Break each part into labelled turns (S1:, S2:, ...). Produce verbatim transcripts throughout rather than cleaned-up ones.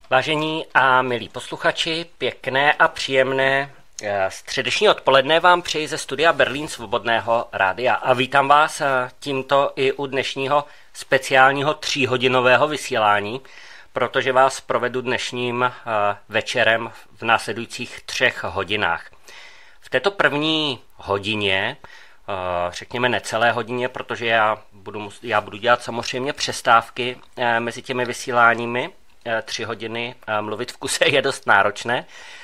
S1: Vážení a milí posluchači, pěkné a příjemné středeční odpoledne vám přeji ze studia Berlín Svobodného rádia a vítám vás tímto i u dnešního speciálního tříhodinového vysílání, protože vás provedu dnešním večerem v následujících třech hodinách. V této první hodině, řekněme necelé hodině, protože já budu, já budu dělat samozřejmě přestávky mezi těmi vysíláními, tři hodiny mluvit v kuse je dost náročné,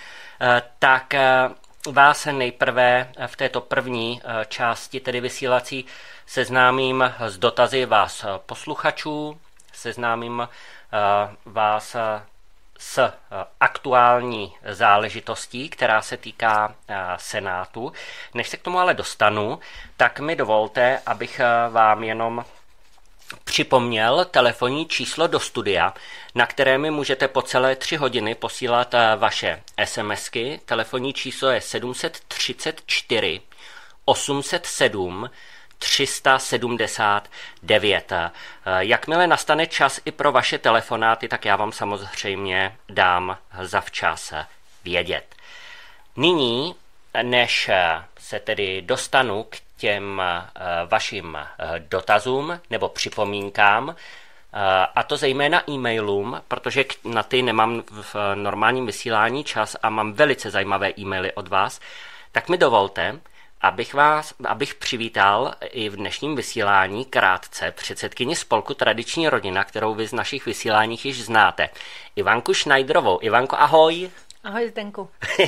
S1: tak vás nejprve v této první části, tedy vysílací, seznámím s dotazy vás posluchačů, seznámím vás s aktuální záležitostí, která se týká Senátu. Než se k tomu ale dostanu, tak mi dovolte, abych vám jenom připomněl telefonní číslo do studia, na které mi můžete po celé tři hodiny posílat vaše SMSky. Telefonní číslo je sedm set třicet čtyři osm set sedm tři sta sedmdesát devět. Jakmile nastane čas i pro vaše telefonáty, tak já vám samozřejmě dám zavčas vědět. Nyní, než se tedy dostanu k těm vašim dotazům nebo připomínkám, a to zejména e-mailům, protože na ty nemám v normálním vysílání čas a mám velice zajímavé e-maily od vás, tak mi dovolte, abych vás, abych přivítal i v dnešním vysílání krátce předsedkyni spolku Tradiční rodina, kterou vy z našich vysíláních již znáte, Ivanku Schneiderovou. Ivanko, ahoj.
S2: Ahoj, Zdenku.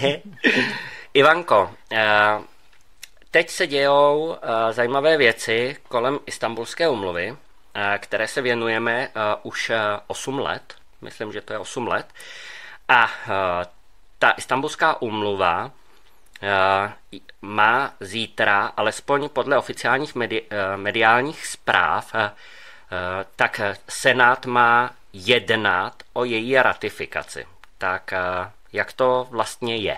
S1: Ivanko, teď se dějou zajímavé věci kolem Istanbulské úmluvy, které se věnujeme už osm let, myslím, že to je osm let, a ta Istanbulská úmluva má zítra, alespoň podle oficiálních medi- mediálních zpráv, tak Senát má jednat o její ratifikaci. Tak jak to vlastně je?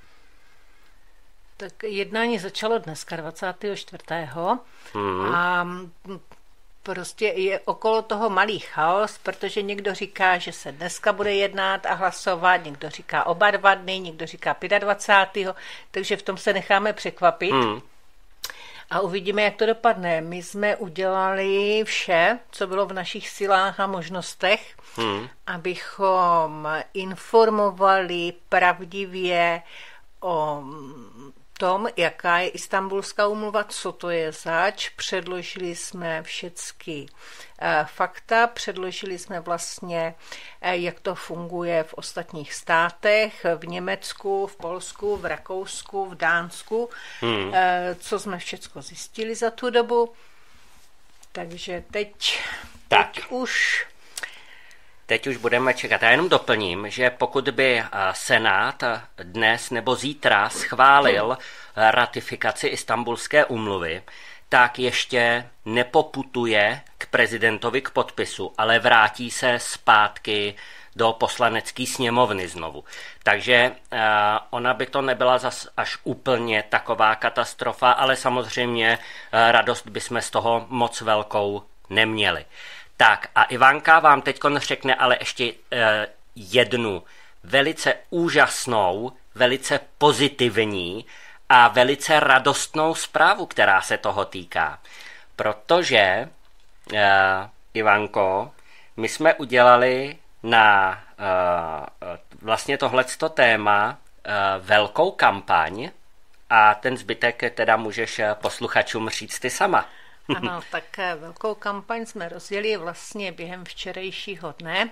S2: Tak jednání začalo dneska dvacátého čtvrtého
S1: Hmm.
S2: a prostě je okolo toho malý chaos, protože někdo říká, že se dneska bude jednat a hlasovat, někdo říká oba dva dny, někdo říká dvacátého pátého takže v tom se necháme překvapit.
S1: Hmm.
S2: A uvidíme, jak to dopadne. My jsme udělali vše, co bylo v našich silách a možnostech,
S1: Hmm.
S2: abychom informovali pravdivě o tom, jaká je Istanbulská úmluva, co to je zač. Předložili jsme všechny fakta, předložili jsme vlastně, jak to funguje v ostatních státech, v Německu, v Polsku, v Rakousku, v Dánsku, hmm. co jsme všechno zjistili za tu dobu. Takže teď,
S1: tak.
S2: teď už...
S1: Teď už budeme čekat. Já jenom doplním, že pokud by Senát dnes nebo zítra schválil ratifikaci Istanbulské úmluvy, tak ještě nepoputuje k prezidentovi k podpisu, ale vrátí se zpátky do poslanecké sněmovny znovu. Takže uh, ona by to nebyla zas až úplně taková katastrofa, ale samozřejmě uh, radost bychom z toho moc velkou neměli. Tak a Ivanka vám teď řekne ale ještě eh, jednu velice úžasnou, velice pozitivní a velice radostnou zprávu, která se toho týká. Protože, eh, Ivanko, my jsme udělali na eh, vlastně tohleto téma eh, velkou kampaň a ten zbytek teda můžeš posluchačům říct ty sama.
S2: Ano, tak velkou kampaň jsme rozjeli vlastně během včerejšího dne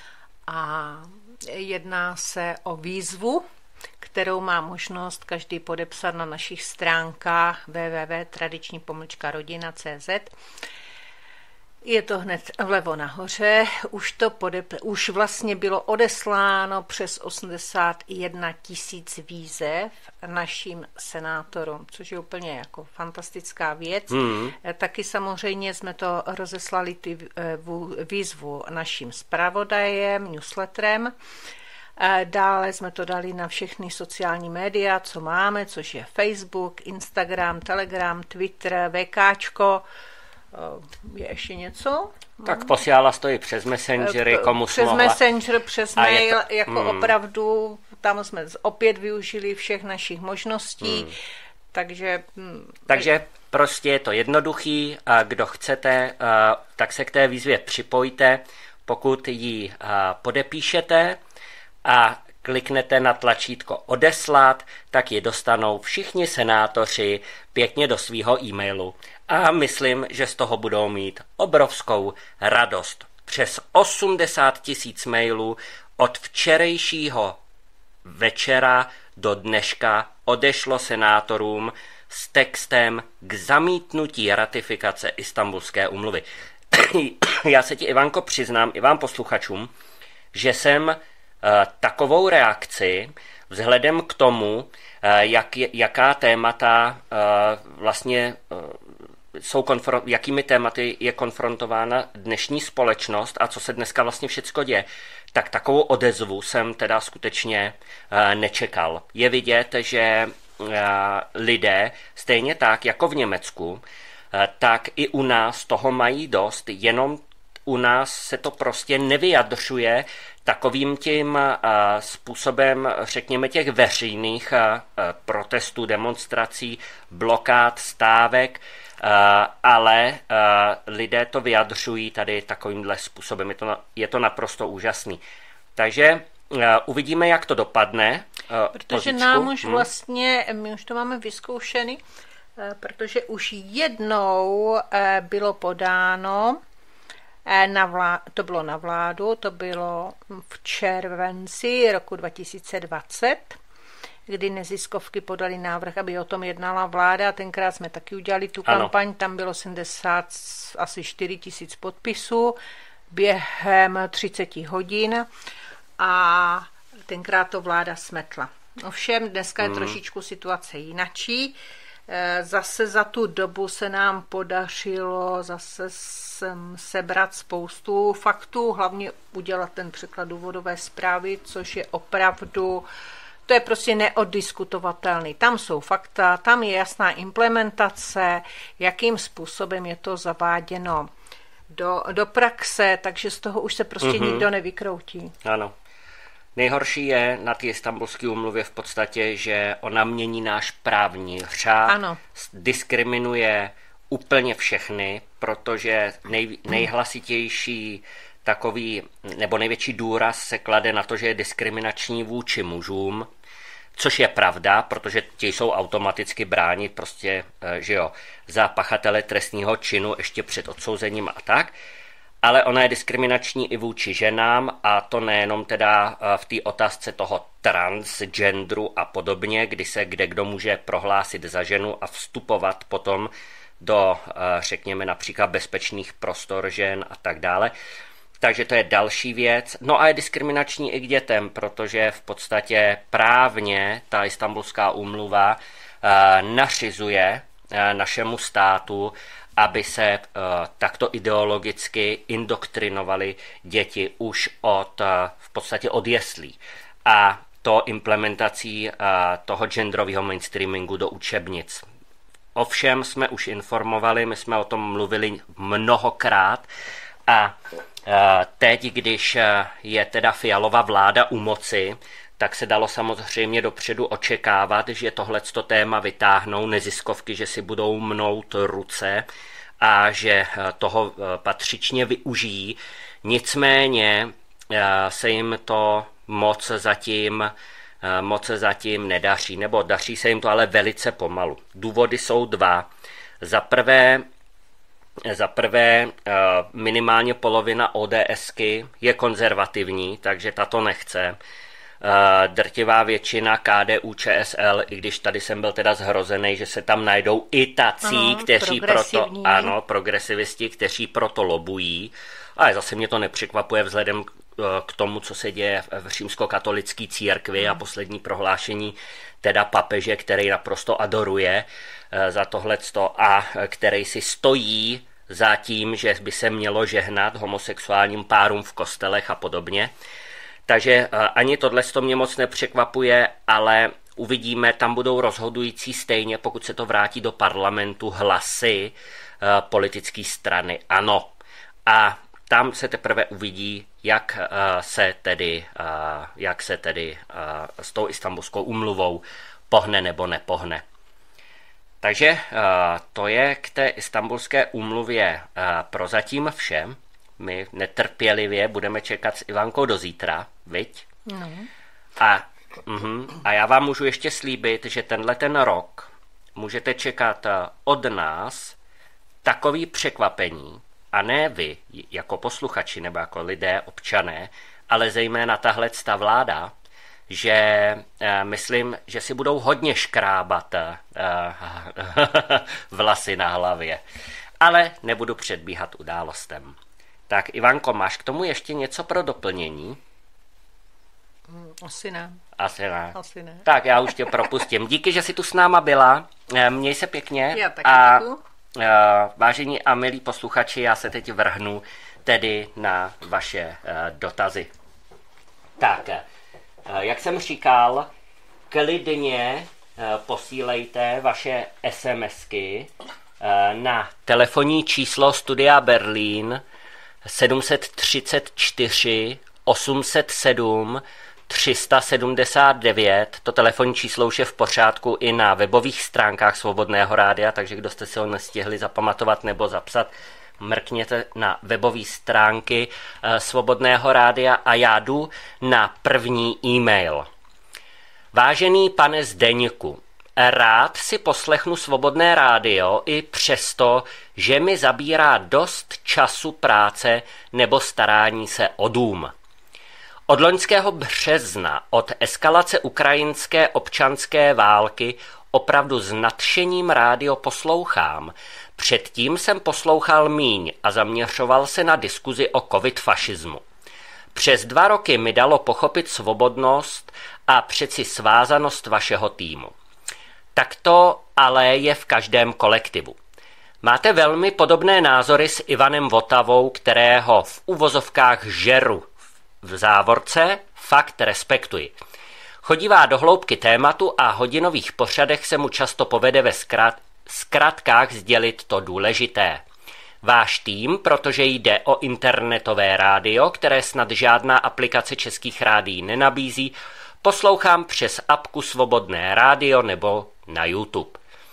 S2: a jedná se o výzvu, kterou má možnost každý podepsat na našich stránkách w w w tečka tradiční pomlčka rodina tečka c z. Je to hned vlevo nahoře, už, to podep- už vlastně bylo odesláno přes osmdesát jedna tisíc výzev našim senátorům, což je úplně jako fantastická věc. Hmm. Taky samozřejmě jsme to rozeslali ty výzvu našim zpravodajem, newsletterem. Dále jsme to dali na všechny sociální média, co máme, což je Facebook, Instagram, Telegram, Twitter, VKčko. Je ještě něco?
S1: Tak posílala to i přes Messengery, komu
S2: Přes
S1: mohla.
S2: Messenger, přes
S1: A
S2: mail,
S1: to,
S2: jako
S1: hmm.
S2: opravdu, tam jsme opět využili všech našich možností, hmm. takže... Hmm,
S1: takže prostě je to jednoduchý, a kdo chcete, tak se k té výzvě připojte, pokud ji podepíšete a kliknete na tlačítko odeslat, tak ji dostanou všichni senátoři pěkně do svého e-mailu. A myslím, že z toho budou mít obrovskou radost. Přes osmdesát tisíc mailů od včerejšího večera do dneška odešlo senátorům s textem k zamítnutí ratifikace Istanbulské úmluvy. Já se ti, Ivanko, přiznám i vám posluchačům, že jsem takovou reakci vzhledem k tomu, jak, jaká témata vlastně jsou konfron- jakými tématy je konfrontována dnešní společnost a co se dneska vlastně všecko děje, tak takovou odezvu jsem teda skutečně nečekal. Je vidět, že lidé stejně tak jako v Německu, tak i u nás toho mají dost, jenom u nás se to prostě nevyjadřuje takovým tím způsobem, řekněme, těch veřejných protestů, demonstrací, blokád, stávek, ale lidé to vyjadřují tady takovýmhle způsobem. Je to, je to naprosto úžasný. Takže uvidíme, jak to dopadne.
S2: Protože nám už vlastně, my už to máme vyzkoušený, protože už jednou bylo podáno, Na vlá- to bylo na vládu, to bylo v červenci roku dva tisíce dvacet, kdy neziskovky podali návrh, aby o tom jednala vláda. Tenkrát jsme taky udělali tu kampaň, ano. Tam bylo sedmdesát, asi čtyři tisíc podpisů během třicet hodin a tenkrát to vláda smetla. Ovšem, dneska je hmm. trošičku situace jinačí. Zase za tu dobu se nám podařilo zase sebrat spoustu faktů, hlavně udělat ten překlad důvodové zprávy, což je opravdu, to je prostě neoddiskutovatelný. Tam jsou fakta, tam je jasná implementace, jakým způsobem je to zaváděno do, do praxe, takže z toho už se prostě mm-hmm. nikdo nevykroutí.
S1: Ano. Nejhorší je na té Istanbulské úmluvě v podstatě, že ona mění náš právní řád,
S2: ano.
S1: diskriminuje úplně všechny, protože nej, nejhlasitější takový, nebo největší důraz se klade na to, že je diskriminační vůči mužům, což je pravda, protože ti jsou automaticky bránit prostě, že jo, za pachatele trestního činu ještě před odsouzením a tak. Ale ona je diskriminační i vůči ženám a to nejenom teda v té otázce toho transgendru a podobně, kdy se kde kdo může prohlásit za ženu a vstupovat potom do, řekněme, například bezpečných prostor žen a tak dále. Takže to je další věc. No a je diskriminační i k dětem, protože v podstatě právně ta Istanbulská úmluva nařizuje našemu státu, aby se uh, takto ideologicky indoktrinovali děti už od, uh, v podstatě od jeslí. A to implementací uh, toho genderového mainstreamingu do učebnic. Ovšem jsme už informovali, my jsme o tom mluvili mnohokrát a uh, teď, když uh, je teda Fialova vláda u moci, tak se dalo samozřejmě dopředu očekávat, že tohleto téma vytáhnou neziskovky, že si budou mnout ruce a že toho patřičně využijí. Nicméně se jim to moc zatím, moc zatím nedaří, nebo daří se jim to ale velice pomalu. Důvody jsou dva. Za prvé, za prvé minimálně polovina ODSky je konzervativní, takže ta to nechce. Uh, drtivá většina K D U Č S L, i když tady jsem byl teda zhrozený, že se tam najdou i tací, ano, kteří proto, ano, progresivisti, kteří proto lobují. Ale zase mě to nepřekvapuje vzhledem k tomu, co se děje v římskokatolické církvi hmm. a poslední prohlášení teda papeže, který naprosto adoruje uh, za tohleto a který si stojí za tím, že by se mělo žehnat homosexuálním párům v kostelech a podobně. Takže ani tohle to mě moc nepřekvapuje, ale uvidíme, tam budou rozhodující stejně, pokud se to vrátí do parlamentu, hlasy politické strany. Ano. A tam se teprve uvidí, jak se tedy, jak se tedy s tou Istanbulskou úmluvou pohne nebo nepohne. Takže to je k té Istanbulské úmluvě prozatím vše. My netrpělivě budeme čekat s Ivankou do zítra, viď?
S2: No.
S1: A, uh, a já vám můžu ještě slíbit, že tenhle ten rok můžete čekat od nás takový překvapení, a ne vy, jako posluchači nebo jako lidé, občané, ale zejména tahle ta vláda, že eh, myslím, že si budou hodně škrábat eh, vlasy na hlavě. Ale nebudu předbíhat událostem. Tak Ivanko, máš k tomu ještě něco pro doplnění?
S2: Asi ne.
S1: Asi ne.
S2: Asi ne.
S1: Tak já už tě propustím. Díky, že jsi tu s náma byla. Měj se pěkně.
S2: Já taky
S1: a
S2: děkuju.
S1: Vážení a milí posluchači, já se teď vrhnu tedy na vaše dotazy. Tak, jak jsem říkal, klidně posílejte vaše SMSky na telefonní číslo Studia Berlín sedm set třicet čtyři osm set sedm tři sta sedmdesát devět. To telefonní číslo už je v pořádku i na webových stránkách Svobodného rádia, takže kdo jste si ho nestihli zapamatovat nebo zapsat, mrkněte na webové stránky Svobodného rádia a já jdu na první e-mail. Vážený pane Zdeňku, rád si poslechnu Svobodné rádio i přesto, že mi zabírá dost času práce nebo starání se o dům. Od loňského března, od eskalace ukrajinské občanské války, opravdu s nadšením rádio poslouchám. Předtím jsem poslouchal míň a zaměřoval se na diskuzi o covid fašismu. Přes dva roky mi dalo pochopit svobodnost a přeci svázanost vašeho týmu. Tak to ale je v každém kolektivu. Máte velmi podobné názory s Ivanem Votavou, kterého v uvozovkách žeru v závorce fakt respektuji. Chodívá do hloubky tématu a hodinových pořadech se mu často povede ve zkrat, zkratkách sdělit to důležité. Váš tým, protože jde o internetové rádio, které snad žádná aplikace českých rádií nenabízí, poslouchám přes apku Svobodné rádio nebo na YouTube.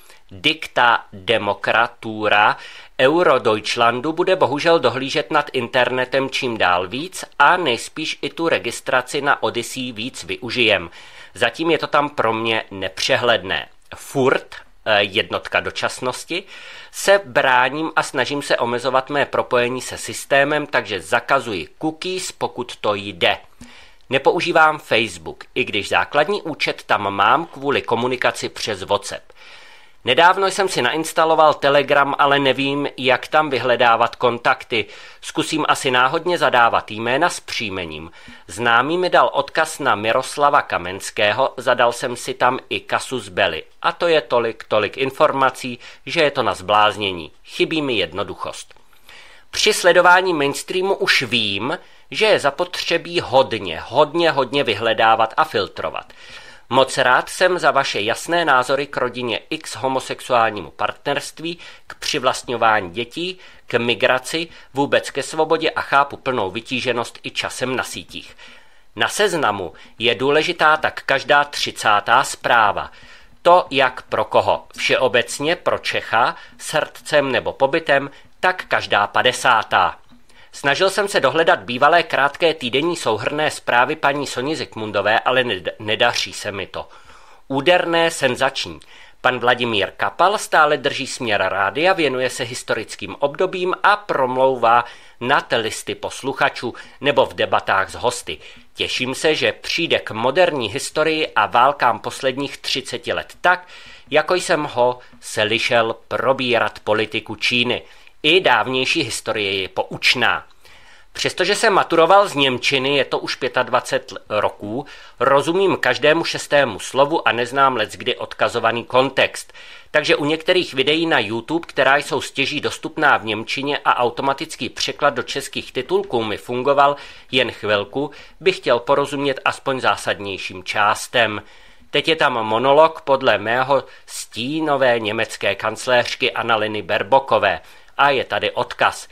S1: Dikta demokratura Eurodeutschlandu bude bohužel dohlížet nad internetem čím dál víc a nejspíš i tu registraci na Odyssey víc využijem. Zatím je to tam pro mě nepřehledné. Furt, jednotka dočasnosti, se bráním a snažím se omezovat mé propojení se systémem, takže zakazuji cookies, pokud to jde. Nepoužívám Facebook, i když základní účet tam mám kvůli komunikaci přes WhatsApp. Nedávno jsem si nainstaloval Telegram, ale nevím, jak tam vyhledávat kontakty. Zkusím asi náhodně zadávat jména s příjmením. Známý mi dal odkaz na Miroslava Kamenského, zadal jsem si tam i kasus belli. A to je tolik, tolik informací, že je to na zbláznění. Chybí mi jednoduchost. Při sledování mainstreamu už vím, že je zapotřebí hodně, hodně, hodně vyhledávat a filtrovat. Moc rád jsem za vaše jasné názory k rodině X, homosexuálnímu partnerství, k přivlastňování dětí, k migraci, vůbec ke svobodě a chápu plnou vytíženost i časem na sítích. Na Seznamu je důležitá tak každá třicátá zpráva. To jak pro koho. Všeobecně pro Čecha, srdcem nebo pobytem, tak každá padesátá. Snažil jsem se dohledat bývalé krátké týdenní souhrnné zprávy paní Soni Zikmundové, ale nedaří se mi to. Úderné, senzační. Pan Vladimír Kapal stále drží směr rádia, věnuje se historickým obdobím a promlouvá nad listy posluchačů nebo v debatách s hosty. Těším se, že přijde k moderní historii a válkám posledních třiceti let tak, jako jsem ho slyšel probírat politiku Číny. I dávnější historie je poučná. Přestože jsem maturoval z němčiny, je to už dvacet pět roků, rozumím každému šestému slovu a neznám leckdy odkazovaný kontext. Takže u některých videí na YouTube, která jsou stěží dostupná v němčině a automatický překlad do českých titulků mi fungoval jen chvilku, bych chtěl porozumět aspoň zásadnějším částem. Teď je tam monolog podle mého stínové německé kancléřky Annaleny Baerbockové. A je tady odkaz.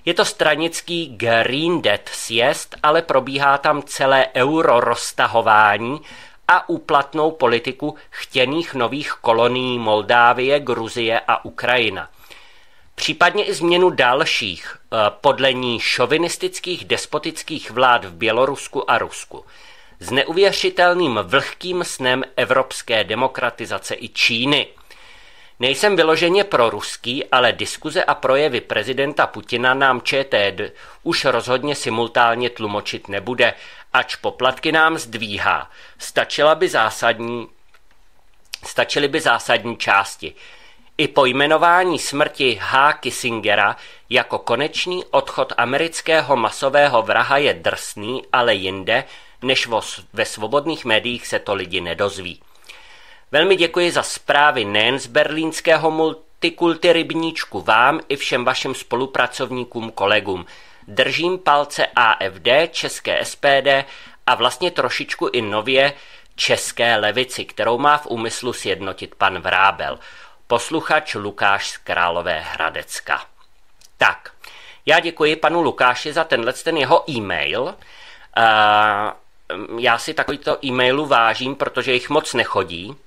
S1: Je to stranický Green Dead sjezd, ale probíhá tam celé euro roztahování a úplatnou politiku chtěných nových kolonií Moldávie, Gruzie a Ukrajina. Případně i změnu dalších podle ní šovinistických despotických vlád v Bělorusku a Rusku. S neuvěřitelným vlhkým snem evropské demokratizace i Číny. Nejsem vyloženě proruský, ale diskuze a projevy prezidenta Putina nám ČT už rozhodně simultánně tlumočit nebude, ač poplatky nám zdvíhá. Stačila by zásadní, stačily by zásadní části. I pojmenování smrti H. Kissingera jako konečný odchod amerického masového vraha je drsný, ale jinde, než ve svobodných médiích se to lidi nedozví. Velmi děkuji za zprávy nejen z berlínského multikulty rybníčku vám i všem vašim spolupracovníkům, kolegům. Držím palce A F D, české S P D a vlastně trošičku i nově české levici, kterou má v úmyslu sjednotit pan Vrábel. Posluchač Lukáš z Královéhradecka. Tak, já děkuji panu Lukáši za tenhle ten jeho e-mail. Uh, já si takovýto e-mailu vážím, protože jich moc nechodí.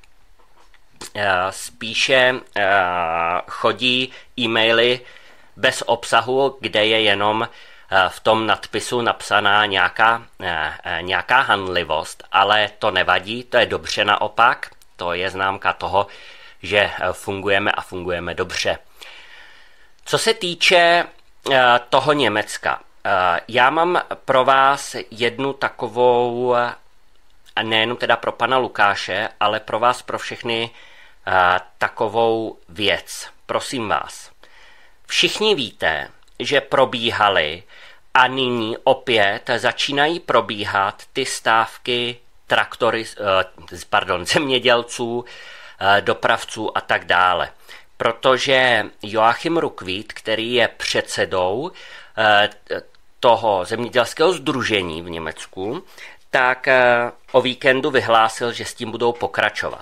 S1: Spíše chodí e-maily bez obsahu, kde je jenom v tom nadpisu napsaná nějaká, nějaká hanlivost, ale to nevadí, to je dobře naopak, to je známka toho, že fungujeme a fungujeme dobře. Co se týče toho Německa, já mám pro vás jednu takovou, a nejen teda pro pana Lukáše, ale pro vás, pro všechny uh, takovou věc. Prosím vás. Všichni víte, že probíhaly a nyní opět začínají probíhat ty stávky traktory, uh, pardon, zemědělců, uh, dopravců a tak dále. Protože Joachim Ruckwied, který je předsedou uh, toho zemědělského sdružení v Německu, tak o víkendu vyhlásil, že s tím budou pokračovat.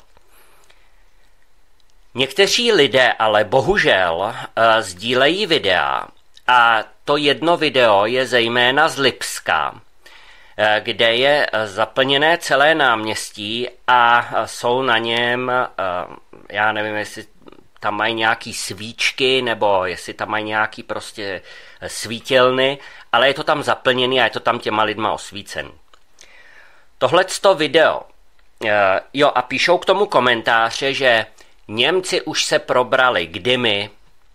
S1: Někteří lidé ale bohužel sdílejí videa a to jedno video je zejména z Lipska, kde je zaplněné celé náměstí a jsou na něm, já nevím, jestli tam mají nějaký svíčky nebo jestli tam mají nějaký prostě svítilny, ale je to tam zaplněný a je to tam těma lidma osvícený. Tohleto video, jo, a píšou k tomu komentáře, že Němci už se probrali, kdy my.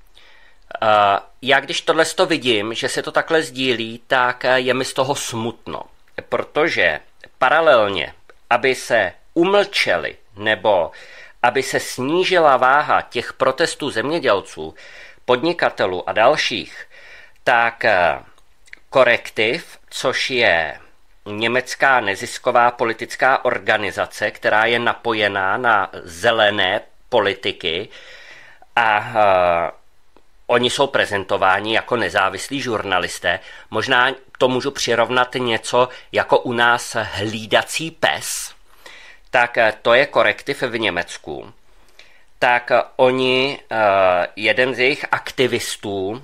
S1: Já když tohleto vidím, že se to takhle sdílí, tak je mi z toho smutno, protože paralelně, aby se umlčeli nebo aby se snížila váha těch protestů zemědělců, podnikatelů a dalších, tak Korektiv, což je německá nezisková politická organizace, která je napojená na zelené politiky a uh, oni jsou prezentováni jako nezávislí žurnalisté. Možná to můžu přirovnat něco jako u nás hlídací pes, tak to je Korektiv v Německu. Tak oni, uh, jeden z jejich aktivistů, uh,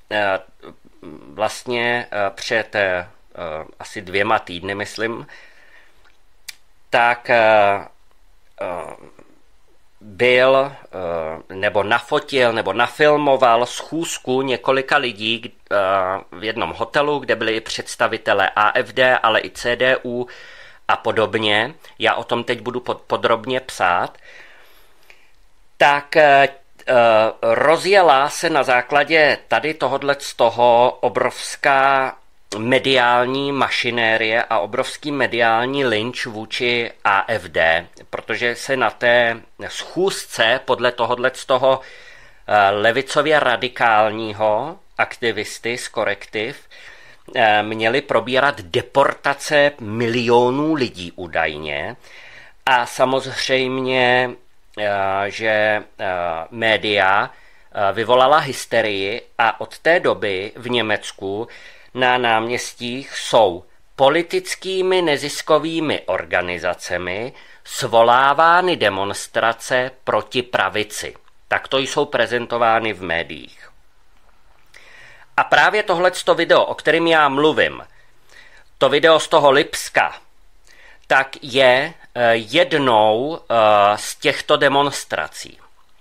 S1: vlastně uh, před Uh, asi dvěma týdny, myslím, tak uh, uh, byl uh, nebo nafotil nebo nafilmoval schůzku několika lidí uh, v jednom hotelu, kde byli představitelé A F D, ale i C D U a podobně. Já o tom teď budu pod, podrobně psát. Tak uh, rozjela se na základě tady tohodle z toho obrovská mediální mašinérie a obrovský mediální lynč vůči A F D, protože se na té schůzce podle tohohle z toho levicově radikálního aktivisty z Korektiv měli probírat deportace milionů lidí údajně a samozřejmě, že média vyvolala hysterii a od té doby v Německu na náměstích jsou politickými neziskovými organizacemi svolávány demonstrace proti pravici. Takto jsou prezentovány v médiích. A právě tohleto video, o kterém já mluvím, to video z toho Lipska, tak je jednou z těchto demonstrací.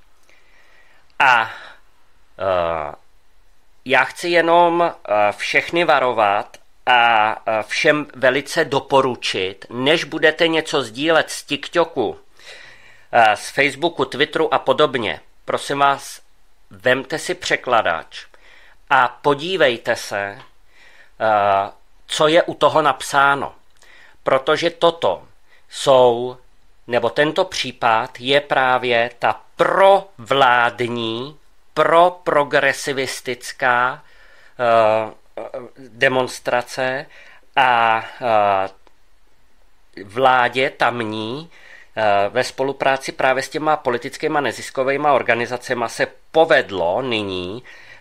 S1: A já chci jenom všechny varovat a všem velice doporučit, než budete něco sdílet z TikToku, z Facebooku, Twitteru a podobně, prosím vás, vemte si překladač a podívejte se, co je u toho napsáno. Protože toto jsou, nebo tento případ je právě ta provládní, proprogresivistická demonstrace a vládě tamní ve spolupráci právě s těma politickými neziskovými organizacemi se povedlo nyní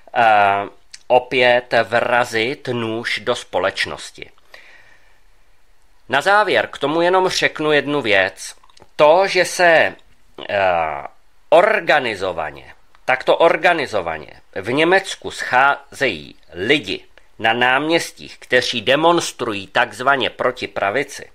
S1: opět vrazit nůž do společnosti. Na závěr k tomu jenom řeknu jednu věc. To, že se organizovaně, takto organizovaně v Německu scházejí lidi na náměstích, kteří demonstrují takzvaně proti pravici,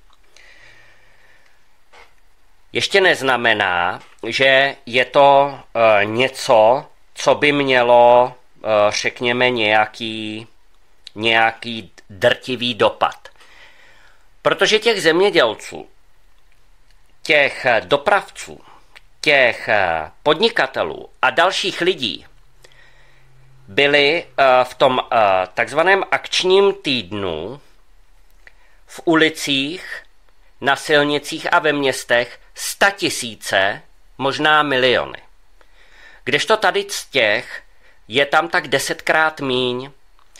S1: ještě neznamená, že je to e, něco, co by mělo, e, řekněme, nějaký, nějaký drtivý dopad. Protože těch zemědělců, těch dopravců, těch podnikatelů a dalších lidí byli v tom takzvaném akčním týdnu v ulicích, na silnicích a ve městech statisíce, možná miliony. Kdežto tady z těch je tam tak desetkrát míň.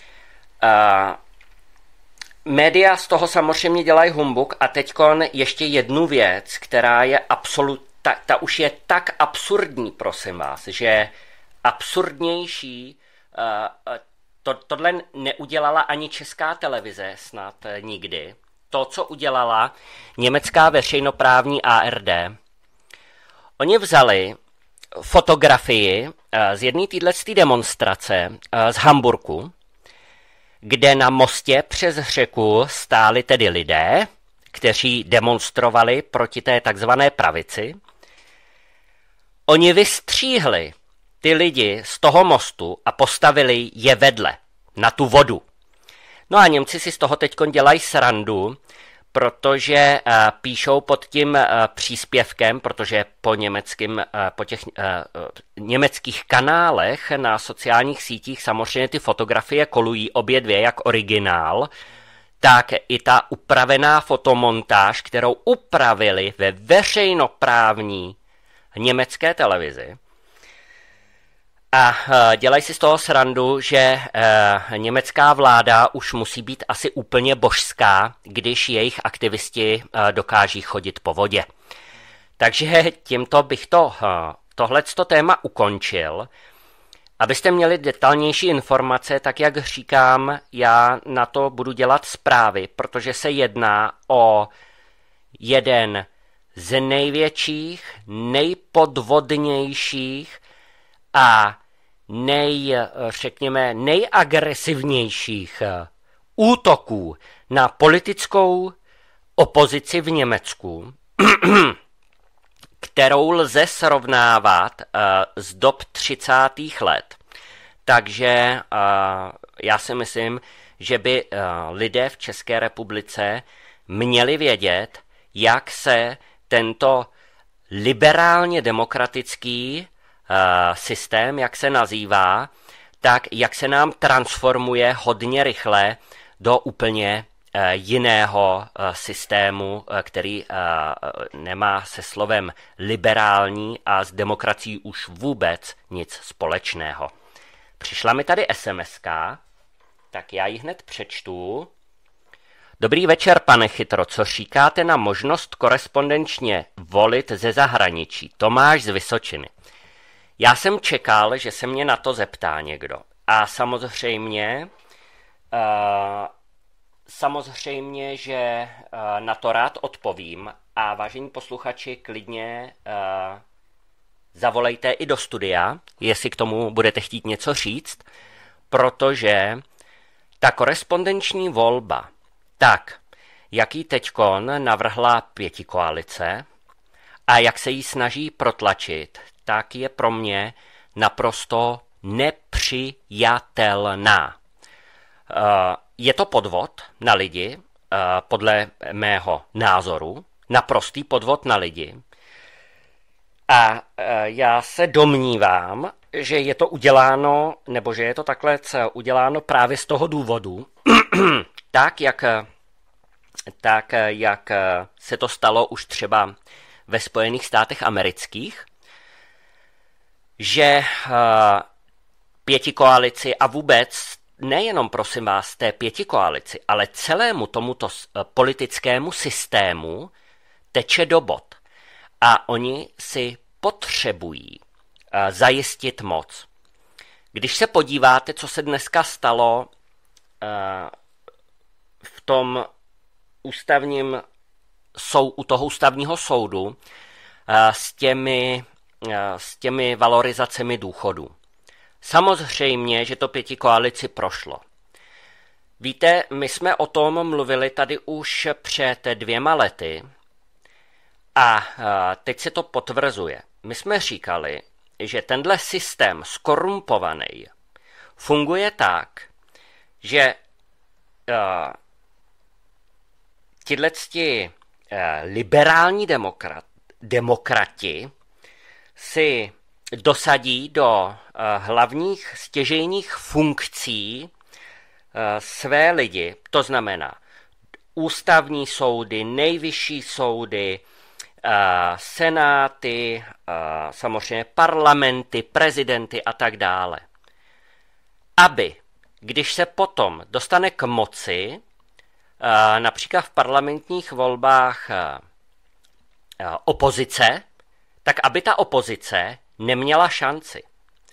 S1: Média z toho samozřejmě dělají humbuk a teďkon ještě jednu věc, která je absolut, ta, ta už je tak absurdní, prosím vás, že absurdnější uh, to, tohle neudělala ani Česká televize snad nikdy. To, co udělala německá veřejnoprávní A R D, oni vzali fotografii uh, z jedné této demonstrace uh, z Hamburku, kde na mostě přes řeku stáli tedy lidé, kteří demonstrovali proti té takzvané pravici. Oni vystříhli ty lidi z toho mostu a postavili je vedle, na tu vodu. No a Němci si z toho teď dělají srandu, protože uh, píšou pod tím uh, příspěvkem, protože po, německým, uh, po těch uh, německých kanálech na sociálních sítích samozřejmě ty fotografie kolují obě dvě, jak originál, tak i ta upravená fotomontáž, kterou upravili ve veřejnoprávní německé televizi. A dělají si z toho srandu, že uh, německá vláda už musí být asi úplně božská, když jejich aktivisti uh, dokáží chodit po vodě. Takže tímto bych to, uh, tohleto téma ukončil. Abyste měli detailnější informace, tak jak říkám, já na to budu dělat zprávy, protože se jedná o jeden z největších, nejpodvodnějších a nej, řekněme, nejagresivnějších útoků na politickou opozici v Německu, kterou lze srovnávat uh, z dob třicátých let. Takže uh, já si myslím, že by uh, lidé v České republice měli vědět, jak se tento liberálně demokratický uh, systém, jak se nazývá, tak jak se nám transformuje hodně rychle do úplně jiného systému, který nemá se slovem liberální a s demokracií už vůbec nic společného. Přišla mi tady es em eska, tak já ji hned přečtu. Dobrý večer, pane Chytro, co říkáte na možnost korespondenčně volit ze zahraničí? Tomáš z Vysočiny. Já jsem čekal, že se mě na to zeptá někdo. A samozřejmě... Uh, Samozřejmě, že uh, na to rád odpovím a vážení posluchači, klidně uh, zavolejte i do studia, jestli k tomu budete chtít něco říct, protože ta korespondenční volba, tak, jak ji teďkon navrhla pětikoalice a jak se jí snaží protlačit, tak je pro mě naprosto nepřijatelná. Je to podvod na lidi, podle mého názoru, naprostý podvod na lidi. A já se domnívám, že je to uděláno, nebo že je to takhle uděláno právě z toho důvodu, tak jak, tak jak se to stalo už třeba ve Spojených státech amerických, že pětikoalici a vůbec nejenom, prosím vás, té pětikoalici, ale celému tomuto politickému systému teče do bod. A oni si potřebují zajistit moc. Když se podíváte, co se dneska stalo v tom ústavním sou, u toho ústavního soudu s těmi, s těmi valorizacemi důchodů. Samozřejmě, že to pětikoalici prošlo. Víte, my jsme o tom mluvili tady už před dvěma lety a teď se to potvrzuje. My jsme říkali, že tenhle systém skorumpovaný funguje tak, že uh, tihleti uh, liberální demokrat, demokrati si dosadí do uh, hlavních stěžejních funkcí uh, své lidi, to znamená ústavní soudy, nejvyšší soudy, uh, senáty, uh, samozřejmě parlamenty, prezidenty a tak dále. Aby, když se potom dostane k moci, uh, například v parlamentních volbách uh, uh, opozice, tak aby ta opozice neměla šanci.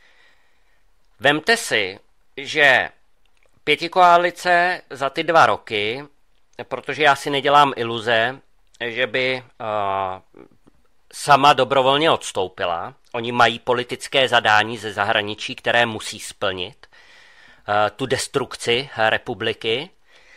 S1: Vemte si, že pětikoalice za ty dva roky, protože já si nedělám iluze, že by uh, sama dobrovolně odstoupila. Oni mají politické zadání ze zahraničí, které musí splnit uh, tu destrukci republiky.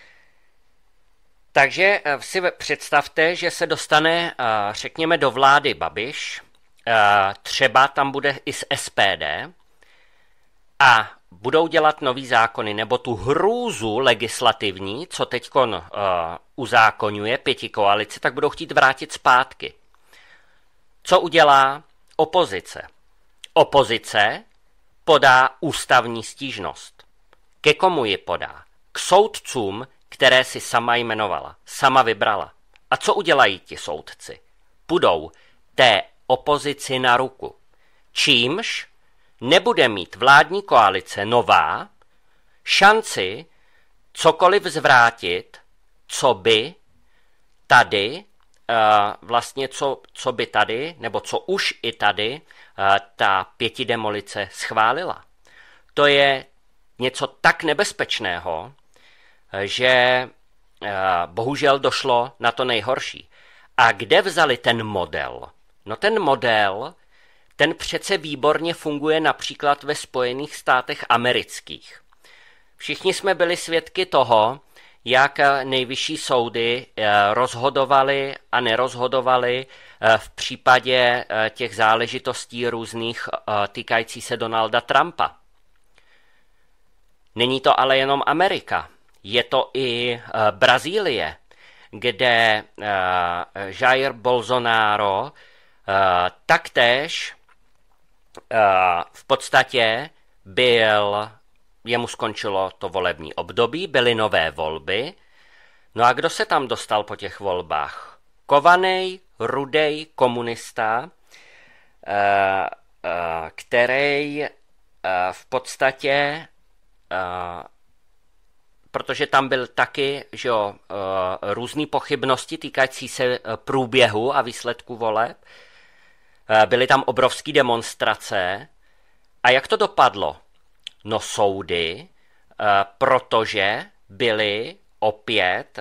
S1: Takže uh, si představte, že se dostane, uh, řekněme, do vlády Babiš, třeba tam bude i z S P D a budou dělat nový zákony, nebo tu hrůzu legislativní, co teďkon uh, uzákonňuje pětikoalice, tak budou chtít vrátit zpátky. Co udělá opozice? Opozice podá ústavní stížnost. Ke komu ji podá? K soudcům, které si sama jmenovala, sama vybrala. A co udělají ti soudci? Půjdou té opozici na ruku. Čímž nebude mít vládní koalice nová šanci cokoliv zvrátit, co by tady, vlastně co, co by tady, nebo co už i tady ta pětidemolice schválila. To je něco tak nebezpečného, že bohužel došlo na to nejhorší. A kde vzali ten model? No ten model, ten přece výborně funguje například ve Spojených státech amerických. Všichni jsme byli svědky toho, jak nejvyšší soudy rozhodovali a nerozhodovali v případě těch záležitostí různých týkající se Donalda Trumpa. Není to ale jenom Amerika, je to i Brazílie, kde Jair Bolsonaro taktéž v podstatě byl, jemu skončilo to volební období, byly nové volby. No a kdo se tam dostal po těch volbách? Kovanej, rudej komunista, který v podstatě, protože tam byl taky, že jo, různý pochybnosti týkající se průběhu a výsledku voleb, byly tam obrovské demonstrace. A jak to dopadlo? No soudy, protože byly opět,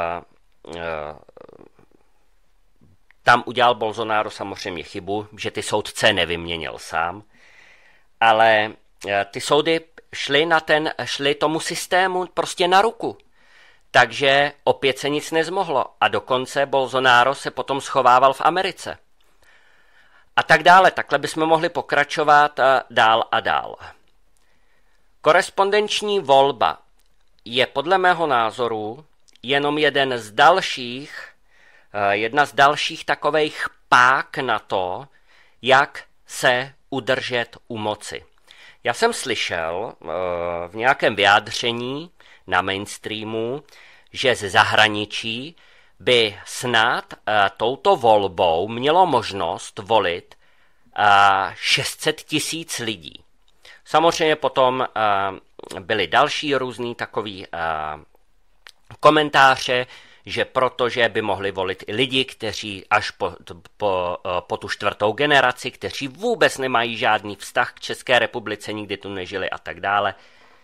S1: tam udělal Bolsonaro samozřejmě chybu, že ty soudce nevyměnil sám, ale ty soudy šli, na ten, šli tomu systému prostě na ruku. Takže opět se nic nezmohlo a dokonce Bolsonaro se potom schovával v Americe. A tak dále, takhle bychom mohli pokračovat dál a dál. Korespondenční volba je podle mého názoru jenom jeden z dalších, jedna z dalších takových pák na to, jak se udržet u moci. Já jsem slyšel v nějakém vyjádření na mainstreamu, že ze zahraničí by snad touto volbou mělo možnost volit šest set tisíc lidí. Samozřejmě potom byly další různý takový komentáře, že protože by mohli volit i lidi, kteří až po, po, po tu čtvrtou generaci, kteří vůbec nemají žádný vztah k České republice, nikdy tu nežili a tak dále.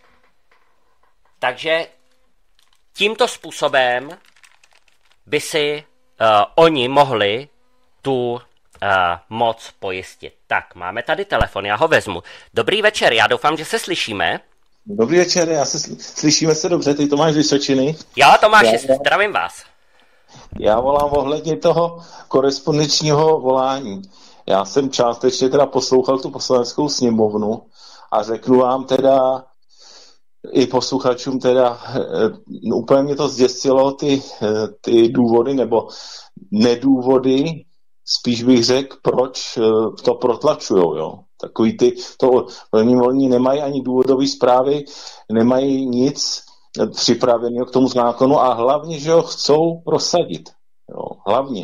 S1: Takže tímto způsobem by si uh, oni mohli tu uh, moc pojistit. Tak, máme tady telefon, já ho vezmu. Dobrý večer, já doufám, že se slyšíme.
S3: Dobrý večer, já se sl- slyšíme se dobře, ty Tomáš Vysočiny.
S1: Jo, Tomáši, já, zdravím vás.
S3: Já volám ohledně toho korespondenčního volání. Já jsem částečně teda poslouchal tu poslaneckou sněmovnu a řeknu vám teda i posluchačům teda, e, úplně mě to zděsilo ty, e, ty důvody nebo nedůvody, spíš bych řekl, proč e, to protlačujou, jo. Takový ty, to, oni, oni nemají ani důvodové zprávy, nemají nic připraveného k tomu zákonu a hlavně, že ho chcou prosadit. Jo, hlavně.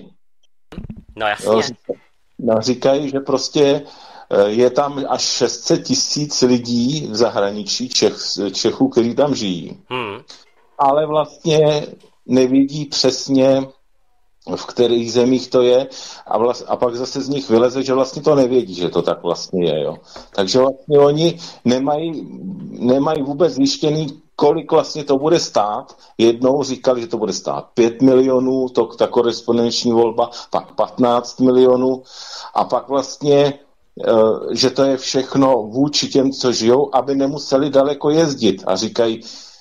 S1: No jasně.
S3: Jo, říkají, říkají, že prostě je tam až šest set tisíc lidí v zahraničí, Čech, Čechů, kteří tam žijí. Hmm. Ale vlastně nevidí přesně, v kterých zemích to je a, vlast, a pak zase z nich vyleze, že vlastně to nevědí, že to tak vlastně je. Jo. Takže vlastně oni nemají, nemají vůbec zjištěný, kolik vlastně to bude stát. Jednou říkali, že to bude stát pět milionů, to, ta korespondenční volba, pak patnáct milionů a pak vlastně, že to je všechno vůči těm, co žijou, aby nemuseli daleko jezdit. A říkají,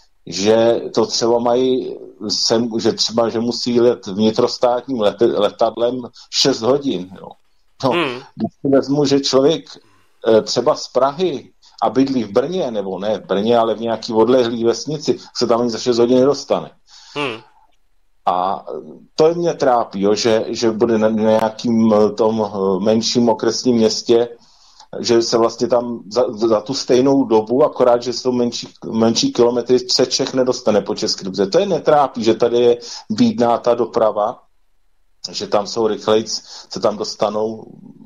S3: že to třeba mají, sem, že třeba, že musí let vnitrostátním let, letadlem šest hodin. Jo. No, hmm. Když si vezmu, že člověk třeba z Prahy a bydlí v Brně, nebo ne v Brně, ale v nějaký odlehlý vesnici, se tam ani za šest hodin nedostane. Hmm. A to mě trápí, jo, že, že bude na nějakým tom menším okresním městě, že se vlastně tam za, za tu stejnou dobu, akorát, že jsou menší, menší kilometry, se Čech nedostane po České republice. To je netrápí, že tady je bídná ta doprava, že tam jsou rychlejc, se tam dostanou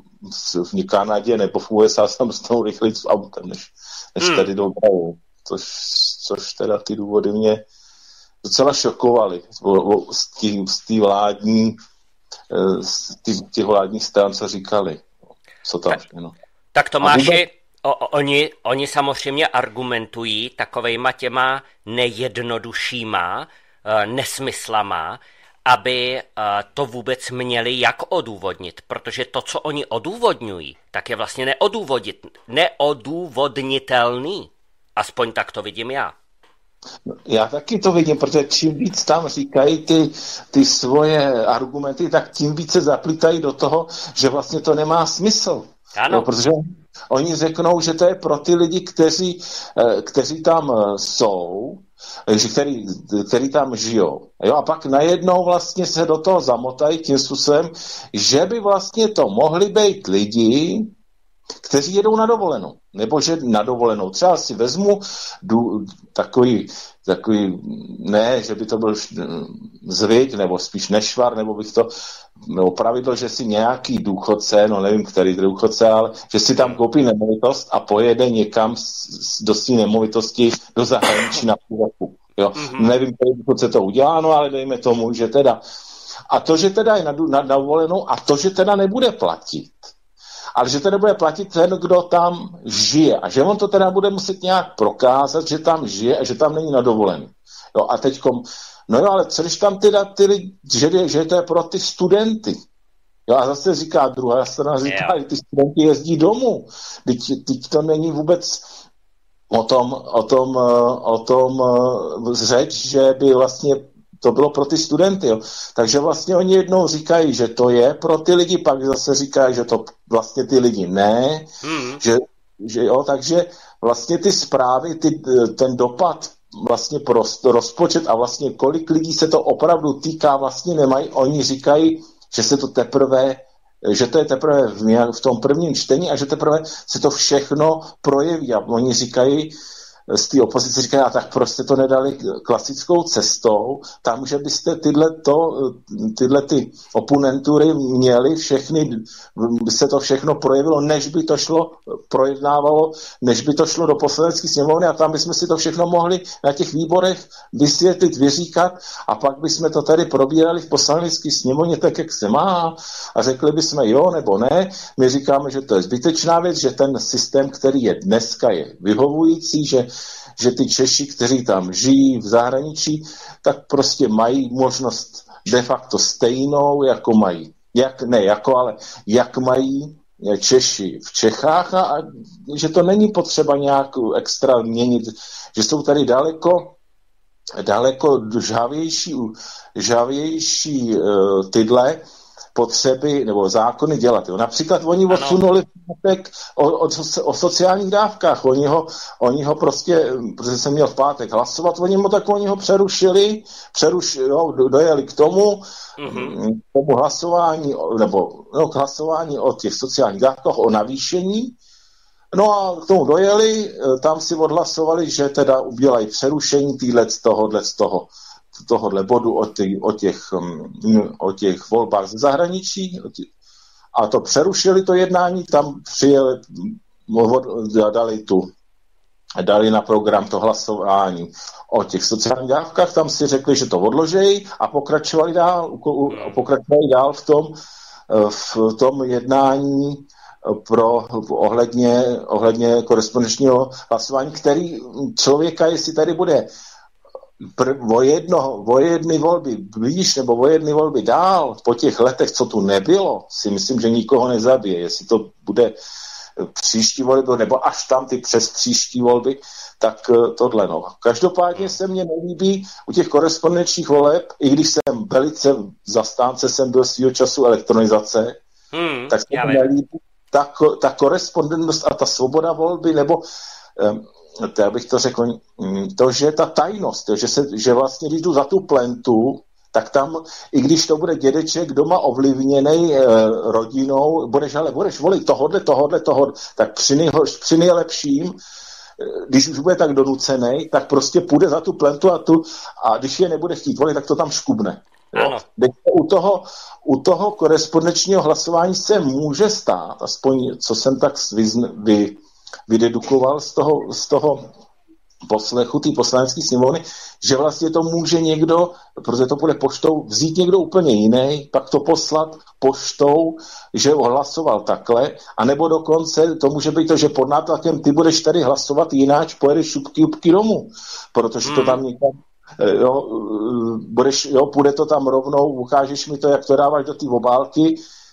S3: v Kanadě nebo v U S A se tam dostanou rychlejc v autem, než, než hmm. tady dopravou. Což, což teda ty důvody mě docela šokovaly z té vládní, z těch vládních stran, co říkali. Co tam všechno.
S1: Tak Tomáši, o, oni, oni samozřejmě argumentují takovejma těma nejednoduššíma e, nesmyslama, aby e, to vůbec měli jak odůvodnit, protože to, co oni odůvodňují, tak je vlastně neodůvodnit, neodůvodnitelný. Aspoň tak to vidím já.
S3: Já taky to vidím, protože čím víc tam říkají ty, ty svoje argumenty, tak tím víc se zaplítají do toho, že vlastně to nemá smysl.
S1: Ano.
S3: No, protože oni řeknou, že to je pro ty lidi, kteří, kteří tam jsou, který, který tam žijou. Jo, a pak najednou vlastně se do toho zamotají tím způsobem, že by vlastně to mohli být lidi, kteří jedou na dovolenou. Nebo že na dovolenou. Třeba si vezmu jdu, takový, takový, ne, že by to byl zvyk, nebo spíš nešvar, nebo bych to nebo pravidlo, že si nějaký důchodce, no nevím, který důchodce, ale že si tam koupí nemovitost a pojede někam do té nemovitosti do zahraničí na půl roku. Jo? Mm-hmm. Nevím, který důchodce to udělá, no ale dejme tomu, že teda. A to, že teda je na, na, na dovolenou a to, že teda nebude platit, ale že to nebude platit ten, kdo tam žije. A že on to teda bude muset nějak prokázat, že tam žije a že tam není na dovolený. Jo, a teďkom, no jo, ale co když tam teda ty lidi, že, že to je pro ty studenty. Jo, a zase říká druhá strana, říká, že ty studenti jezdí domů. Teď, teď to není vůbec, o tom, o tom, o tom řeč, že by vlastně to bylo pro ty studenty. Jo. Takže vlastně oni jednou říkají, že to je pro ty lidi, pak zase říkají, že to vlastně ty lidi ne, hmm. že, že jo, takže vlastně ty zprávy, ty, ten dopad vlastně pro rozpočet a vlastně kolik lidí se to opravdu týká, vlastně nemají. Oni říkají, že se to teprve, že to je teprve v, v tom prvním čtení a že teprve se to všechno projeví. A oni říkají, z té opozice říkají, a tak prostě to nedali klasickou cestou, tam, že byste tyhle, to, tyhle ty oponentury měli všechny, by se to všechno projevilo, než by to šlo, projednávalo, než by to šlo do poslanecké sněmovny a tam bychom si to všechno mohli na těch výborech vysvětlit, vyříkat a pak bychom to tady probírali v poslanecké sněmovně tak, jak se má a řekli bychom jo nebo ne. My říkáme, že to je zbytečná věc, že ten systém, který je dneska, je vyhovující, že že ty Češi, kteří tam žijí v zahraničí, tak prostě mají možnost de facto stejnou, jako mají. Jak, ne jako, ale jak mají Češi v Čechách a, a že to není potřeba nějak extra měnit, že jsou tady daleko daleko žhavější, žhavější uh, tyhle potřeby nebo zákony dělat. Jo. Například oni odsunuli o, o, o sociálních dávkách. Oni ho, oni ho prostě, protože jsem měl v pátek hlasovat, oni mu tak oni ho přerušili, přerušili, jo, dojeli k tomu, mm-hmm. k tomu hlasování, nebo no, k hlasování o těch sociálních dávkách, o navýšení. No a k tomu dojeli, tam si odhlasovali, že teda udělají přerušení týhle z tohohle z toho. tohohle bodu o těch, o, těch, o těch volbách ze zahraničí a to přerušili to jednání, tam přijeli, dali, tu, dali na program to hlasování o těch sociálních dávkách, tam si řekli, že to odložejí a pokračovali dál, pokračovali dál v tom, v tom jednání pro ohledně, ohledně korespondenčního hlasování, který člověka, jestli tady bude Pr- o, jedno, o jedny volby blíž nebo o jedny volby dál, po těch letech, co tu nebylo, si myslím, že nikoho nezabije. Jestli to bude příští volby, nebo až tam ty přes příští volby, tak tohle no. Každopádně se mně nelíbí u těch korespondenčních voleb, i když jsem velice zastánce, jsem byl svýho času elektronizace, hmm, tak se mi nelíbí ta, ta korespondentnost a ta svoboda volby, nebo um, to já bych to řekl, to, že ta tajnost, to, že, se, že vlastně, když jdu za tu plentu, tak tam, i když to bude dědeček doma ovlivněný e, rodinou, budeš, ale budeš volit tohodle, tohodle, tohodle, tak při, nejhoř, při nejlepším, když už bude tak donucený, tak prostě půjde za tu plentu a tu, a když je nebude chtít volit, tak to tam škubne. Jo. U toho, u toho korespondenčního hlasování se může stát, aspoň co jsem tak vyzn, vy, vydedukoval z toho, z toho poslechu té poslanecké sněmovny, že vlastně to může někdo, protože to bude poštou, vzít někdo úplně jiný, pak to poslat poštou, že hlasoval takhle, anebo dokonce to může být to, že pod nátlakem ty budeš tady hlasovat jináč, pojedeš šupky, šupky domů, protože to tam někam, jo, budeš, jo, půjde to tam rovnou, ukážeš mi to, jak to dáváš do té obálky,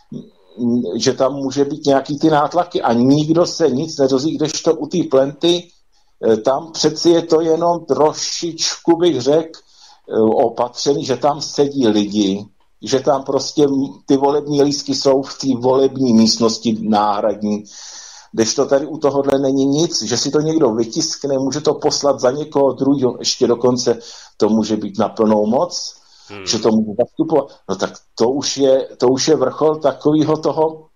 S3: že tam může být nějaký ty nátlaky a nikdo se nic nedozví, kdežto u té plenty, tam přeci je to jenom trošičku, bych řekl, opatřený, že tam sedí lidi, že tam prostě ty volební lístky jsou v té volební místnosti náhradní, kdežto tady u tohohle není nic, že si to někdo vytiskne, může to poslat za někoho druhého, ještě dokonce to může být na plnou moc, Hmm. že to může zastupovat, no tak to už je, to už je vrchol takového toho,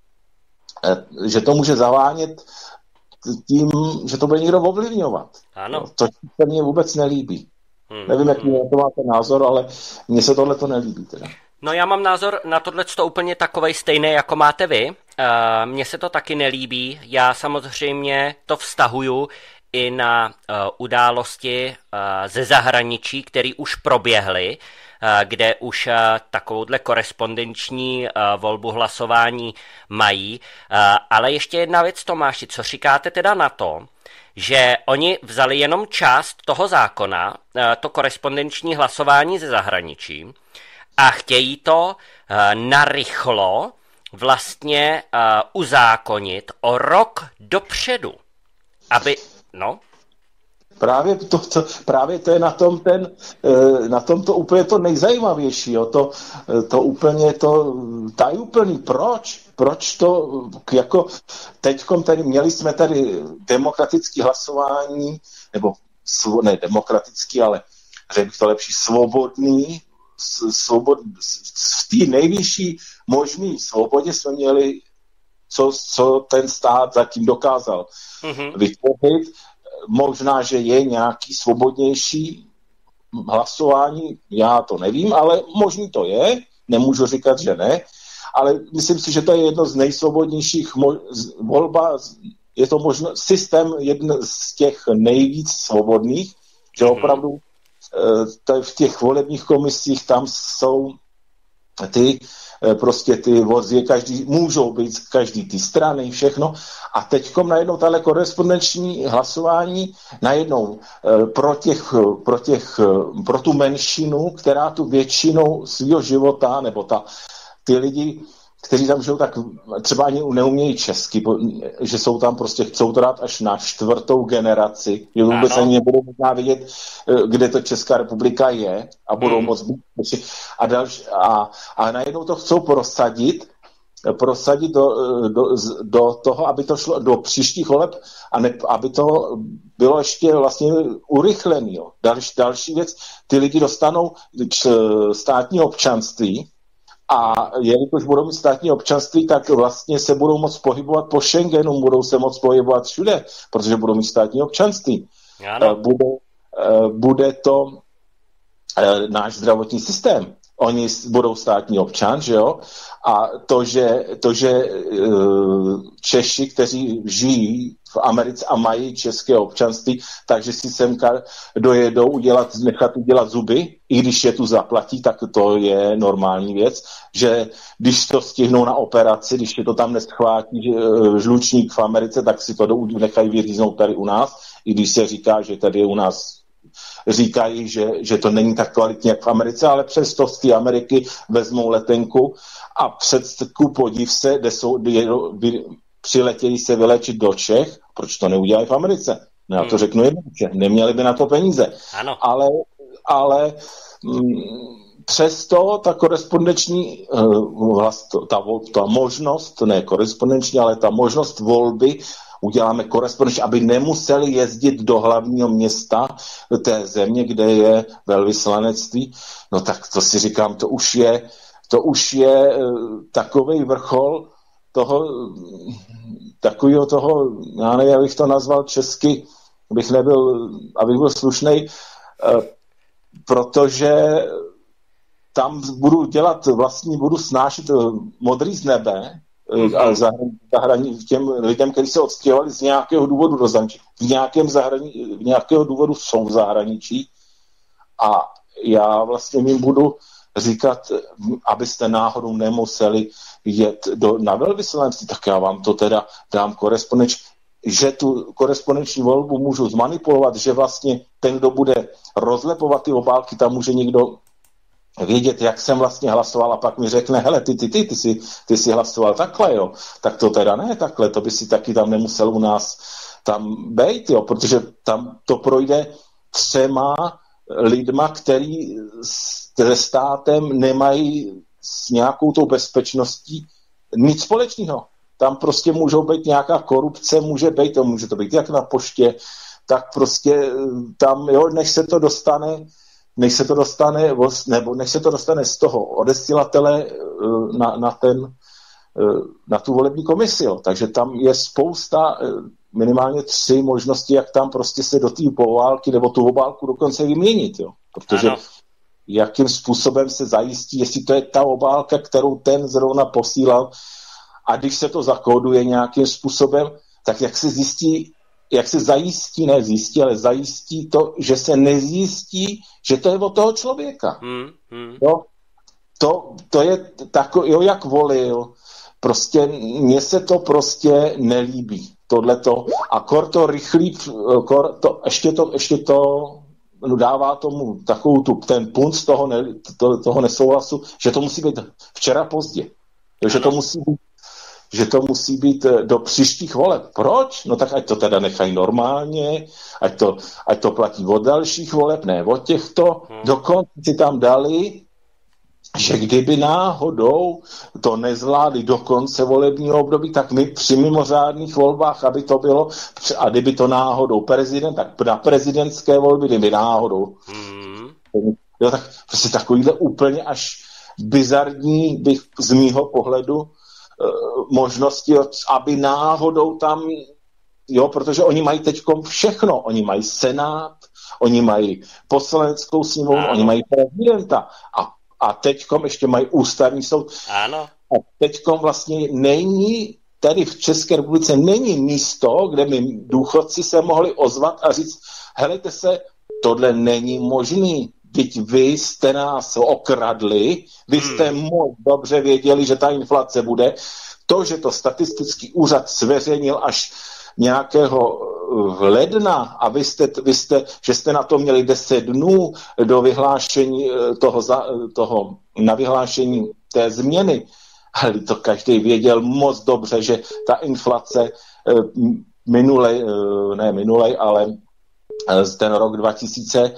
S3: že to může zavánět tím, že to bude někdo ovlivňovat.
S1: Ano.
S3: To se mně vůbec nelíbí. Hmm. Nevím, jaký to máte názor, ale mně se tohle to nelíbí. Teda.
S1: No já mám názor na tohle úplně takovej stejný, jako máte vy. Mně se to taky nelíbí. Já samozřejmě to vztahuju i na uh, události uh, ze zahraničí, které už proběhly, kde už takovouhle korespondenční volbu hlasování mají. Ale ještě jedna věc, Tomáši, co říkáte teda na to, že oni vzali jenom část toho zákona, to korespondenční hlasování ze zahraničí, a chtějí to narychlo vlastně uzákonit o rok dopředu, aby, no...
S3: Právě to, to, právě to je na tom, ten, na tom to úplně to nejzajímavější. Jo? To, to úplně to tajuplný. Proč? Proč to, jako teďkom tady, měli jsme tady demokratické hlasování, nebo ne demokratický, ale řekl bych to lepší, svobodný, svobod, v té nejvyšší možné svobodě jsme měli, co, co ten stát zatím dokázal mm-hmm. vytvořit. Možná, že je nějaký svobodnější hlasování, já to nevím, ale možný to je, nemůžu říkat, že ne, ale myslím si, že to je jedno z nejsvobodnějších mo- volba, je to možno systém jeden z těch nejvíc svobodných, že opravdu e, v těch volebních komisích tam jsou ty prostě ty vozy, každý, můžou být každý ty strany, všechno. A teďkom najednou tahle korespondenční hlasování najednou e, pro, těch, pro, těch, pro tu menšinu, která tu většinou svého života, nebo ta, ty lidi, kteří tam žijou, tak třeba ani neumějí česky, že jsou tam prostě, chcou to dát až na čtvrtou generaci, že vůbec ani nebudou možná vědět, kde to Česká republika je a budou hmm. moc být. A, další, a, a najednou to chcou prosadit, prosadit do, do, do toho, aby to šlo do příštích voleb a ne, aby to bylo ještě vlastně urychlený. Jo. Další, další věc, ty lidi dostanou č, státní občanství, a jelikož budou mít státní občanství, tak vlastně se budou moct pohybovat po Schengenu, budou se moct pohybovat všude, protože budou mít státní občanství. Bude, bude to náš zdravotní systém. Oni budou státní občan, že jo? A to, že, to, že Češi, kteří žijí v Americe a mají české občanství, takže si semka dojedou udělat, nechat udělat zuby, i když je tu zaplatí, tak to je normální věc, že když to stihnou na operaci, když je to tam neschvátí žlučník v Americe, tak si to nechají vyříznout tady u nás, i když se říká, že tady u nás říkají, že, že to není tak kvalitní jak v Americe, ale přesto z té Ameriky vezmou letenku a před ku podiv se, kde jsou, kde přiletěli se vylečit do Čech, proč to neudělají v Americe? No, já to řeknu jednoduše, neměli by na to peníze.
S1: Ano.
S3: Ale, ale mm, přesto ta korespondenční vlast, ta, ta možnost, ne korespondenční, ale ta možnost volby uděláme korespondenční, aby nemuseli jezdit do hlavního města té země, kde je velvyslanectví, no tak to si říkám, to už je, to už je takovej vrchol toho, takového toho, já nevím, abych to nazval česky, abych nebyl, abych byl slušnej, protože tam budu dělat vlastní, budu snášet modrý z nebe a zahrani, zahrani, těm lidem, kteří se odstěhovali z nějakého důvodu do zahraničí. V nějakém zahrani, v nějakého důvodu jsou v zahraničí a já vlastně jim budu říkat, abyste náhodou nemuseli jet do, na velvyslanectví, tak já vám to teda dám korespondenční, že tu korespondenční volbu můžu zmanipulovat, že vlastně ten, kdo bude rozlepovat ty obálky, tam může někdo vědět, jak jsem vlastně hlasoval a pak mi řekne, hele, ty, ty, ty, ty jsi, ty jsi hlasoval takhle, jo. Tak to teda ne takhle, to by si taky tam nemusel u nás tam bejt, jo, protože tam to projde třema lidma, který se státem nemají s nějakou tou bezpečností nic společného. Tam prostě můžou být nějaká korupce, může být, to může to být jak na poště, tak prostě tam, jo, než se to dostane než se to dostane, nebo než se to dostane z toho odesilatele na, na, ten, na tu volební komisi. Jo. Takže tam je spousta, minimálně tři možnosti, jak tam prostě se do té poválky nebo tu obálku dokonce vyměnit. Jo. Protože ano. Jakým způsobem se zajistí, jestli to je ta obálka, kterou ten zrovna posílal, a když se to zakóduje nějakým způsobem, tak jak se zjistí, jak se zajistí, ne zjistí, ale zajistí to, že se nezjistí, že to je od toho člověka. Hmm, hmm. Jo? To, to je takový, jo, jak volil. Prostě mně se to prostě nelíbí. Tohleto. A kor to rychlý, kor to, ještě to, ještě to no, dává tomu takovou tu, ten punc toho, ne, to, toho nesouhlasu, že to musí být včera pozdě. Jo, že to musí být že to musí být do příštích voleb. Proč? No tak ať to teda nechají normálně, ať to, ať to platí od dalších voleb, ne od těchto. Hmm. Dokonce si tam dali, že kdyby náhodou to nezvládli do konce volebního období, tak my při mimořádných volbách, aby to bylo, a kdyby to náhodou prezident, tak na prezidentské volby, kdyby náhodou. Hmm. Jo, tak prostě takovýhle úplně až bizarní bych z mýho pohledu možnosti, aby náhodou tam, jo, protože oni mají teďkom všechno. Oni mají senát, oni mají poslaneckou sněmovnu, oni mají prezidenta a, a teďkom ještě mají ústavní soud.
S1: Ano.
S3: A teďkom vlastně není, tady v České republice není místo, kde by důchodci se mohli ozvat a říct, helejte se, tohle není možný. Vždyť vy jste nás okradli, vy jste hmm. moc dobře věděli, že ta inflace bude. To, že to statistický úřad zveřejnil až nějakého ledna a vy jste, vy jste, že jste na to měli deset dnů do vyhlášení toho, toho na vyhlášení té změny, ale to každý věděl moc dobře, že ta inflace minulej, ne minulej, ale ten rok dva tisíce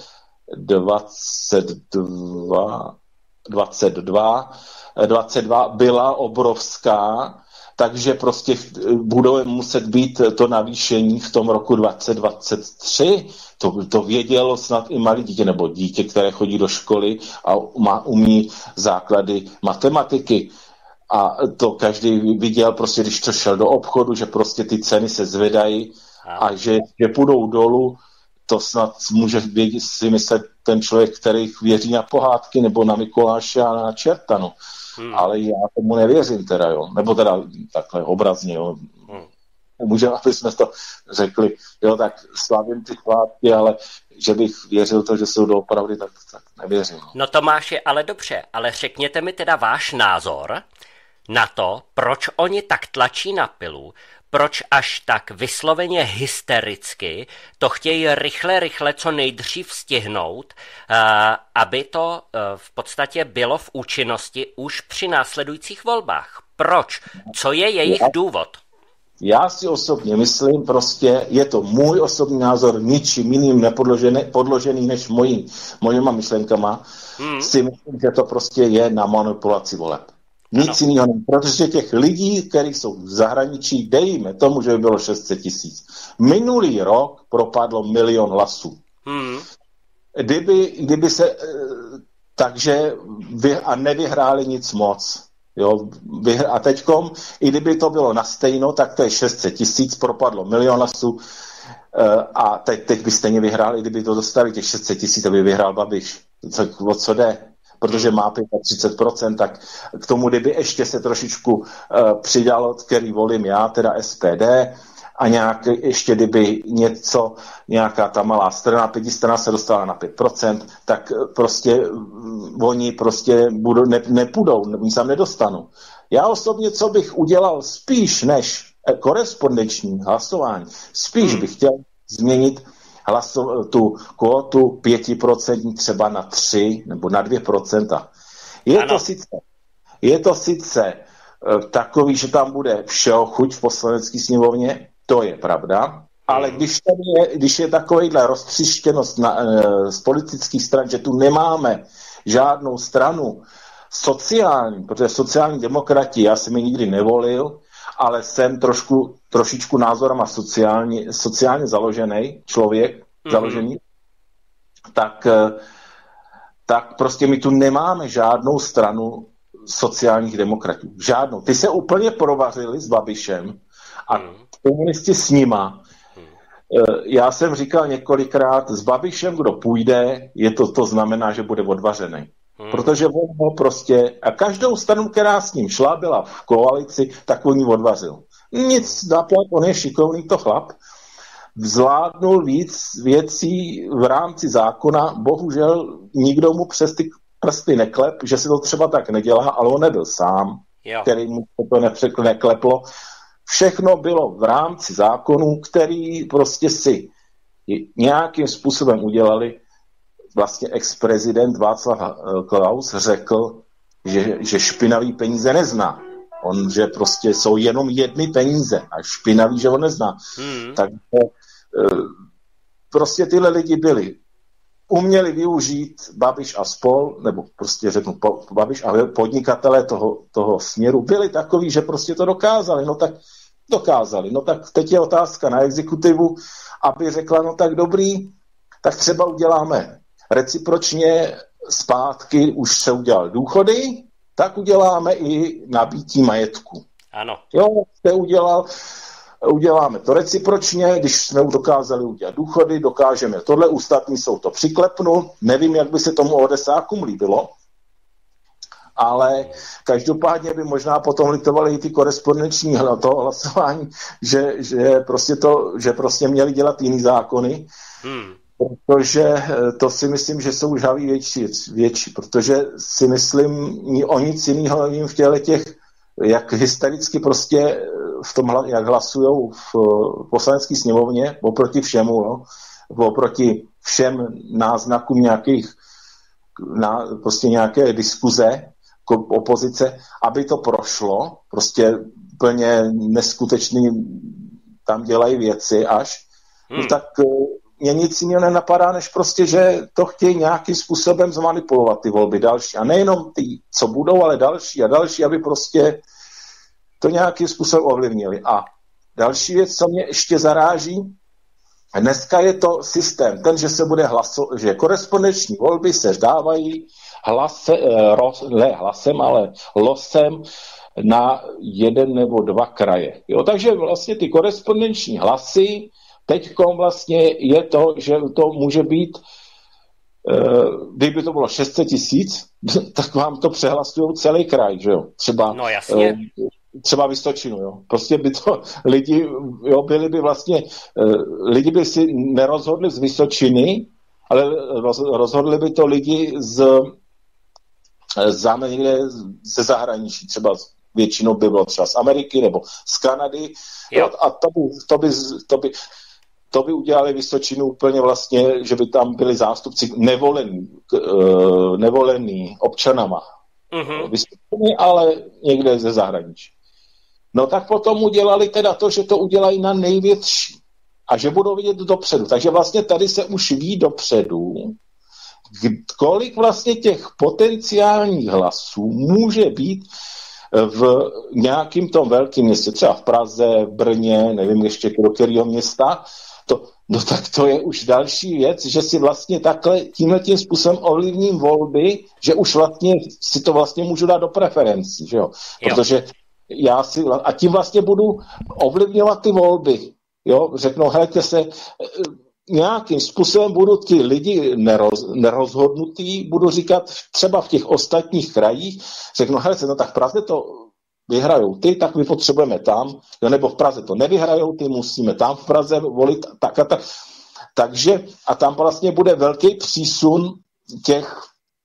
S3: dvacet dva, dvacet dva, dvacet dva byla obrovská, takže prostě budou muset být to navýšení v tom roku dvacet dvacet tři. To, to vědělo snad i malé dítě, nebo dítě, které chodí do školy a má, umí základy matematiky. A to každý viděl, prostě když to šel do obchodu, že prostě ty ceny se zvedají a že, že půjdou dolů. To snad může vědět, si myslet ten člověk, který věří na pohádky nebo na Mikuláše a na čerta, no. Hmm. Ale já tomu nevěřím teda, jo. Nebo teda takhle obrazně, jo. Hmm. Můžeme, aby jsme to řekli, jo, tak slavím ty svátky, ale že bych věřil to, že jsou doopravdy, tak, tak nevěřím.
S1: No Tomáši, ale dobře, ale řekněte mi teda váš názor na to, proč oni tak tlačí na pilu, proč až tak vysloveně hystericky to chtějí rychle, rychle, co nejdřív stihnout, aby to v podstatě bylo v účinnosti už při následujících volbách. Proč? Co je jejich já, důvod?
S3: Já si osobně myslím, prostě je to můj osobní názor, ničím jiným nepodložený podložený než mojí, mojima myšlenkama, hmm. si myslím, že to prostě je na manipulaci voleb. Nic jiného, protože těch lidí, kteří jsou v zahraničí, dejme tomu, že by bylo šest set tisíc. Minulý rok propadlo milion hlasů. Hmm. Kdyby, kdyby se, takže vy, a nevyhráli nic moc. Jo, vyhr, a teďkom, i kdyby to bylo na stejno, tak to je šest set tisíc, propadlo milion hlasů a teď, teď by stejně vyhráli, kdyby to dostali těch šest set tisíc, aby vyhrál Babiš. Co, o co jde? Protože má třicet pět procent, tak k tomu, kdyby ještě se trošičku uh, přidalo, který volím já, teda S P D, a nějak, ještě kdyby něco, nějaká ta malá strana, pětistrana se dostala na pět procent, tak prostě oni prostě budou, ne, nepůjdou, nic tam nedostanou. Já osobně, co bych udělal spíš než korespondenční hlasování, spíš bych chtěl změnit Hlaso, tu kvotu pět procent třeba na tři nebo na dvě procenta. Je to sice, je to sice uh, takový, že tam bude všeho chuť v poslanecké sněmovně, to je pravda, ale když, tady je, když je takovýhle roztříštěnost na, uh, z politických stran, že tu nemáme žádnou stranu sociální, protože sociální demokrati, já jsem ji nikdy nevolil, ale jsem trošku, trošičku názorama sociálně, sociálně založený člověk, mm-hmm. založený, tak, tak prostě my tu nemáme žádnou stranu sociálních demokratů. Žádnou. Ty se úplně provařili s Babišem a mm. komunisti s nima. Mm. Já jsem říkal několikrát, s Babišem, kdo půjde, je to, to znamená, že bude odvařený. Hmm. Protože on ho prostě, a každou stranu, která s ním šla, byla v koalici, tak on ji odvařil. Nic naplat, on je šikovný to chlap, zvládnul víc věcí v rámci zákona, bohužel nikdo mu přes ty prsty neklep, že se to třeba tak nedělá, ale on nebyl sám, jo. který mu to nepřekl, nekleplo. Všechno bylo v rámci zákonů, který prostě si nějakým způsobem udělali. Vlastně ex-prezident Václav Klaus řekl, že, že špinavý peníze nezná. On, že prostě jsou jenom jedny peníze a špinavý, že on nezná. Hmm. Takže prostě tyhle lidi byli, uměli využít Babiš a spol, nebo prostě řeknu Babiš a podnikatelé toho, toho směru, byli takový, že prostě to dokázali, no tak dokázali, no tak teď je otázka na exekutivu, aby řekla, no tak dobrý, tak třeba uděláme recipročně zpátky, už se udělal důchody, tak uděláme i nabítí majetku.
S1: Ano.
S3: Jo, to udělal, uděláme to recipročně, když jsme dokázali udělat důchody, dokážeme tohle, ostatní jsou to přiklepnul, nevím, jak by se tomu odesákům líbilo, ale každopádně by možná potom litovali i ty korespondenční toho hlasování, že, že, prostě to, že prostě měli dělat jiný zákony, hmm. protože to si myslím, že jsou žhaví větší, větší, protože si myslím, o nic jiného jim v těle těch, jak hystericky prostě v tom, jak hlasujou v poslanecké sněmovně, oproti všemu, no, oproti všem náznakům nějakých, na, prostě nějaké diskuze, opozice, aby to prošlo, prostě úplně neskutečný, tam dělají věci až, hmm. no tak mě nic jiného nenapadá, než prostě, že to chtějí nějakým způsobem zmanipulovat ty volby další. A nejenom ty, co budou, ale další a další, aby prostě to nějakým způsobem ovlivnili. A další věc, co mě ještě zaráží, dneska je to systém, ten, že se bude hlasovat, že korespondenční volby se dávají hlase, roz, ne hlasem, ale losem na jeden nebo dva kraje. Jo, takže vlastně ty korespondenční hlasy teďkom vlastně je to, že to může být, kdyby to bylo šest set tisíc, tak vám to přehlasují celý kraj, že jo? Třeba,
S1: no jasně.
S3: Třeba Vysočinu, jo. Prostě by to lidi, jo, byli by vlastně, lidi by si nerozhodli z Vysočiny, ale rozhodli by to lidi z, z někde ze zahraničí, třeba většinou by bylo třeba z Ameriky nebo z Kanady, jo. A to by, to by, to by To by udělali Vysočinu úplně vlastně, že by tam byli zástupci nevolení, nevolení občanama. Uh-huh. Vysočiny, ale někde ze zahraničí. No tak potom udělali teda to, že to udělají na největší a že budou vidět dopředu. Takže vlastně tady se už ví dopředu, kolik vlastně těch potenciálních hlasů může být v nějakým tom velkém městě, třeba v Praze, v Brně, nevím ještě do kterého města. To, no tak to je už další věc, že si vlastně takhle tímhletím způsobem ovlivním volby, že už vlastně si to vlastně můžu dát do preferencí, že jo? Protože já si, a tím vlastně budu ovlivňovat ty volby, jo? Řeknou, hejte se, nějakým způsobem budu ti lidi neroz, nerozhodnutý, budu říkat třeba v těch ostatních krajích, řeknou, hejte, no tak v Praze to vyhrajou ty, tak my potřebujeme tam, jo, nebo v Praze to nevyhrajou ty, musíme tam v Praze volit tak a tak. Takže a tam vlastně bude velký přísun těch,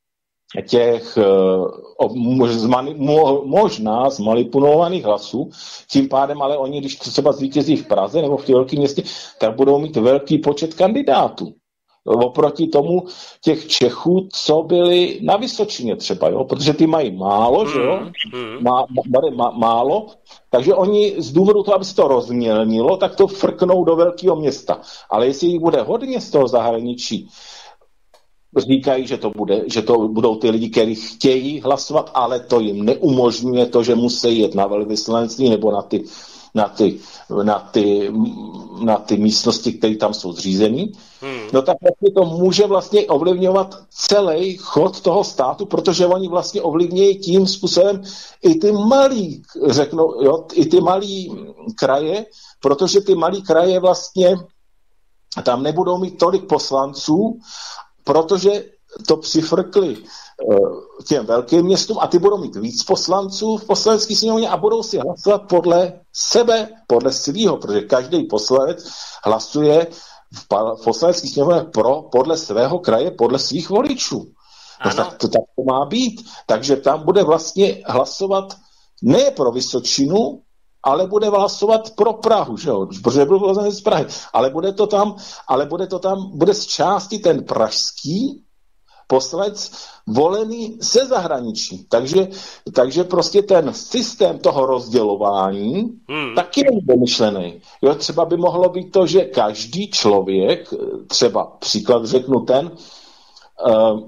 S3: těch uh, zmani, mo, možná zmanipulovaných hlasů, tím pádem ale oni, když třeba zvítězí v Praze nebo v těch velkých městě, tak budou mít velký počet kandidátů. Oproti tomu těch Čechů, co byli na Vysočině třeba, jo? Protože ty mají málo, že jo? Má, má, má, málo, takže oni z důvodu toho, aby se to rozmělnilo, tak to frknou do velkého města. Ale jestli jich bude hodně z toho zahraničí, říkají, že to, bude, že to budou ty lidi, kteří chtějí hlasovat, ale to jim neumožňuje to, že musí jet na velvyslanectví nebo na ty na ty, na ty, na ty místnosti, které tam jsou zřízený, hmm. no tak vlastně to může vlastně ovlivňovat celý chod toho státu, protože oni vlastně ovlivňují tím způsobem i ty malý, řeknou, jo, i ty malý kraje, protože ty malý kraje vlastně tam nebudou mít tolik poslanců, protože to přifrkli těm velkým městům a ty budou mít víc poslanců v poslanecké sněmovně a budou si hlasovat podle sebe, podle svýho, protože každý poslanec hlasuje v poslanecké sněmovně pro, podle svého kraje, podle svých voličů. No, tak, to, tak to má být. Takže tam bude vlastně hlasovat ne pro Vysočinu, ale bude hlasovat pro Prahu, že jo? Protože byl vlastně z Prahy. Ale bude to tam, ale bude to tam, bude z části ten pražský poslanec volený ze zahraničí. Takže, takže prostě ten systém toho rozdělování hmm. taky není domyšlený. Jo, třeba by mohlo být to, že každý člověk, třeba příklad řeknu ten, uh,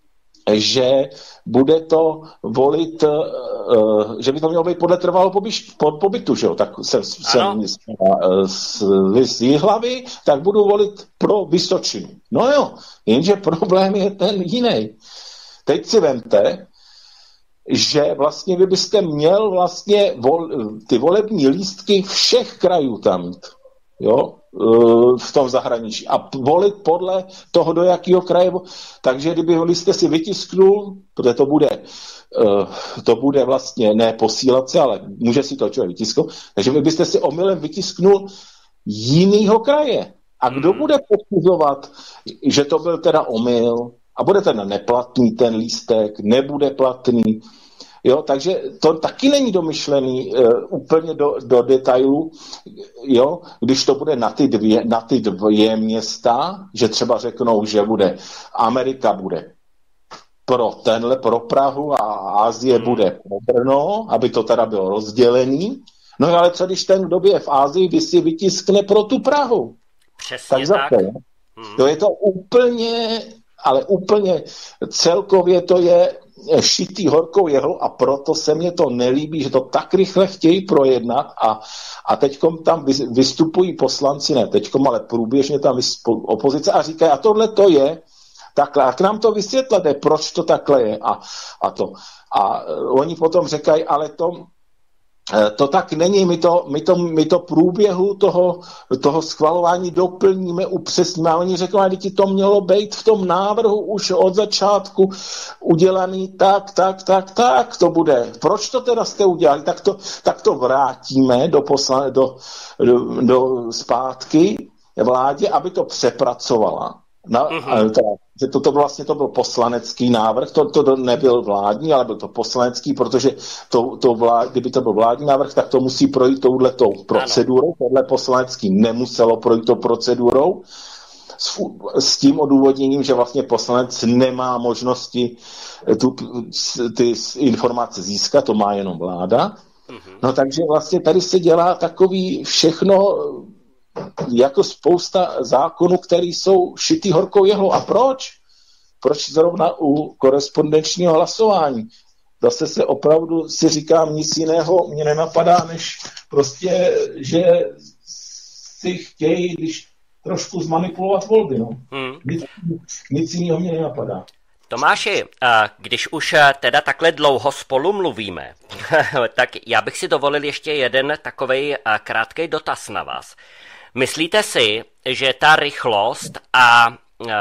S3: že bude to volit, uh, že by to mělo být podle trvalého pobytu, že jo? Tak jsem, jsem z, z Jihlavy, tak budu volit pro Vysočinu. No jo, jenže problém je ten jiný. Teď si vemte, že vlastně vy byste měl vlastně vol, ty volební lístky všech krajů tam, jo? V tom zahraničí a volit podle toho, do jakého kraje. Takže kdyby jste si vytisknul, protože to bude, to bude vlastně ne posílat se, ale může si to člověk vytisknout, takže vy byste si omylem vytisknul jinýho kraje. A kdo bude posuzovat, že to byl teda omyl a bude teda neplatný ten lístek, nebude platný. Jo, takže to taky není domyšlený uh, úplně do, do detailu, jo, když to bude na ty, dvě, na ty dvě města, že třeba řeknou, že bude Amerika bude pro tenhle, pro Prahu a Asie bude pro Brno, aby to teda bylo rozdělený. No ale co když ten, kdo je v Asii, vy si vytiskne pro tu Prahu?
S1: Přesně
S3: tak. Zase,
S1: tak.
S3: Hmm. To je to úplně, ale úplně celkově to je šitý horkou jehlou a proto se mně to nelíbí, že to tak rychle chtějí projednat a, a teďkom tam vystupují poslanci, ne teďkom, ale průběžně tam vyspo, opozice a říkají, a tohle to je takhle, a k nám to vysvětlete, proč to takhle je a, a to. A oni potom říkají, ale to To tak není, my to, my to, my to průběhu toho, toho schvalování doplníme, upřesníme. A oni řeknou, že ti to mělo být v tom návrhu už od začátku udělaný tak, tak, tak, tak to bude. Proč to teda jste udělali? Tak to, tak to vrátíme do, posla, do, do, do zpátky vládě, aby to přepracovala. Na, uh-huh. teda, že to, to vlastně to byl poslanecký návrh, to, to nebyl vládní, ale byl to poslanecký, protože to, to vlád, kdyby to byl vládní návrh, tak to musí projít touhletou procedurou, tohle poslanecký nemuselo projít tou procedurou, s, s tím odůvodněním, že vlastně poslanec nemá možnosti tu, ty informace získat, to má jenom vláda. Uh-huh. No takže vlastně tady se dělá takový všechno jako spousta zákonů, které jsou šitý horkou jehlou. A proč? Proč zrovna u korespondenčního hlasování? Zase se opravdu si říkám, nic jiného mě nenapadá, než prostě, že si chtějí, když trošku zmanipulovat volby. No. Hmm. Nic, nic jiného mě nenapadá.
S1: Tomáši, když už teda takhle dlouho spolu mluvíme, tak já bych si dovolil ještě jeden takovej krátký dotaz na vás. Myslíte si, že ta rychlost a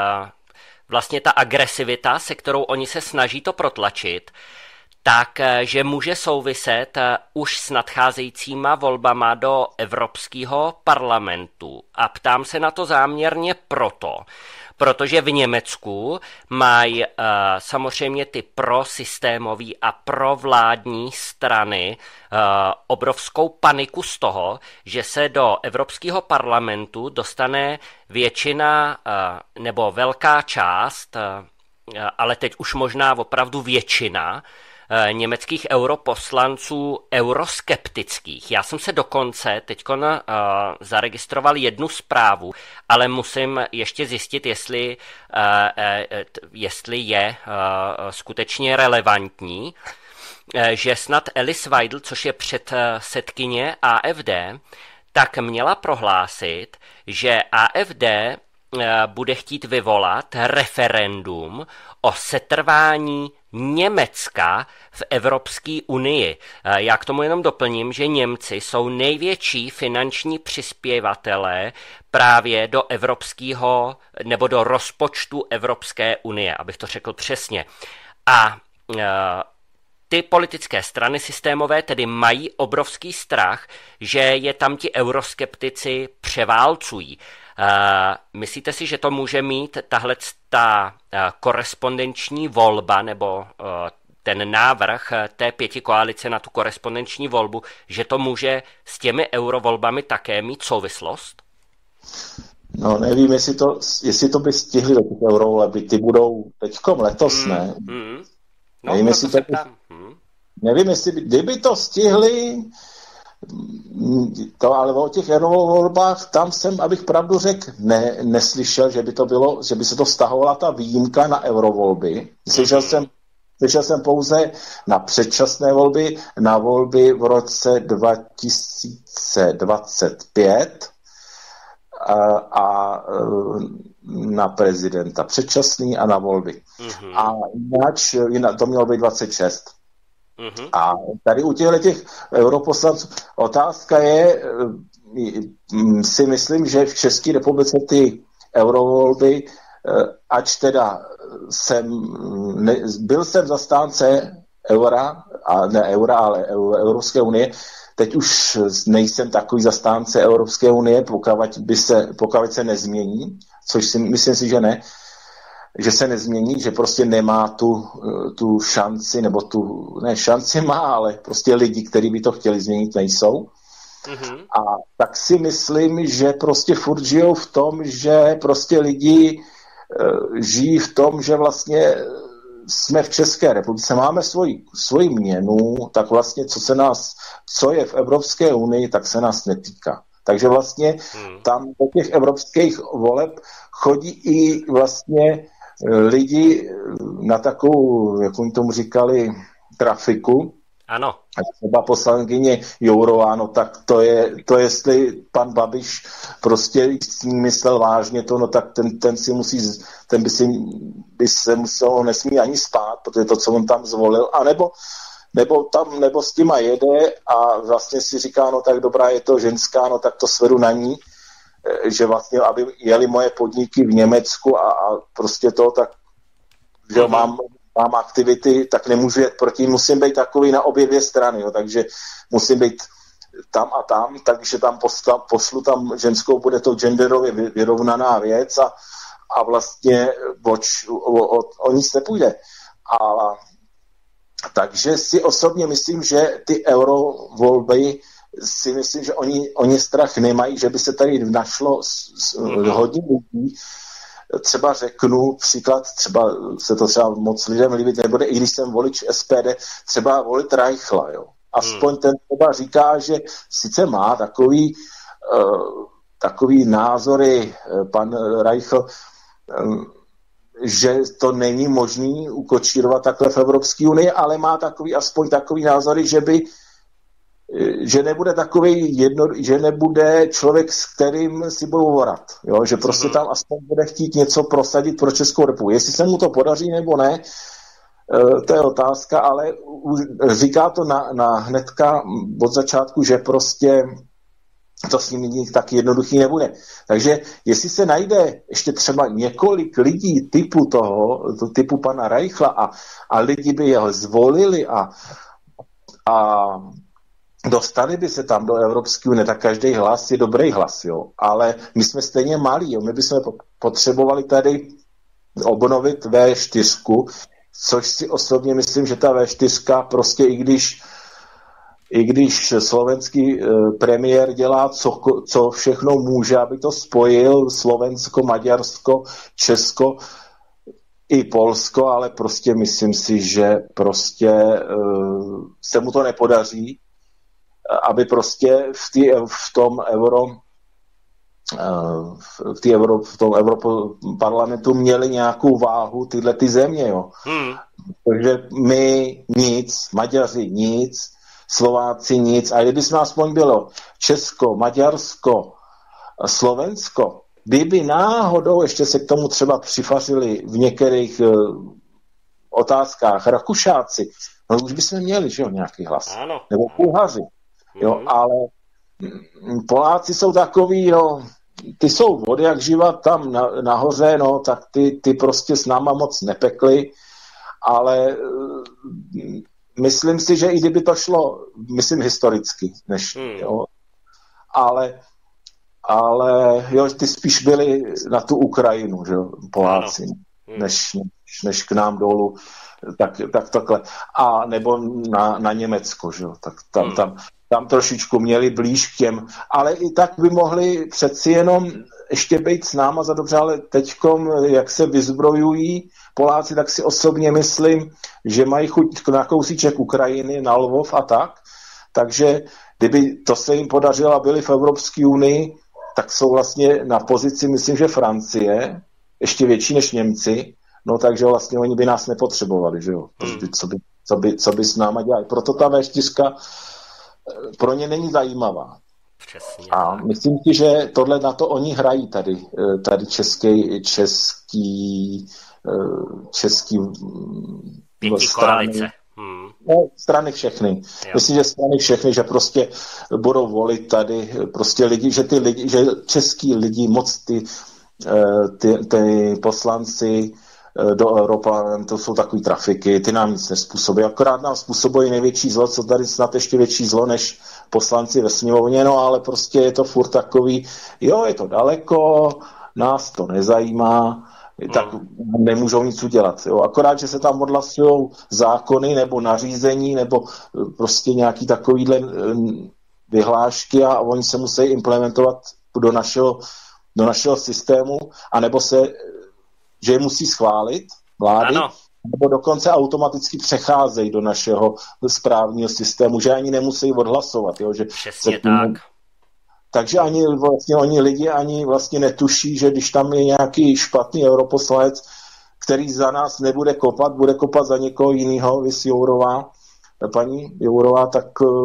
S1: vlastně ta agresivita, se kterou oni se snaží to protlačit, tak že může souviset už s nadcházejícíma volbama do Evropského parlamentu? A ptám se na to záměrně proto, protože v Německu mají uh, samozřejmě ty prosystémové a provládní strany uh, obrovskou paniku z toho, že se do Evropského parlamentu dostane většina uh, nebo velká část, uh, ale teď už možná opravdu většina německých europoslanců euroskeptických. Já jsem se dokonce teď uh, zaregistroval jednu zprávu, ale musím ještě zjistit, jestli, uh, uh, jestli je uh, skutečně relevantní, uh, že snad Alice Weidel, což je předsedkyně A F D, tak měla prohlásit, že A F D uh, bude chtít vyvolat referendum o setrvání Německa v Evropské unii. Já k tomu jenom doplním, že Němci jsou největší finanční přispěvatelé právě do evropského nebo do rozpočtu Evropské unie, abych to řekl přesně. A e, ty politické strany systémové tedy mají obrovský strach, že je tam ti euroskeptici převálcují. Uh, myslíte si, že to může mít tahle ta uh, korespondenční volba nebo uh, ten návrh té pěti koalice na tu korespondenční volbu, že to může s těmi eurovolbami také mít souvislost?
S3: No nevím, jestli to, jestli to by stihli do těch eurovoleb, ty budou teďkom letos,
S1: mm,
S3: ne?
S1: Mm. No,
S3: nevím, jestli to by,
S1: mm.
S3: nevím, jestli by, kdyby to stihli, to, ale o těch eurovolbách, tam jsem, abych pravdu řekl, ne, neslyšel, že by to bylo, že by se to vztahovala ta výjimka na eurovolby. Slyšel jsem, slyšel jsem pouze na předčasné volby, na volby v roce dva tisíce dvacet pět a, a na prezidenta předčasný a na volby. Mm-hmm. A jináč, jinak to mělo být dvacet šest. Mm-hmm. A tady u těchto těch europoslanců otázka je, si myslím, že v České republice ty eurovolby, ač teda jsem, ne, byl jsem zastánce eura, a ne eura, ale Evropské unie, teď už nejsem takový zastánce Evropské unie, pokud, by se, pokud se nezmění, což si myslím si, že ne, že se nezmění, že prostě nemá tu, tu šanci, nebo tu, ne šanci má, ale prostě lidi, kteří by to chtěli změnit, nejsou. Mm-hmm. A tak si myslím, že prostě furt žijou v tom, že prostě lidi uh, žijí v tom, že vlastně jsme v České republice, máme svoji, svoji měnu, tak vlastně co se nás, co je v Evropské unii, tak se nás netýká. Takže vlastně hmm. tam do těch evropských voleb chodí i vlastně lidi na takovou, jak oni tomu říkali, trafiku.
S1: Ano.
S3: A třeba poslankyně Jourová, no tak to je, to jestli pan Babiš prostě s ním myslel vážně to, no tak ten, ten si musí, ten by, si, by se musel, nesmí ani spát, protože to, co on tam zvolil, a nebo, nebo tam, nebo s těma jede a vlastně si říká, no tak dobrá, je to ženská, no tak to svedu na ní, že vlastně, aby jeli moje podniky v Německu a, a prostě to, tak že mm-hmm. mám mám aktivity, tak nemůžu jet proti, musím být takový na obě dvě strany, jo, takže musím být tam a tam, takže tam posla, pošlu tam ženskou, bude to genderově vyrovnaná věc a, a vlastně oč, o, o, o nic nepůjde. A, takže si osobně myslím, že ty eurovolby si myslím, že oni, oni strach nemají, že by se tady našlo s, s, hodně lidí. Třeba řeknu příklad, třeba se to třeba moc lidem líbit nebude, i když jsem volič S P D, třeba volit Reichla, jo. Aspoň hmm. ten třeba říká, že sice má takový, uh, takový názory pan Reichl, um, že to není možný ukočírovat takhle v Evropské unii, ale má takový, aspoň takový názory, že by že nebude takový jedno, že nebude člověk, s kterým si budou vorat, jo? Že prostě tam aspoň bude chtít něco prosadit pro Českou republiku. Jestli se mu to podaří nebo ne, to je otázka, ale říká to na, na hnedka od začátku, že prostě to s ním tak jednoduchý nebude. Takže jestli se najde ještě třeba několik lidí typu toho, typu pana Reichla a, a lidi by jeho zvolili a, a dostali by se tam do Evropské unie, tak každý hlas je dobrý hlas, jo. Ale my jsme stejně malí, jo. My bychom potřebovali tady obnovit V čtyři, což si osobně myslím, že ta V čtyři prostě i když i když slovenský e, premiér dělá, co, co všechno může, aby to spojil Slovensko, Maďarsko, Česko i Polsko, ale prostě myslím si, že prostě e, se mu to nepodaří, aby prostě v, tý, v tom euro v, tý euro, v tom Europarlamentu měli nějakou váhu tyhle ty země, jo. Hmm. Takže my nic, Maďaři nic, Slováci nic, a kdyby aspoň bylo Česko, Maďarsko, Slovensko, kdyby náhodou ještě se k tomu třeba přifařili v některých uh, otázkách Rakušáci, no už bychom měli, že jo, nějaký hlas.
S1: Ano.
S3: Nebo Bulhaři. Jo, mm. ale Poláci jsou takový, no, ty jsou vody jak živa tam na, nahoře, no, tak ty, ty prostě s náma moc nepekli, ale myslím si, že i kdyby to šlo, myslím historicky, než, mm. jo, ale, ale jo, ty spíš byli na tu Ukrajinu, že jo, Poláci, mm. než, než, než k nám dolů, tak, tak takhle, a nebo na, na Německo, že jo, tak tam, mm. tam tam trošičku měli blíž k těm, ale i tak by mohli přeci jenom ještě být s náma za dobře, ale teďkom, jak se vyzbrojují Poláci, tak si osobně myslím, že mají chuť na kousíček Ukrajiny, na Lvov a tak. Takže kdyby to se jim podařilo a byli v Evropské unii, tak jsou vlastně na pozici, myslím, že Francie, ještě větší než Němci, no takže vlastně oni by nás nepotřebovali, že jo. Hmm. Co, by, co, by, co by s náma dělali. Proto ta vé čtyři pro ně není zajímavá.
S1: Přesně,
S3: a tak. Myslím si, že tohle na to oni hrají tady, tady český, český, český
S1: pěti koalice. Hmm.
S3: No, strany všechny. Jo. Myslím, že strany všechny, že prostě budou volit tady prostě lidi, že ty lidi, že český lidi moc ty, ty, ty poslanci do Europarlamentu jsou takový trafiky, ty nám nic nespůsobí. Akorát nám způsobují největší zlo, co tady snad ještě větší zlo než poslanci ve sněmovně, no ale prostě je to furt takový, jo, je to daleko, nás to nezajímá, tak nemůžou nic udělat. Jo. Akorát, že se tam odhlasují zákony nebo nařízení nebo prostě nějaký takovýhle vyhlášky a oni se musí implementovat do našeho, do našeho systému, anebo se, že je musí schválit vlády, ano. Nebo dokonce automaticky přecházejí do našeho správního systému, že ani nemusí odhlasovat. Jo, že
S1: přesně se tak.
S3: Takže ani vlastně oni lidi ani vlastně netuší, že když tam je nějaký špatný europoslanec, který za nás nebude kopat, bude kopat za někoho jiného, vys Jourová, paní Jourová, tak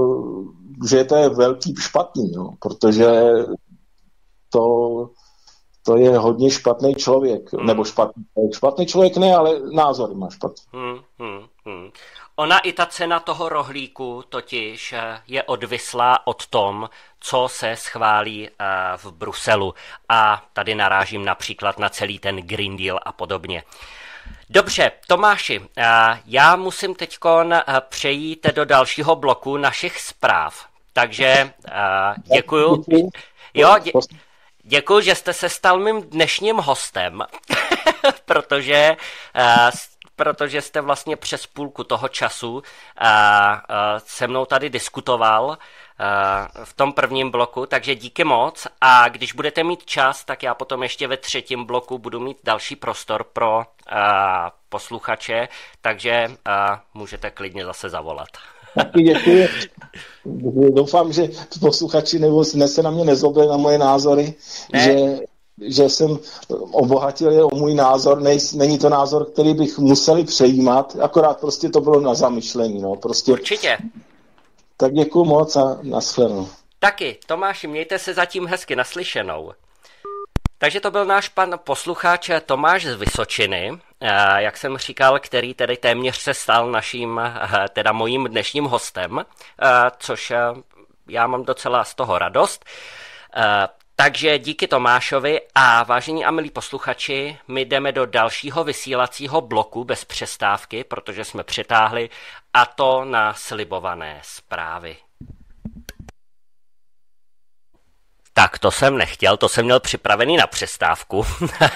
S3: že to je velký špatný, jo, protože to, to je hodně špatný člověk, hmm. nebo špatný, špatný člověk ne, ale názory má špatný.
S1: Hmm, hmm, hmm. Ona i ta cena toho rohlíku totiž je odvislá od tom, co se schválí v Bruselu. A tady narážím například na celý ten Green Deal a podobně. Dobře, Tomáši, já musím teďkon přejít do dalšího bloku našich zpráv. Takže děkuju. Jo, dě, děkuju, že jste se stal mým dnešním hostem, protože protože jste vlastně přes půlku toho času a, a, se mnou tady diskutoval a, v tom prvním bloku, takže díky moc a když budete mít čas, tak já potom ještě ve třetím bloku budu mít další prostor pro a, posluchače, takže a, můžete klidně zase zavolat.
S3: Taky děkuji. Doufám, že posluchači nebo se na mě nezlobili na moje názory, ne. že že jsem obohatil o můj názor, Nej, není to názor, který bych museli přejímat, akorát prostě to bylo na zamyšlení. No. Prostě...
S1: Určitě.
S3: Tak děkuju moc a nashledanou.
S1: Taky, Tomáši, mějte se zatím hezky naslyšenou. Takže to byl náš pan posluchač Tomáš z Vysočiny, jak jsem říkal, který tedy téměř se stal naším, teda mojím dnešním hostem, což já mám docela z toho radost. Takže díky Tomášovi a vážení a milí posluchači, my jdeme do dalšího vysílacího bloku bez přestávky, protože jsme přitáhli, a to na slibované zprávy. Tak to jsem nechtěl, to jsem měl připravený na přestávku.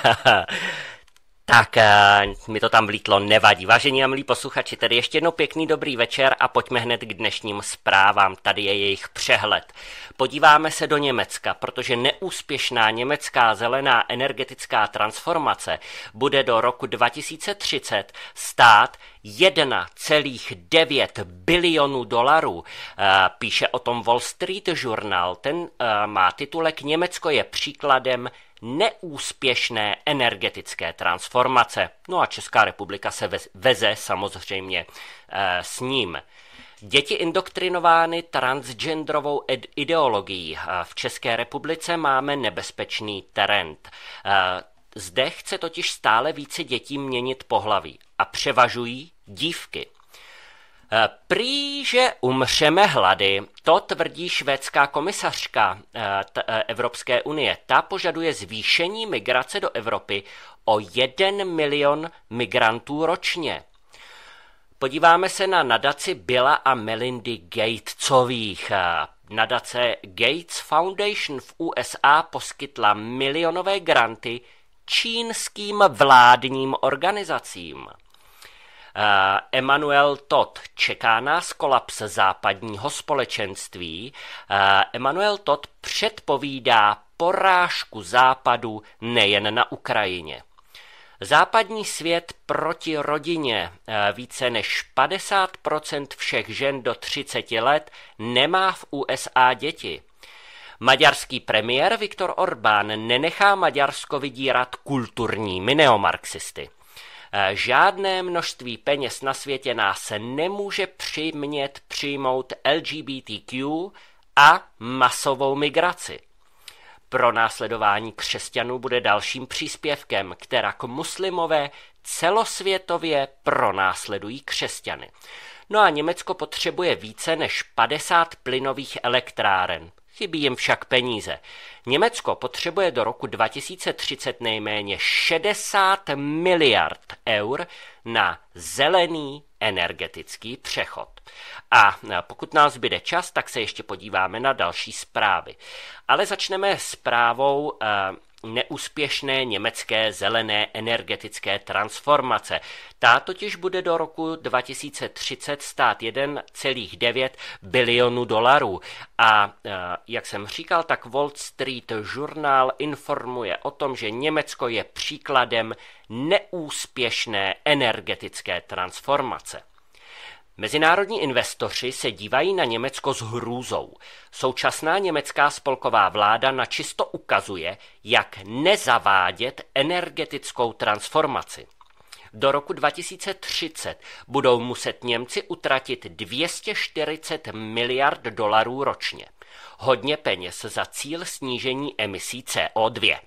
S1: Tak mi to tam vlítlo, nevadí. Vážení a milí posluchači, tedy ještě jednou pěkný dobrý večer a pojďme hned k dnešním zprávám. Tady je jejich přehled. Podíváme se do Německa, protože neúspěšná německá zelená energetická transformace bude do roku dva tisíce třicet stát jedna celá devět bilionů dolarů. Píše o tom Wall Street Journal. Ten má titulek Německo je příkladem neúspěšné energetické transformace. No a Česká republika se veze samozřejmě e, s ním. Děti indoktrinovány transgenderovou ideologií. V České republice máme nebezpečný trend. E, zde chce totiž stále více dětí měnit pohlaví a převažují dívky. Prý, že umřeme hlady, to tvrdí švédská komisařka Evropské unie. Ta požaduje zvýšení migrace do Evropy o jeden milion migrantů ročně. Podíváme se na nadaci Billa a Melindy Gatesových. Nadace Gates Foundation v U S A poskytla milionové granty čínským vládním organizacím. Emanuel Todd: čeká nás kolaps západního společenství. Emanuel Todd předpovídá porážku Západu nejen na Ukrajině. Západní svět proti rodině. Více než padesát procent všech žen do třiceti let nemá v U S A děti. Maďarský premiér Viktor Orbán nenechá Maďarsko vydírat kulturními neomarxisty. Žádné množství peněz na světě nás nemůže přimět přijmout L G B T Q a masovou migraci. Pronásledování křesťanů bude dalším příspěvkem, kterak muslimové celosvětově pronásledují křesťany. No a Německo potřebuje více než padesát plynových elektráren. Chybí jim však peníze. Německo potřebuje do roku dva tisíce třicet nejméně šedesát miliard eur na zelený energetický přechod. A pokud nás zbyde čas, tak se ještě podíváme na další zprávy. Ale začneme zprávou uh, neúspěšné německé zelené energetické transformace. Ta totiž bude do roku dva tisíce třicet stát jedna celá devět bilionu dolarů. A jak jsem říkal, tak Wall Street Journal informuje o tom, že Německo je příkladem neúspěšné energetické transformace. Mezinárodní investoři se dívají na Německo s hrůzou. Současná německá spolková vláda načisto ukazuje, jak nezavádět energetickou transformaci. Do roku dva tisíce třicet budou muset Němci utratit dvě stě čtyřicet miliard dolarů ročně. Hodně peněz za cíl snížení emisí C O dva.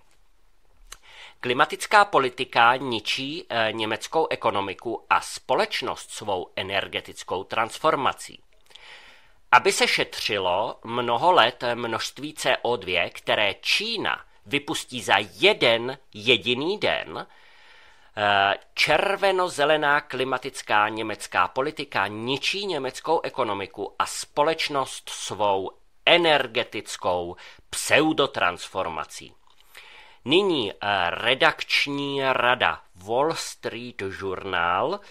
S1: Klimatická politika ničí e, německou ekonomiku a společnost svou energetickou transformací. Aby se šetřilo mnoho let množství C O dva, které Čína vypustí za jeden jediný den, e, červeno-zelená klimatická německá politika ničí německou ekonomiku a společnost svou energetickou pseudotransformací. Nyní redakční rada Wall Street Journal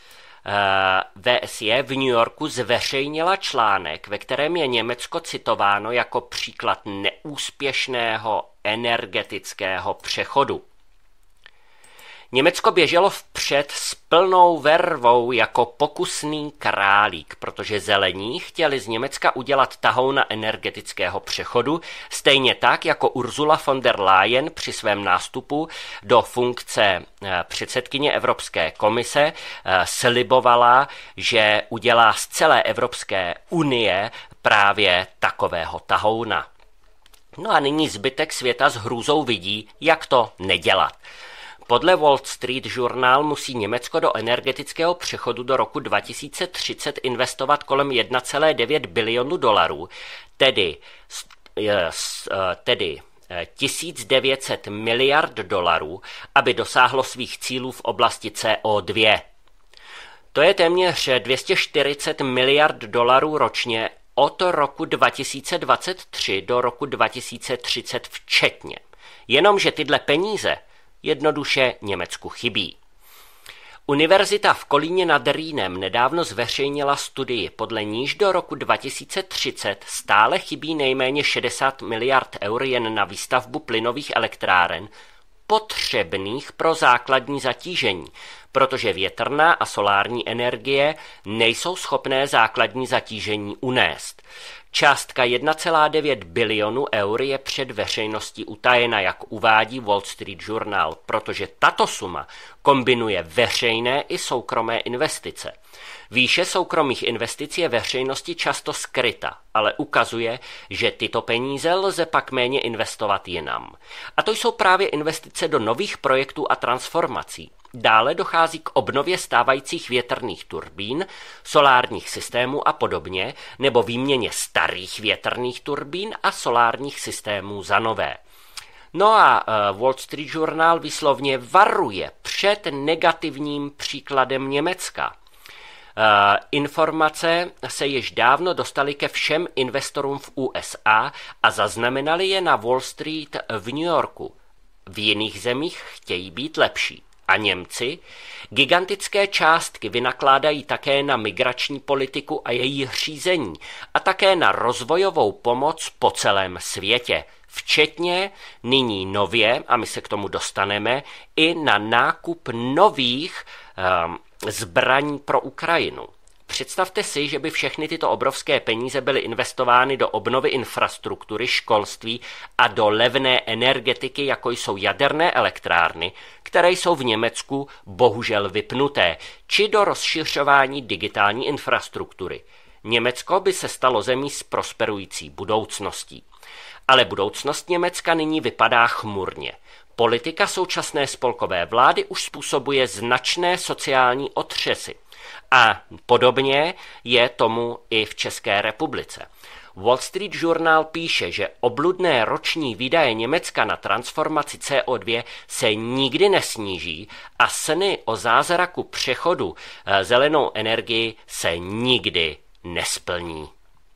S1: V S J v New Yorku zveřejnila článek, ve kterém je Německo citováno jako příklad neúspěšného energetického přechodu. Německo běželo vpřed s plnou vervou jako pokusný králík, protože zelení chtěli z Německa udělat tahouna energetického přechodu, stejně tak jako Ursula von der Leyen při svém nástupu do funkce předsedkyně Evropské komise slibovala, že udělá z celé Evropské unie právě takového tahouna. No a nyní zbytek světa s hrůzou vidí, jak to nedělat. Podle Wall Street Journal musí Německo do energetického přechodu do roku dva tisíce třicet investovat kolem jedna celá devět bilionu dolarů, tedy, tedy tisíc devět set miliard dolarů, aby dosáhlo svých cílů v oblasti C O dva. To je téměř dvě stě čtyřicet miliard dolarů ročně od roku dva tisíce dvacet tři do roku dva tisíce třicet včetně. Jenomže tyhle peníze jednoduše Německu chybí. Univerzita v Kolíně nad Rýnem nedávno zveřejnila studii, podle níž do roku dva tisíce třicet stále chybí nejméně šedesát miliard eur jen na výstavbu plynových elektráren, potřebných pro základní zatížení, protože větrná a solární energie nejsou schopné základní zatížení unést. Částka jedna celá devět bilionu eur je před veřejností utajena, jak uvádí Wall Street Journal, protože tato suma kombinuje veřejné i soukromé investice. Výše soukromých investic je veřejnosti často skryta, ale ukazuje, že tyto peníze lze pak méně investovat jinam. A to jsou právě investice do nových projektů a transformací. Dále dochází k obnově stávajících větrných turbín, solárních systémů a podobně, nebo výměně starých větrných turbín a solárních systémů za nové. No a Wall Street Journal výslovně varuje před negativním příkladem Německa. Informace se již dávno dostaly ke všem investorům v U S A a zaznamenali je na Wall Street v New Yorku. V jiných zemích chtějí být lepší. A Němci gigantické částky vynakládají také na migrační politiku a její řízení a také na rozvojovou pomoc po celém světě, včetně nyní nově, a my se k tomu dostaneme, i na nákup nových um, zbraní pro Ukrajinu. Představte si, že by všechny tyto obrovské peníze byly investovány do obnovy infrastruktury, školství a do levné energetiky, jako jsou jaderné elektrárny, které jsou v Německu bohužel vypnuté, či do rozšiřování digitální infrastruktury. Německo by se stalo zemí s prosperující budoucností. Ale budoucnost Německa nyní vypadá chmurně. Politika současné spolkové vlády už způsobuje značné sociální otřesy. A podobně je tomu i v České republice. Wall Street Journal píše, že obludné roční výdaje Německa na transformaci C O dva se nikdy nesníží a sny o zázraku přechodu zelenou energii se nikdy nesplní.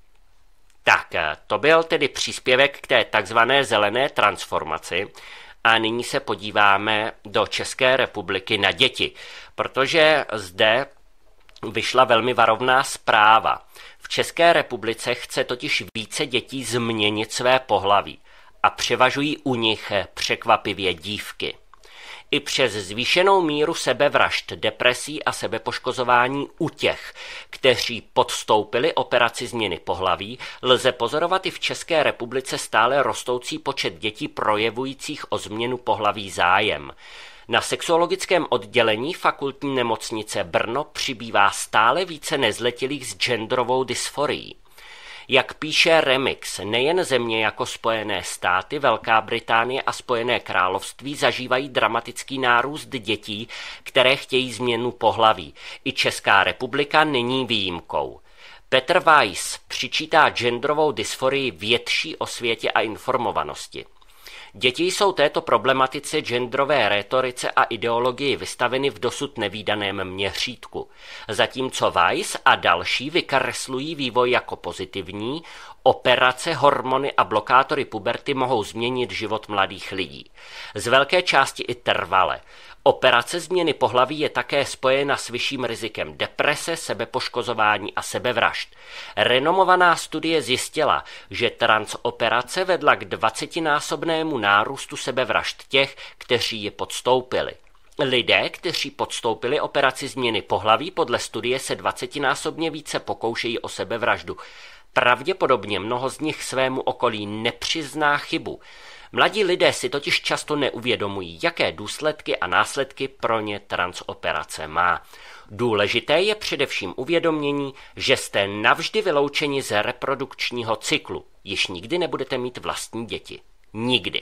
S1: Tak, to byl tedy příspěvek k té takzvané zelené transformaci. A nyní se podíváme do České republiky na děti, protože zde vyšla velmi varovná zpráva. V České republice chce totiž více dětí změnit své pohlaví a převažují u nich překvapivě dívky. I přes zvýšenou míru sebevražd, depresí a sebepoškozování u těch, kteří podstoupili operaci změny pohlaví, lze pozorovat i v České republice stále rostoucí počet dětí projevujících o změnu pohlaví zájem. Na sexuologickém oddělení fakultní nemocnice Brno přibývá stále více nezletilých s genderovou dysforií. Jak píše Remix, nejen země jako Spojené státy, Velká Británie a Spojené království zažívají dramatický nárůst dětí, které chtějí změnu pohlaví. I Česká republika není výjimkou. Petr Weiss přičítá genderovou dysforii větší osvětě a informovanosti. Děti jsou této problematice, genderové rétorice a ideologii vystaveny v dosud nevídaném měřítku. Zatímco Weiss a další vykreslují vývoj jako pozitivní, operace, hormony a blokátory puberty mohou změnit život mladých lidí. Z velké části i trvale. Operace změny pohlaví je také spojena s vyšším rizikem deprese, sebepoškozování a sebevražd. Renomovaná studie zjistila, že transoperace vedla k dvacetinásobnému nárůstu sebevražd těch, kteří ji podstoupili. Lidé, kteří podstoupili operaci změny pohlaví, podle studie se dvacetinásobně více pokoušejí o sebevraždu. Pravděpodobně mnoho z nich svému okolí nepřizná chybu. Mladí lidé si totiž často neuvědomují, jaké důsledky a následky pro ně transoperace má. Důležité je především uvědomění, že jste navždy vyloučeni z reprodukčního cyklu. Již nikdy nebudete mít vlastní děti. Nikdy.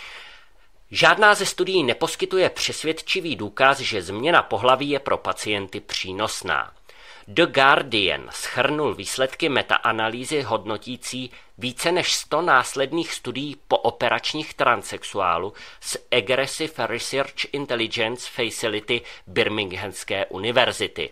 S1: Žádná ze studií neposkytuje přesvědčivý důkaz, že změna pohlaví je pro pacienty přínosná. The Guardian shrnul výsledky metaanalýzy hodnotící více než sto následných studií po operačních transsexuálů z Aggressive Research Intelligence Facility Birminghamské univerzity.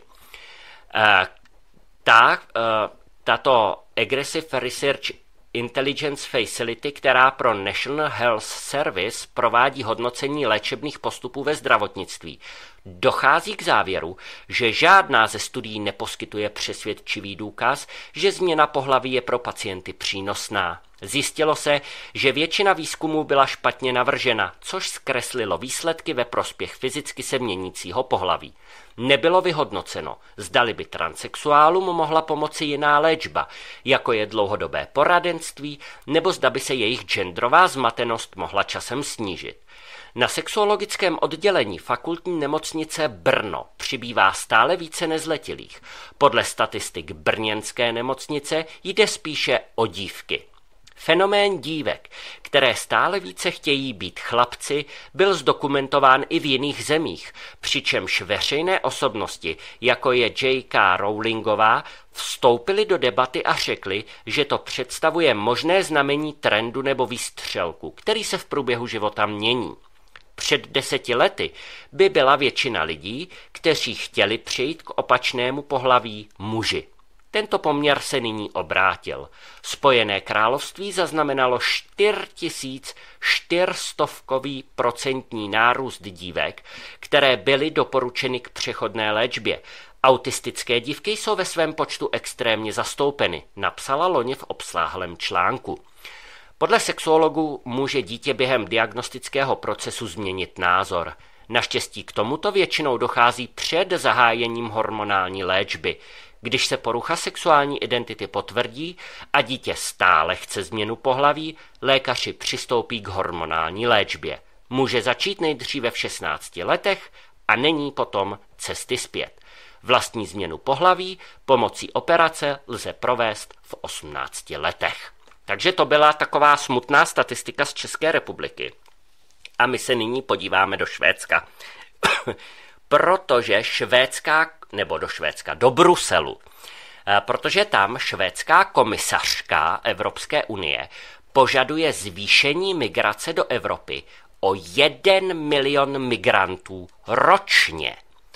S1: Ta, tato Aggressive Research Intelligence Facility, která pro National Health Service provádí hodnocení léčebných postupů ve zdravotnictví, dochází k závěru, že žádná ze studií neposkytuje přesvědčivý důkaz, že změna pohlaví je pro pacienty přínosná. Zjistilo se, že většina výzkumů byla špatně navržena, což zkreslilo výsledky ve prospěch fyzicky se měnícího pohlaví. Nebylo vyhodnoceno, zdali by transsexuálům mohla pomoci jiná léčba, jako je dlouhodobé poradenství, nebo zda by se jejich genderová zmatenost mohla časem snížit. Na sexuologickém oddělení fakultní nemocnice Brno přibývá stále více nezletilých. Podle statistik brněnské nemocnice jde spíše o dívky. Fenomén dívek, které stále více chtějí být chlapci, byl zdokumentován i v jiných zemích, přičemž veřejné osobnosti, jako je J K Rowlingová, vstoupily do debaty a řekly, že to představuje možné znamení trendu nebo výstřelku, který se v průběhu života mění. Před deseti lety by byla většina lidí, kteří chtěli přejít k opačnému pohlaví, muži. Tento poměr se nyní obrátil. Spojené království zaznamenalo čtyři tisíce čtyři sta procentní nárůst dívek, které byly doporučeny k přechodné léčbě. Autistické dívky jsou ve svém počtu extrémně zastoupeny, napsala loni v obsáhlém článku. Podle sexuologů může dítě během diagnostického procesu změnit názor. Naštěstí k tomuto většinou dochází před zahájením hormonální léčby. Když se porucha sexuální identity potvrdí a dítě stále chce změnu pohlaví, lékaři přistoupí k hormonální léčbě. Může začít nejdříve v šestnácti letech a není potom cesty zpět. Vlastní změnu pohlaví pomocí operace lze provést v osmnácti letech. Takže to byla taková smutná statistika z České republiky. A my se nyní podíváme do Švédska. Protože švédská, nebo do Švédska, do Bruselu, protože tam švédská komisařka Evropské unie požaduje zvýšení migrace do Evropy o jeden milion migrantů ročně.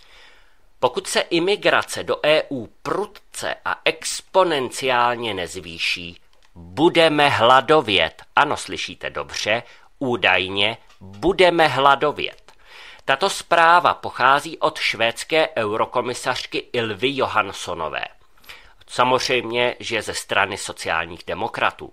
S1: Pokud se imigrace do E U prudce a exponenciálně nezvýší, budeme hladovět. Ano, slyšíte dobře, údajně budeme hladovět. Tato zpráva pochází od švédské eurokomisařky Ylvy Johanssonové. Samozřejmě, že ze strany sociálních demokratů.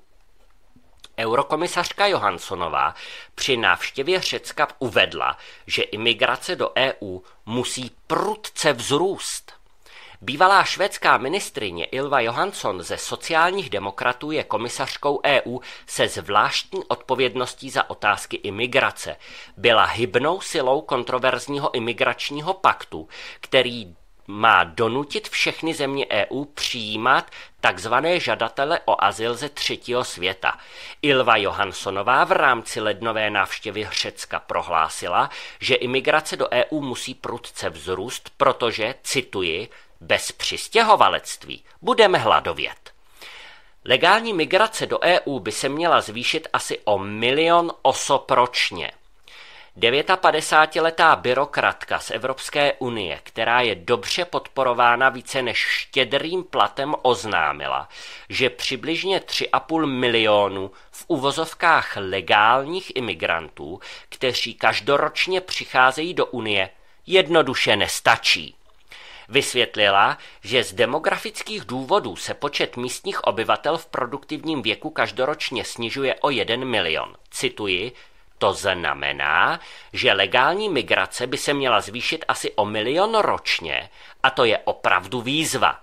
S1: Eurokomisařka Johanssonová při návštěvě Řecka uvedla, že imigrace do E U musí prudce vzrůst. Bývalá švédská ministryně Ylva Johansson ze sociálních demokratů je komisařkou E U se zvláštní odpovědností za otázky imigrace. Byla hybnou silou kontroverzního imigračního paktu, který má donutit všechny země E U přijímat takzvané žadatele o azyl ze třetího světa. Ylva Johanssonová v rámci lednové návštěvy Řecka prohlásila, že imigrace do E U musí prudce vzrůst, protože, cituji, bez přistěhovalectví budeme hladovět. Legální migrace do E U by se měla zvýšit asi o milion osob ročně. padesátidevátletá byrokratka z Evropské unie, která je dobře podporována více než štědrým platem, oznámila, že přibližně tři a půl milionu v uvozovkách legálních imigrantů, kteří každoročně přicházejí do Unie, jednoduše nestačí. Vysvětlila, že z demografických důvodů se počet místních obyvatel v produktivním věku každoročně snižuje o jeden milion. Cituji, to znamená, že legální migrace by se měla zvýšit asi o milion ročně a to je opravdu výzva.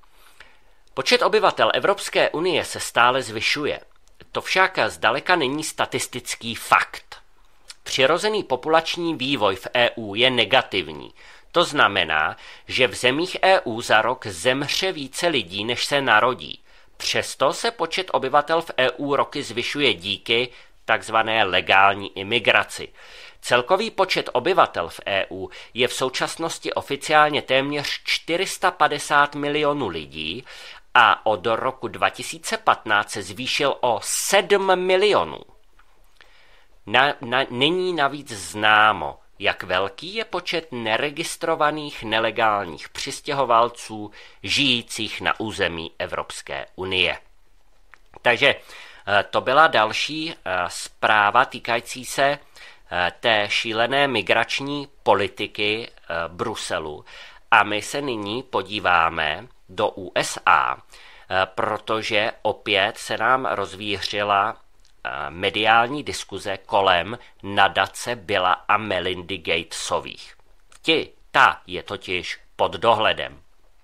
S1: Počet obyvatel Evropské unie se stále zvyšuje. To však zdaleka není statistický fakt. Přirozený populační vývoj v E U je negativní. To znamená, že v zemích E U za rok zemře více lidí, než se narodí. Přesto se počet obyvatel v E U roky zvyšuje díky takzvané legální imigraci. Celkový počet obyvatel v E U je v současnosti oficiálně téměř čtyři sta padesát milionů lidí a od roku dva tisíce patnáct se zvýšil o sedm milionů. Na, na, není navíc známo, jak velký je počet neregistrovaných nelegálních přistěhovalců žijících na území Evropské unie. Takže to byla další zpráva týkající se té šílené migrační politiky Bruselu. A my se nyní podíváme do U S A, protože opět se nám rozvířila mediální diskuze kolem nadace Billa a Melindy Gatesových. Ti, ta je totiž pod dohledem.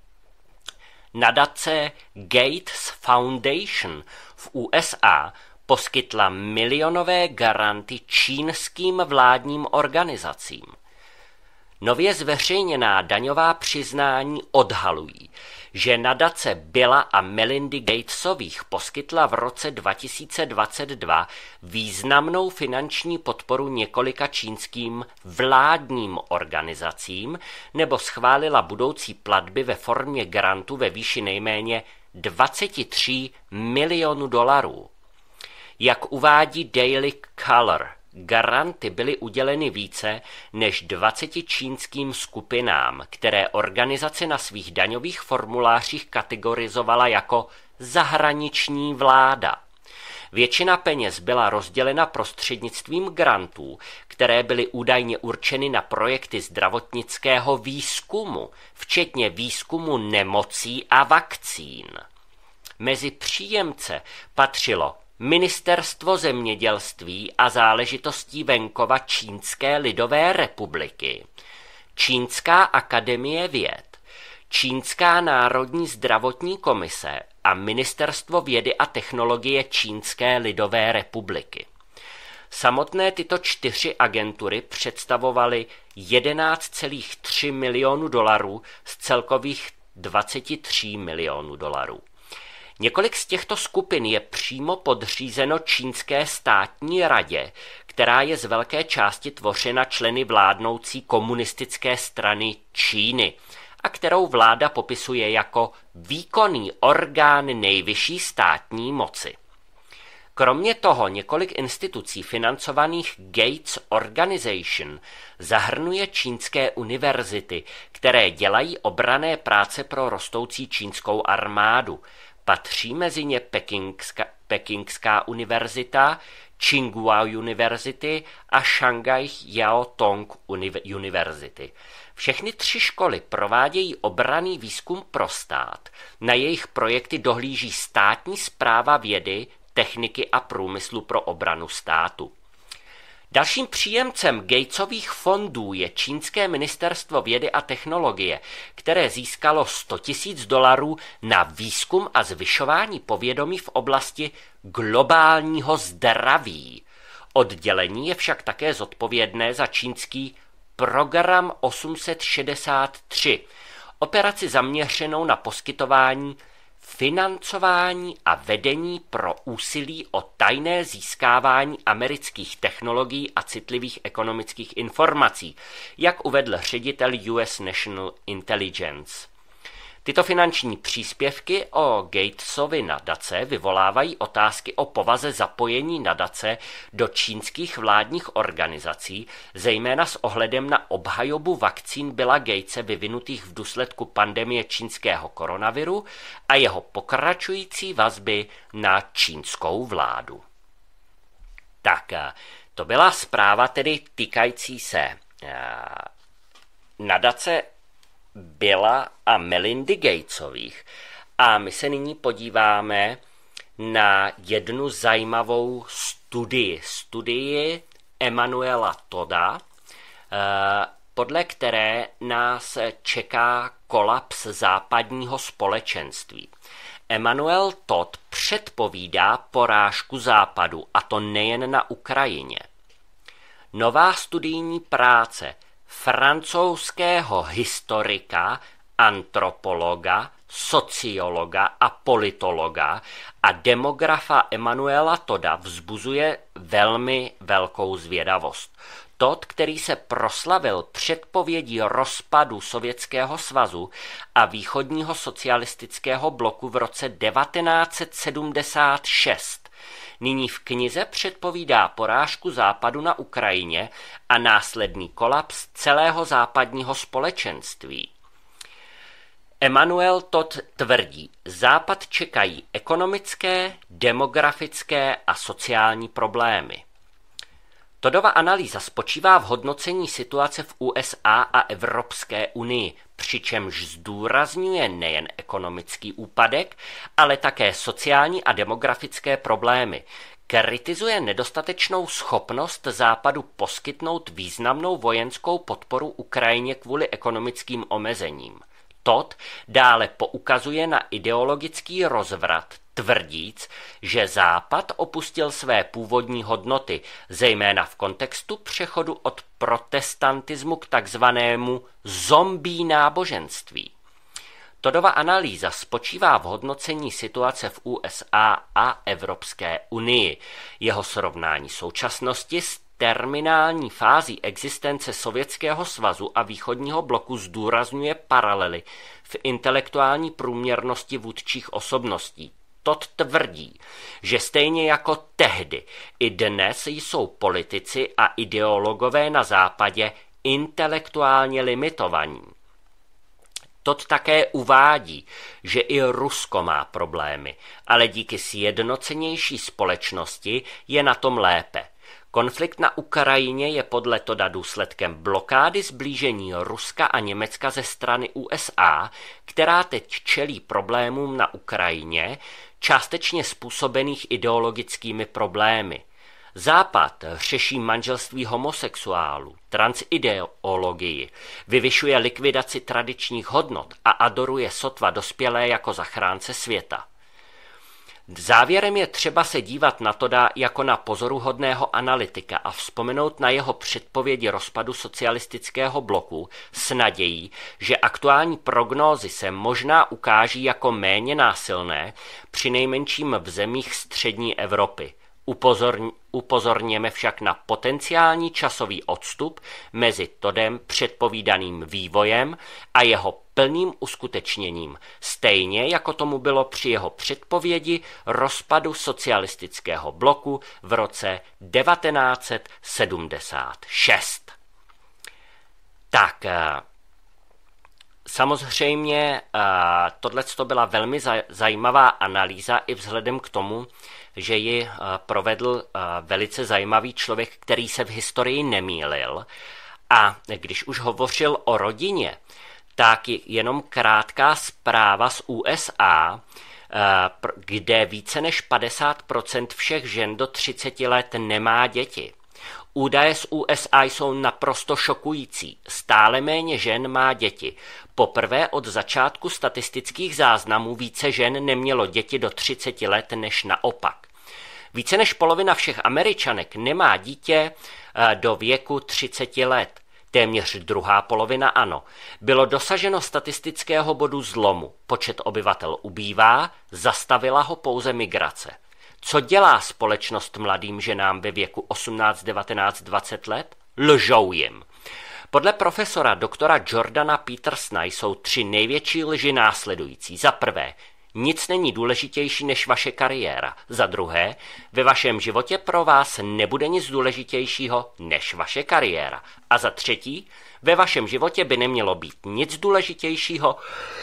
S1: Nadace Gates Foundation v U S A poskytla milionové granty čínským vládním organizacím. Nově zveřejněná daňová přiznání odhalují, že nadace Billa a Melindy Gatesových poskytla v roce dva tisíce dvacet dva významnou finanční podporu několika čínským vládním organizacím nebo schválila budoucí platby ve formě grantu ve výši nejméně dvacet tři milionů dolarů. Jak uvádí Daily Caller, granty byly uděleny více než dvaceti čínským skupinám, které organizace na svých daňových formulářích kategorizovala jako zahraniční vláda. Většina peněz byla rozdělena prostřednictvím grantů, které byly údajně určeny na projekty zdravotnického výzkumu, včetně výzkumu nemocí a vakcín. Mezi příjemce patřilo Ministerstvo zemědělství a záležitostí venkova Čínské lidové republiky, Čínská akademie věd, Čínská národní zdravotní komise a Ministerstvo vědy a technologie Čínské lidové republiky. Samotné tyto čtyři agentury představovaly jedenáct celá tři milionu dolarů z celkových dvacet tři milionů dolarů. Několik z těchto skupin je přímo podřízeno Čínské státní radě, která je z velké části tvořena členy vládnoucí komunistické strany Číny a kterou vláda popisuje jako výkonný orgán nejvyšší státní moci. Kromě toho několik institucí financovaných Gates Organization zahrnuje čínské univerzity, které dělají obranné práce pro rostoucí čínskou armádu. Patří mezi ně Pekingská, Pekingská univerzita, Tsinghua University a Shanghai Jiaotong University. Všechny tři školy provádějí obranný výzkum pro stát. Na jejich projekty dohlíží státní správa vědy, techniky a průmyslu pro obranu státu. Dalším příjemcem Gatesových fondů je Čínské ministerstvo vědy a technologie, které získalo sto tisíc dolarů na výzkum a zvyšování povědomí v oblasti globálního zdraví. Oddělení je však také zodpovědné za čínský program osm set šedesát tři, operaci zaměřenou na poskytování financování a vedení pro úsilí o tajné získávání amerických technologií a citlivých ekonomických informací, jak uvedl ředitel U S National Intelligence. Tyto finanční příspěvky o Gatesovy nadace vyvolávají otázky o povaze zapojení nadace do čínských vládních organizací, zejména s ohledem na obhajobu vakcín Billa Gatese vyvinutých v důsledku pandemie čínského koronaviru a jeho pokračující vazby na čínskou vládu. Tak, to byla zpráva tedy týkající se nadace Billa a Melindy Gatesových. A my se nyní podíváme na jednu zajímavou studii. Studii Emanuela Todda, podle které nás čeká kolaps západního společenství. Emanuel Todd předpovídá porážku západu, a to nejen na Ukrajině. Nová studijní práce francouzského historika, antropologa, sociologa a politologa a demografa Emanuela Todda vzbuzuje velmi velkou zvědavost. Todd, který se proslavil předpovědí rozpadu Sovětského svazu a východního socialistického bloku v roce devatenáct set sedmdesát šest, nyní v knize předpovídá porážku západu na Ukrajině a následný kolaps celého západního společenství. Emanuel Todd tvrdí, Západ čekají ekonomické, demografické a sociální problémy. Toddova analýza spočívá v hodnocení situace v U S A a Evropské unii, přičemž zdůrazňuje nejen ekonomický úpadek, ale také sociální a demografické problémy. Kritizuje nedostatečnou schopnost Západu poskytnout významnou vojenskou podporu Ukrajině kvůli ekonomickým omezením. Todd dále poukazuje na ideologický rozvrat, tvrdíc, že Západ opustil své původní hodnoty, zejména v kontextu přechodu od protestantismu k takzvanému zombie náboženství. Toddova analýza spočívá v hodnocení situace v U S A a Evropské unii, jeho srovnání současnosti s terminální fází existence Sovětského svazu a východního bloku zdůrazňuje paralely v intelektuální průměrnosti vůdčích osobností, Todd tvrdí, že stejně jako tehdy i dnes jsou politici a ideologové na západě intelektuálně limitovaní. Todd také uvádí, že i Rusko má problémy, ale díky sjednocenější společnosti je na tom lépe. Konflikt na Ukrajině je podle Todda důsledkem blokády zblížení Ruska a Německa ze strany U S A, která teď čelí problémům na Ukrajině, částečně způsobených ideologickými problémy. Západ řeší manželství homosexuálů, transideologii, vyvyšuje likvidaci tradičních hodnot a adoruje sotva dospělé jako zachránce světa. Závěrem je třeba se dívat na Todda jako na pozoruhodného analytika a vzpomenout na jeho předpovědi rozpadu socialistického bloku s nadějí, že aktuální prognózy se možná ukáží jako méně násilné, přinejmenším v zemích střední Evropy. Upozorň, upozorněme však na potenciální časový odstup mezi Toddem předpovídaným vývojem a jeho plným uskutečněním, stejně jako tomu bylo při jeho předpovědi rozpadu socialistického bloku v roce devatenáct set sedmdesát šest. Tak, samozřejmě tohleto byla velmi zajímavá analýza i vzhledem k tomu, že ji provedl velice zajímavý člověk, který se v historii nemýlil. A když už hovořil o rodině, tak jenom krátká zpráva z U S A, kde více než padesát procent všech žen do třiceti let nemá děti. Údaje z U S A jsou naprosto šokující. Stále méně žen má děti. Poprvé od začátku statistických záznamů více žen nemělo děti do třiceti let než naopak. Více než polovina všech Američanek nemá dítě do věku třiceti let. Téměř druhá polovina ano. Bylo dosaženo statistického bodu zlomu. Počet obyvatel ubývá, zastavila ho pouze migrace. Co dělá společnost mladým ženám ve věku osmnáct, devatenáct, dvacet let? Lžou jim. Podle profesora doktora Jordana Petersona jsou tři největší lži následující. Za prvé, nic není důležitější než vaše kariéra. Za druhé, ve vašem životě pro vás nebude nic důležitějšího než vaše kariéra. A za třetí, ve vašem životě by nemělo být nic důležitějšího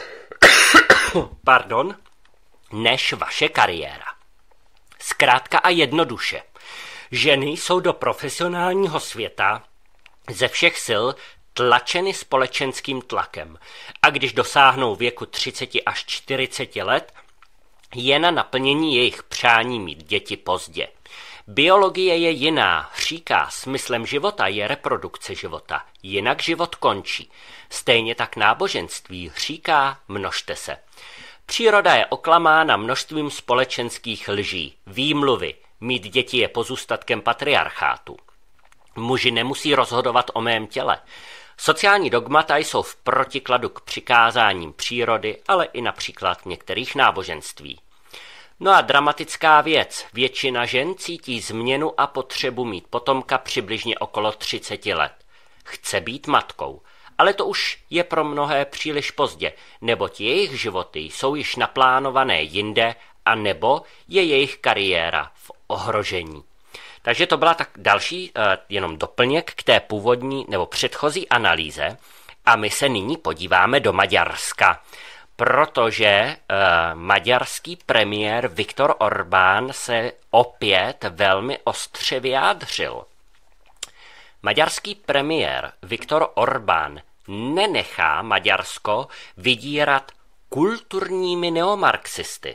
S1: pardon, než vaše kariéra. Zkrátka a jednoduše. Ženy jsou do profesionálního světa ze všech sil tlačeny společenským tlakem. A když dosáhnou věku třicet až čtyřicet let, je na naplnění jejich přání mít děti pozdě. Biologie je jiná, říká, smyslem života je reprodukce života, jinak život končí. Stejně tak náboženství říká, množte se. Příroda je oklamána množstvím společenských lží, výmluvy, mít děti je pozůstatkem patriarchátu. Muži nemusí rozhodovat o mém těle. Sociální dogmata jsou v protikladu k přikázáním přírody, ale i například některých náboženství. No a dramatická věc. Většina žen cítí změnu a potřebu mít potomka přibližně okolo třiceti let. Chce být matkou, ale to už je pro mnohé příliš pozdě, neboť jejich životy jsou již naplánované jinde a nebo je jejich kariéra v ohrožení. Takže to byla tak další uh, jenom doplněk k té původní nebo předchozí analýze a my se nyní podíváme do Maďarska, protože uh, maďarský premiér Viktor Orbán se opět velmi ostře vyjádřil. Maďarský premiér Viktor Orbán nenechá Maďarsko vydírat kulturními neomarxisty.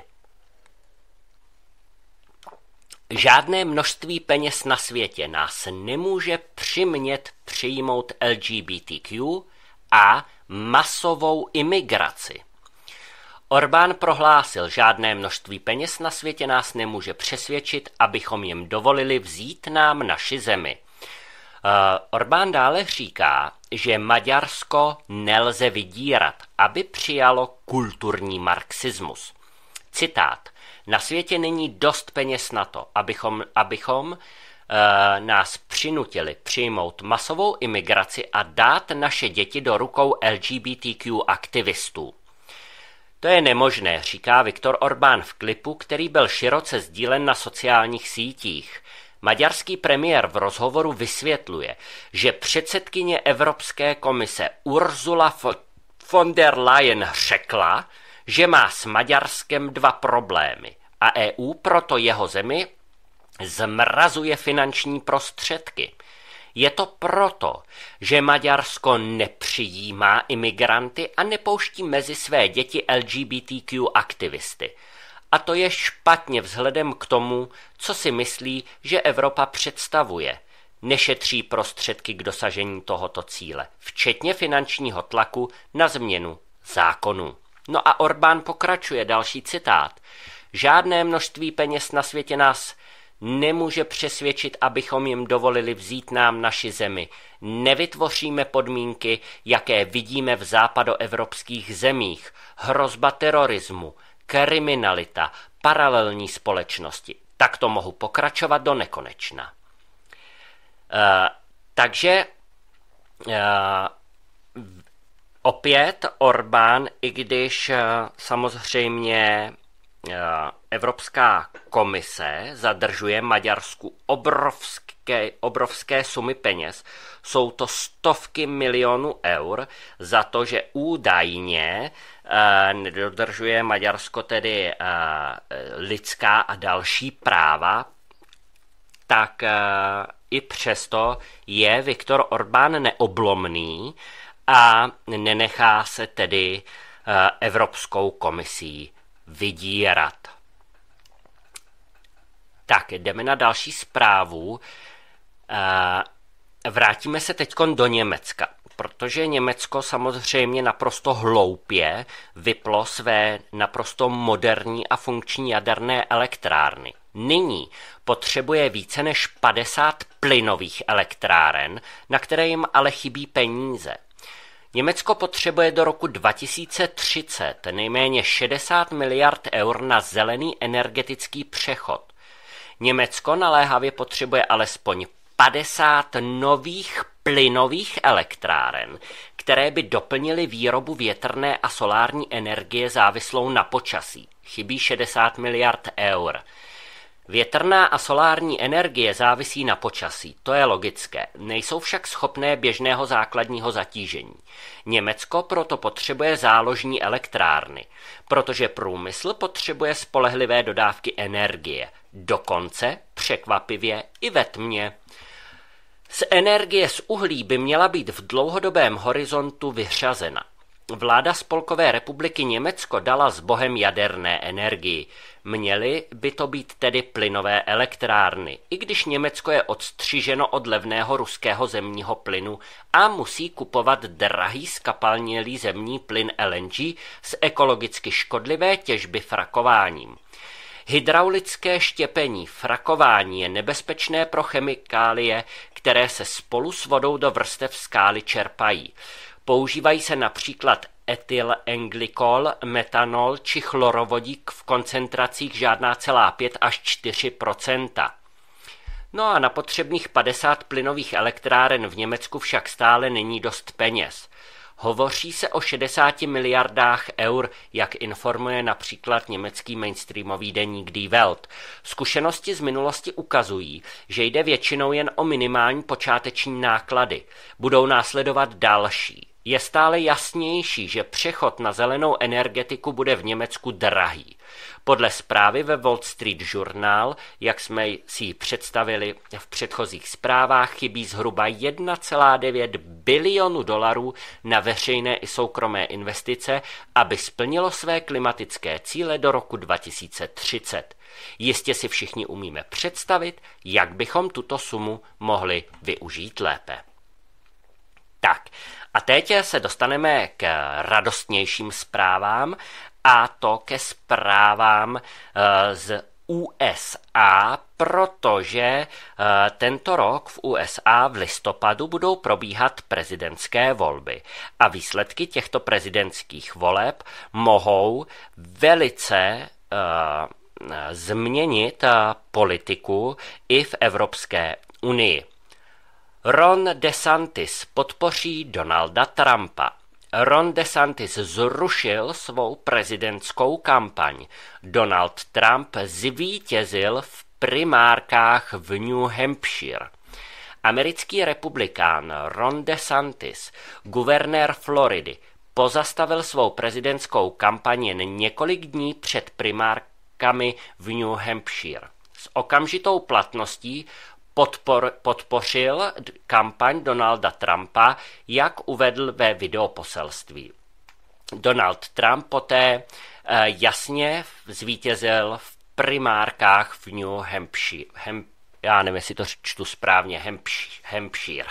S1: Žádné množství peněz na světě nás nemůže přimět přijmout L G B T Q a masovou imigraci. Orbán prohlásil, žádné množství peněz na světě nás nemůže přesvědčit, abychom jim dovolili vzít nám naši zemi. Uh, Orbán dále říká, že Maďarsko nelze vydírat, aby přijalo kulturní marxismus. Citát. Na světě není dost peněz na to, abychom, abychom uh, nás přinutili přijmout masovou imigraci a dát naše děti do rukou L G B T Q aktivistů. To je nemožné, říká Viktor Orbán v klipu, který byl široce sdílen na sociálních sítích. Maďarský premiér v rozhovoru vysvětluje, že předsedkyně Evropské komise Ursula von der Leyen řekla, že má s Maďarskem dva problémy a E U proto jeho zemi zmrazuje finanční prostředky. Je to proto, že Maďarsko nepřijímá imigranty a nepouští mezi své děti L G B T Q aktivisty. A to je špatně vzhledem k tomu, co si myslí, že Evropa představuje. Nešetří prostředky k dosažení tohoto cíle, včetně finančního tlaku na změnu zákonů. No a Orbán pokračuje, další citát. Žádné množství peněz na světě nás nemůže přesvědčit, abychom jim dovolili vzít nám naši zemi. Nevytvoříme podmínky, jaké vidíme v západoevropských zemích. Hrozba terorismu, kriminalita, paralelní společnosti. Tak to mohu pokračovat do nekonečna. Uh, takže uh, opět Orbán, i když uh, samozřejmě uh, Evropská komise zadržuje Maďarsku obrovské, obrovské sumy peněz, jsou to stovky milionů eur za to, že údajně uh, nedodržuje Maďarsko tedy uh, lidská a další práva, tak uh, i přesto je Viktor Orbán neoblomný a nenechá se tedy uh, Evropskou komisí vydírat. Tak, jdeme na další zprávu. Vrátíme se teď do Německa, protože Německo samozřejmě naprosto hloupě vyplo své naprosto moderní a funkční jaderné elektrárny. Nyní potřebuje více než padesát plynových elektráren, na které jim ale chybí peníze. Německo potřebuje do roku dva tisíce třicet nejméně šedesát miliard eur na zelený energetický přechod. Německo naléhavě potřebuje alespoň padesát nových plynových elektráren, které by doplnily výrobu větrné a solární energie závislou na počasí. Chybí šedesát miliard eur. Větrná a solární energie závisí na počasí, to je logické, nejsou však schopné běžného základního zatížení. Německo proto potřebuje záložní elektrárny, protože průmysl potřebuje spolehlivé dodávky energie, dokonce překvapivě i ve tmě. Z energie z uhlí by měla být v dlouhodobém horizontu vyřazena. Vláda Spolkové republiky Německo dala s bohem jaderné energii. Měly by to být tedy plynové elektrárny, i když Německo je odstřiženo od levného ruského zemního plynu a musí kupovat drahý skapalnělý zemní plyn L N G z ekologicky škodlivé těžby frakováním. Hydraulické štěpení frakování je nebezpečné pro chemikálie, které se spolu s vodou do vrstev skály čerpají. Používají se například etylenglikol, metanol či chlorovodík v koncentracích žádná celá pět až čtyři procenta. No a na potřebných padesát plynových elektráren v Německu však stále není dost peněz. Hovoří se o šedesáti miliardách eur, jak informuje například německý mainstreamový deník Die Welt. Zkušenosti z minulosti ukazují, že jde většinou jen o minimální počáteční náklady. Budou následovat další. Je stále jasnější, že přechod na zelenou energetiku bude v Německu drahý. Podle zprávy ve Wall Street Journal, jak jsme si ji představili v předchozích zprávách, chybí zhruba jedna celá devět bilionu dolarů na veřejné i soukromé investice, aby splnilo své klimatické cíle do roku dva tisíce třicet. Jistě si všichni umíme představit, jak bychom tuto sumu mohli využít lépe. Tak, a teď se dostaneme k radostnějším zprávám, a to ke zprávám z U S A, protože tento rok v U S A v listopadu budou probíhat prezidentské volby a výsledky těchto prezidentských voleb mohou velice uh, změnit politiku i v Evropské unii. Ron DeSantis podpoří Donalda Trumpa. Ron DeSantis zrušil svou prezidentskou kampaň. Donald Trump zvítězil v primárkách v New Hampshire. Americký republikán Ron DeSantis, guvernér Floridy, pozastavil svou prezidentskou kampaň jen několik dní před primárkami v New Hampshire. S okamžitou platností podpor, podpořil kampaň Donalda Trumpa, jak uvedl ve videoposelství. Donald Trump poté eh, jasně zvítězil v primárkách v New Hampshire. Ham, já nevím, jestli to čtu správně, Hampshire. Hampshire.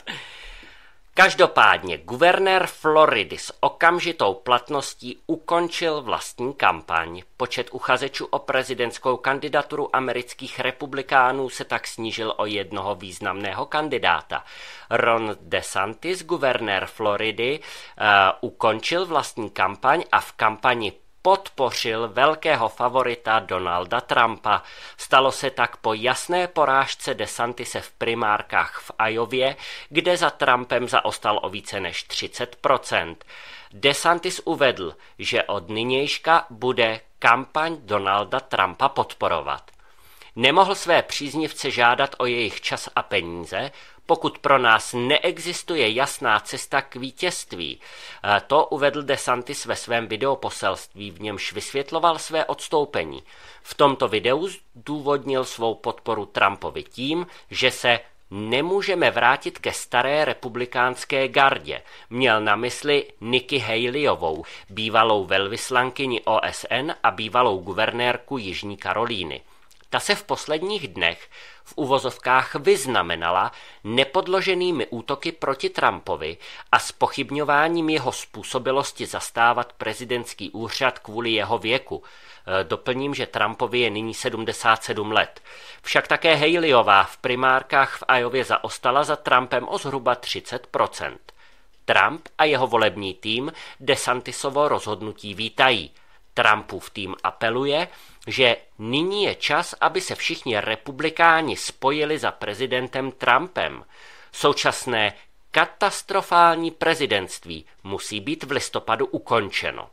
S1: Každopádně guvernér Floridy s okamžitou platností ukončil vlastní kampaň. Počet uchazečů o prezidentskou kandidaturu amerických republikánů se tak snížil o jednoho významného kandidáta. Ron DeSantis, guvernér Floridy, uh, ukončil vlastní kampaň a v kampani podpořil velkého favorita Donalda Trumpa. Stalo se tak po jasné porážce DeSantise v primárkách v Iově, kde za Trumpem zaostal o více než třicet procent. DeSantis uvedl, že od nynějška bude kampaň Donalda Trumpa podporovat. Nemohl své příznivce žádat o jejich čas a peníze, pokud pro nás neexistuje jasná cesta k vítězství. To uvedl DeSantis ve svém videoposelství, v němž vysvětloval své odstoupení. V tomto videu zdůvodnil svou podporu Trumpovi tím, že se nemůžeme vrátit ke staré republikánské gardě. Měl na mysli Nikki Haleyovou, bývalou velvyslankyni O S N a bývalou guvernérku Jižní Karolíny. Ta se v posledních dnech v uvozovkách vyznamenala nepodloženými útoky proti Trumpovi a zpochybňováním jeho způsobilosti zastávat prezidentský úřad kvůli jeho věku. Doplním, že Trumpovi je nyní sedmdesát sedm let. Však také Haleyová v primárkách v Iově zaostala za Trumpem o zhruba třicet procent. Trump a jeho volební tým DeSantisovo rozhodnutí vítají. Trumpův tým apeluje, že nyní je čas, aby se všichni republikáni spojili za prezidentem Trumpem. Současné katastrofální prezidentství musí být v listopadu ukončeno.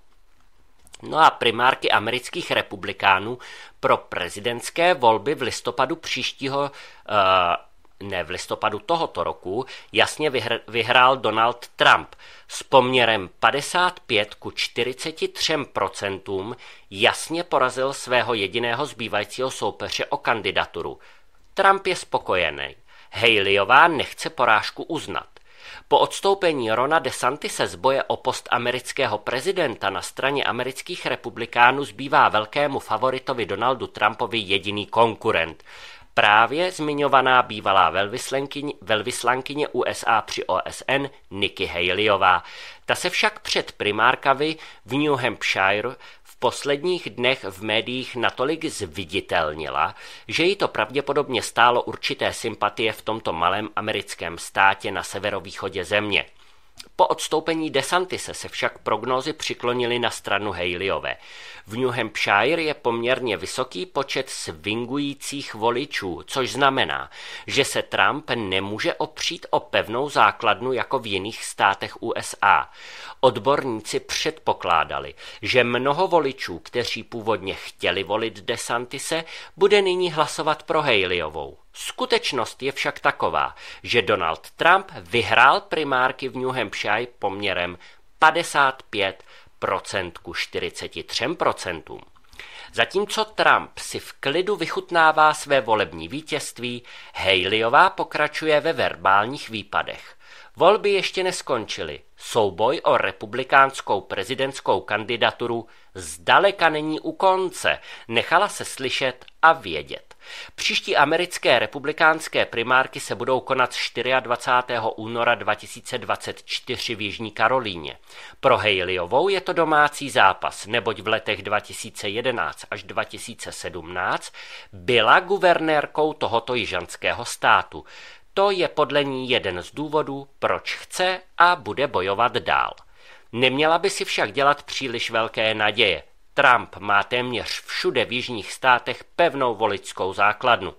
S1: No a primárky amerických republikánů pro prezidentské volby v listopadu příštího uh, ne v listopadu tohoto roku jasně vyhr, vyhrál Donald Trump s poměrem padesát pět ku čtyřiceti třem procentům jasně porazil svého jediného zbývajícího soupeře o kandidaturu. Trump je spokojený. Haleyová nechce porážku uznat. Po odstoupení Rona DeSantise z boje o post amerického prezidenta na straně amerických republikánů zbývá velkému favoritovi Donaldu Trumpovi jediný konkurent. Právě zmiňovaná bývalá velvyslankyně, velvyslankyně U S A při O S N Nikki Haleyová. Ta se však před primárkami v New Hampshire v posledních dnech v médiích natolik zviditelnila, že jí to pravděpodobně stálo určité sympatie v tomto malém americkém státě na severovýchodě země. Po odstoupení DeSantise se však prognózy přiklonily na stranu Haleyové. V New Hampshire je poměrně vysoký počet swingujících voličů, což znamená, že se Trump nemůže opřít o pevnou základnu jako v jiných státech U S A. Odborníci předpokládali, že mnoho voličů, kteří původně chtěli volit DeSantise, bude nyní hlasovat pro Haleyovou. Skutečnost je však taková, že Donald Trump vyhrál primárky v New Hampshire poměrem padesát pět procent ku čtyřiceti třem procentům. Zatímco Trump si v klidu vychutnává své volební vítězství, Haleyová pokračuje ve verbálních výpadech. Volby ještě neskončily. Souboj o republikánskou prezidentskou kandidaturu zdaleka není u konce, nechala se slyšet a vědět. Příští americké republikánské primárky se budou konat dvacátého čtvrtého února dva tisíce dvacet čtyři v Jižní Karolíně. Pro Haleyovou je to domácí zápas, neboť v letech dva tisíce jedenáct až dva tisíce sedmnáct byla guvernérkou tohoto jižanského státu. To je podle ní jeden z důvodů, proč chce a bude bojovat dál. Neměla by si však dělat příliš velké naděje. Trump má téměř všude v jižních státech pevnou voličskou základnu.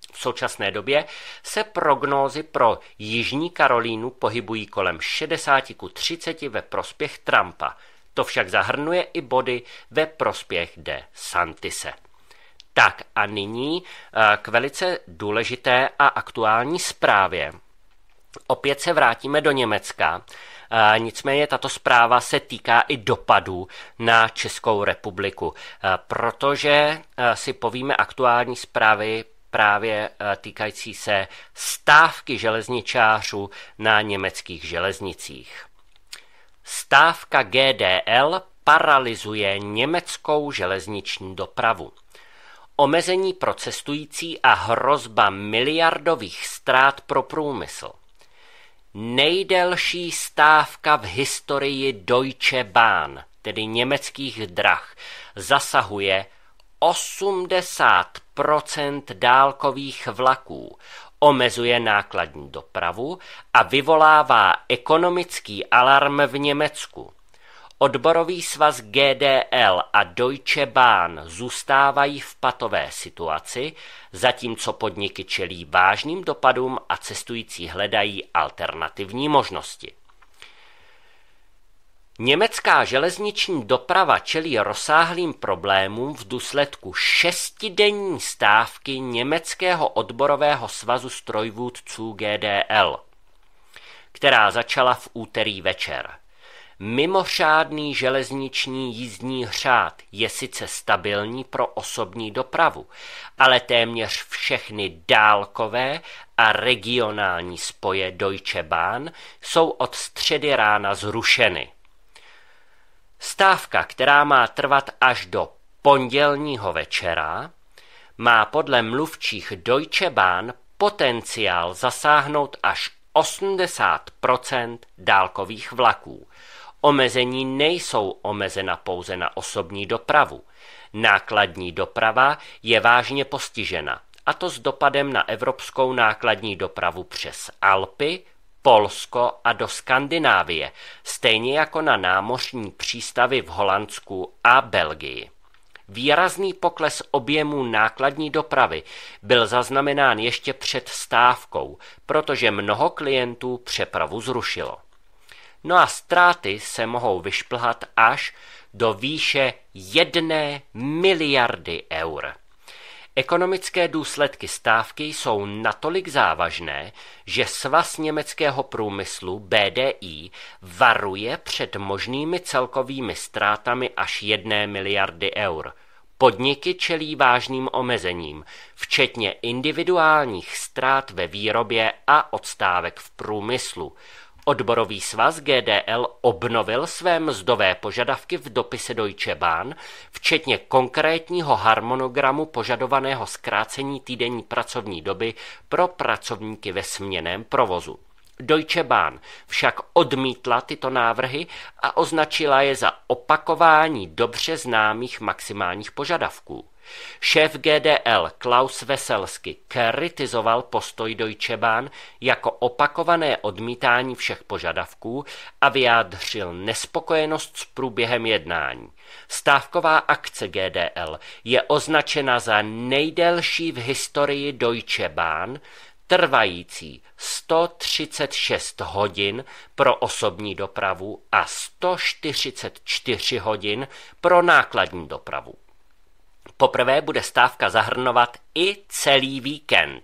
S1: V současné době se prognózy pro Jižní Karolínu pohybují kolem šedesát ku třiceti ve prospěch Trumpa. To však zahrnuje i body ve prospěch DeSantise. Tak a nyní k velice důležité a aktuální zprávě. Opět se vrátíme do Německa. Nicméně tato zpráva se týká i dopadů na Českou republiku, protože si povíme aktuální zprávy právě týkající se stávky železničářů na německých železnicích. Stávka G D L paralyzuje německou železniční dopravu. Omezení pro cestující a hrozba miliardových ztrát pro průmysl. Nejdelší stávka v historii Deutsche Bahn, tedy německých drah, zasahuje osmdesát procent dálkových vlaků, omezuje nákladní dopravu a vyvolává ekonomický alarm v Německu. Odborový svaz G D L a Deutsche Bahn zůstávají v patové situaci, zatímco podniky čelí vážným dopadům a cestující hledají alternativní možnosti. Německá železniční doprava čelí rozsáhlým problémům v důsledku šestidenní stávky německého odborového svazu strojvůdců G D L, která začala v úterý večer. Mimořádný železniční jízdní řád je sice stabilní pro osobní dopravu, ale téměř všechny dálkové a regionální spoje Deutsche Bahn jsou od středy rána zrušeny. Stávka, která má trvat až do pondělního večera, má podle mluvčích Deutsche Bahn potenciál zasáhnout až osmdesát procent dálkových vlaků. Omezení nejsou omezena pouze na osobní dopravu. Nákladní doprava je vážně postižena, a to s dopadem na evropskou nákladní dopravu přes Alpy, Polsko a do Skandinávie, stejně jako na námořní přístavy v Holandsku a Belgii. Výrazný pokles objemů nákladní dopravy byl zaznamenán ještě před stávkou, protože mnoho klientů přepravu zrušilo. No a ztráty se mohou vyšplhat až do výše jedné miliardy eur. Ekonomické důsledky stávky jsou natolik závažné, že Svaz německého průmyslu B D I varuje před možnými celkovými ztrátami až jedné miliardy eur. Podniky čelí vážným omezením, včetně individuálních ztrát ve výrobě a odstávek v průmyslu. Odborový svaz G D L obnovil své mzdové požadavky v dopise Deutsche Bahn, včetně konkrétního harmonogramu požadovaného zkrácení týdenní pracovní doby pro pracovníky ve směnném provozu. Deutsche Bahn však odmítla tyto návrhy a označila je za opakování dobře známých maximálních požadavků. Šéf G D L Klaus Weselsky kritizoval postoj Deutsche Bahn jako opakované odmítání všech požadavků a vyjádřil nespokojenost s průběhem jednání. Stávková akce G D L je označena za nejdelší v historii Deutsche Bahn, trvající sto třicet šest hodin pro osobní dopravu a sto čtyřicet čtyři hodin pro nákladní dopravu. Poprvé bude stávka zahrnovat i celý víkend.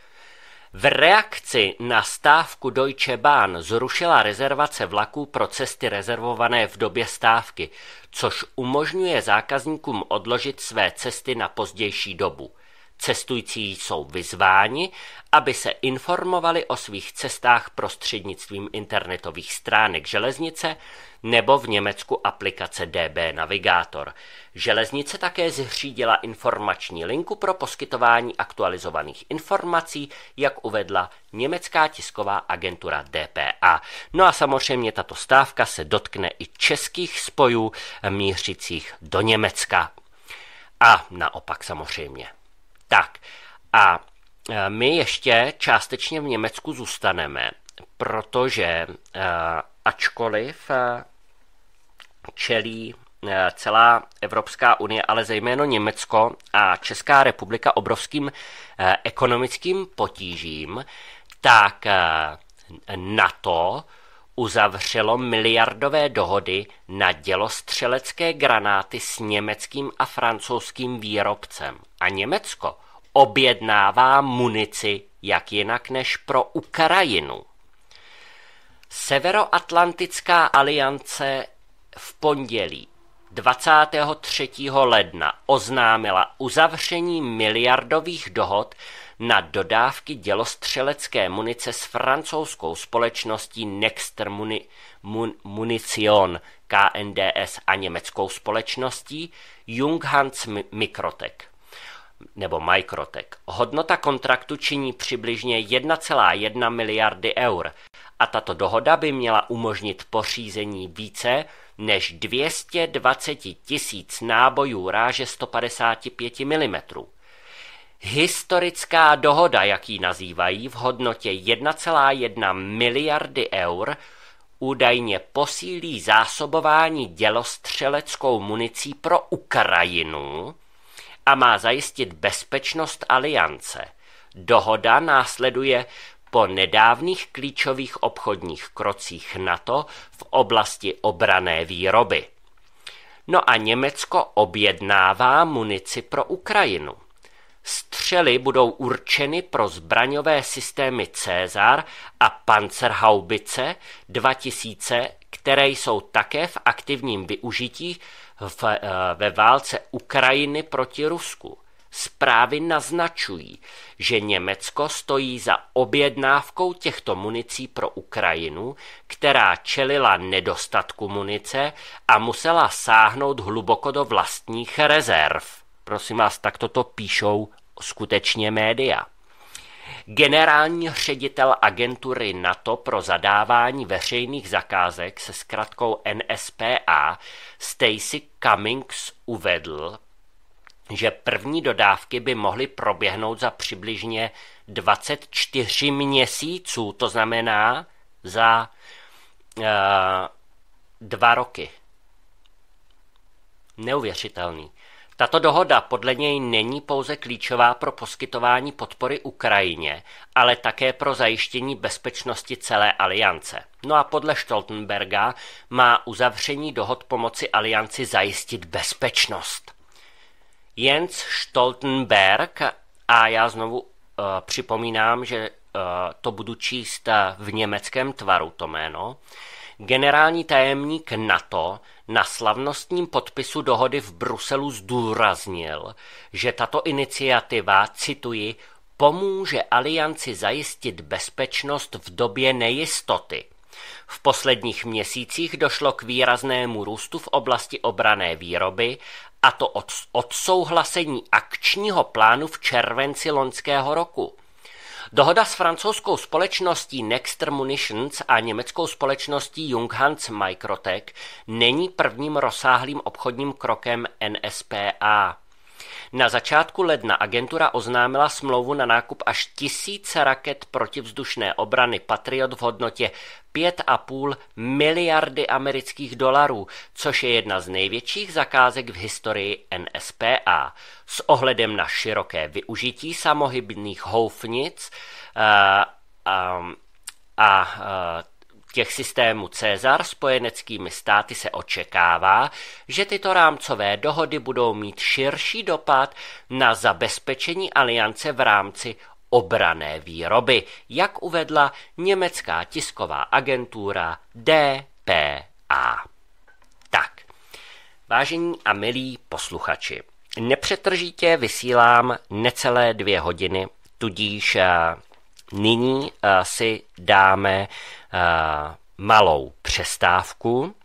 S1: V reakci na stávku Deutsche Bahn zrušila rezervace vlaků pro cesty rezervované v době stávky, což umožňuje zákazníkům odložit své cesty na pozdější dobu. Cestující jsou vyzváni, aby se informovali o svých cestách prostřednictvím internetových stránek železnice nebo v Německu aplikace D B Navigátor. Železnice také zřídila informační linku pro poskytování aktualizovaných informací, jak uvedla německá tisková agentura D P A. No a samozřejmě tato stávka se dotkne i českých spojů mířících do Německa. A naopak samozřejmě. Tak a my ještě částečně v Německu zůstaneme, protože ačkoliv čelí celá Evropská unie, ale zejména Německo a Česká republika obrovským ekonomickým potížím, tak NATO uzavřelo miliardové dohody na dělostřelecké granáty s německým a francouzským výrobcem. A Německo objednává munici jak jinak než pro Ukrajinu. Severoatlantická aliance v pondělí dvacátého třetího ledna oznámila uzavření miliardových dohod na dodávky dělostřelecké munice s francouzskou společností Nexter Muni- Mun- Munition K N D S a německou společností Junghans Mikrotech nebo Microtech. Hodnota kontraktu činí přibližně jedna celá jedna miliardy eur a tato dohoda by měla umožnit pořízení více než dvě stě dvacet tisíc nábojů ráže sto padesát pět milimetrů. Historická dohoda, jak ji nazývají, v hodnotě jedna celá jedna miliardy eur údajně posílí zásobování dělostřeleckou municí pro Ukrajinu a má zajistit bezpečnost aliance. Dohoda následuje po nedávných klíčových obchodních krocích NATO v oblasti obranné výroby. No a Německo objednává munici pro Ukrajinu. Střely budou určeny pro zbraňové systémy César a Panzerhaubice dva tisíce, které jsou také v aktivním využití v, ve válce Ukrajiny proti Rusku. Zprávy naznačují, že Německo stojí za objednávkou těchto municí pro Ukrajinu, která čelila nedostatku munice a musela sáhnout hluboko do vlastních rezerv. Prosím vás, takto to píšou skutečně média. Generální ředitel agentury NATO pro zadávání veřejných zakázek se zkratkou N S P A Stacey Cummings uvedl, že první dodávky by mohly proběhnout za přibližně dvacet čtyři měsíců, to znamená za uh, dva roky. Neuvěřitelný. Tato dohoda podle něj není pouze klíčová pro poskytování podpory Ukrajině, ale také pro zajištění bezpečnosti celé aliance. No a podle Stoltenberga má uzavření dohod pomoci alianci zajistit bezpečnost. Jens Stoltenberg, a já znovu uh, připomínám, že uh, to budu číst v německém tvaru to jméno, generální tajemník NATO na slavnostním podpisu dohody v Bruselu zdůraznil, že tato iniciativa, cituji, pomůže alianci zajistit bezpečnost v době nejistoty. V posledních měsících došlo k výraznému růstu v oblasti obranné výroby, a to od odsouhlasení akčního plánu v červenci loňského roku. Dohoda s francouzskou společností Nexter Munitions a německou společností Junghans Mikrotech není prvním rozsáhlým obchodním krokem N S P A. Na začátku ledna agentura oznámila smlouvu na nákup až tisíce raket protivzdušné obrany Patriot v hodnotě pět a půl miliardy amerických dolarů, což je jedna z největších zakázek v historii N S P A. S ohledem na široké využití samohybných houfnic a, a, a těch systémů César spojeneckými státy se očekává, že tyto rámcové dohody budou mít širší dopad na zabezpečení aliance v rámci obranné výroby, jak uvedla německá tisková agentura D P A. Tak, vážení a milí posluchači, nepřetržitě vysílám necelé dvě hodiny, tudíž nyní si dáme malou přestávku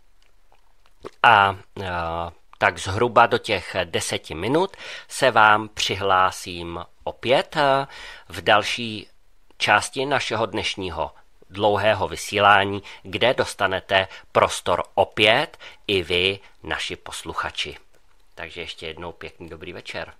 S1: a tak zhruba do těch deseti minut se vám přihlásím opět v další části našeho dnešního dlouhého vysílání, kde dostanete prostor opět i vy, naši posluchači. Takže ještě jednou pěkný dobrý večer.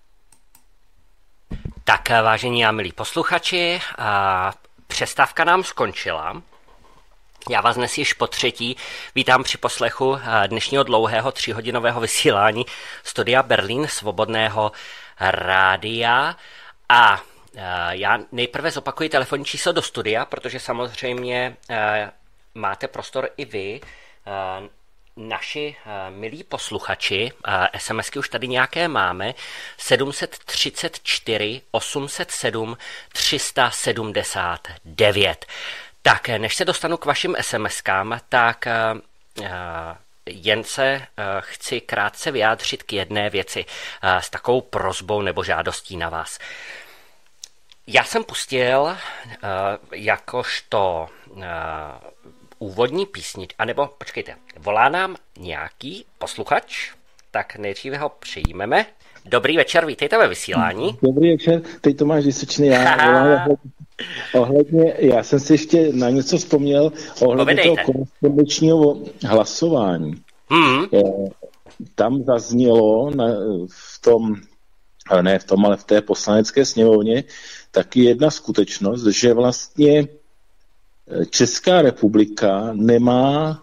S1: Tak, vážení a milí posluchači, přestávka nám skončila Já vás dnes již po třetí vítám při poslechu dnešního dlouhého tříhodinového vysílání Studia Berlín Svobodného rádia a já nejprve zopakuji telefonní číslo do studia, protože samozřejmě máte prostor i vy, naši milí posluchači, SMSky už tady nějaké máme, sedm set třicet čtyři osm set sedm tři sta sedmdesát devět. Tak, než se dostanu k vašim SMSkám, tak uh, jen se uh, chci krátce vyjádřit k jedné věci uh, s takovou prosbou nebo žádostí na vás. Já jsem pustil uh, jakožto uh, úvodní písničku, anebo počkejte, volá nám nějaký posluchač, tak nejdříve ho přijmeme. Dobrý večer, vítejte ve vysílání.
S3: Dobrý večer, teď Tomáš Vysočný, já volám ohledně, já jsem si ještě na něco vzpomněl ohledně toho korespondenčního hlasování. Hmm. Tam zaznělo na, v tom, ne v tom, ale v té poslanecké sněmovně taky jedna skutečnost, že vlastně Česká republika nemá,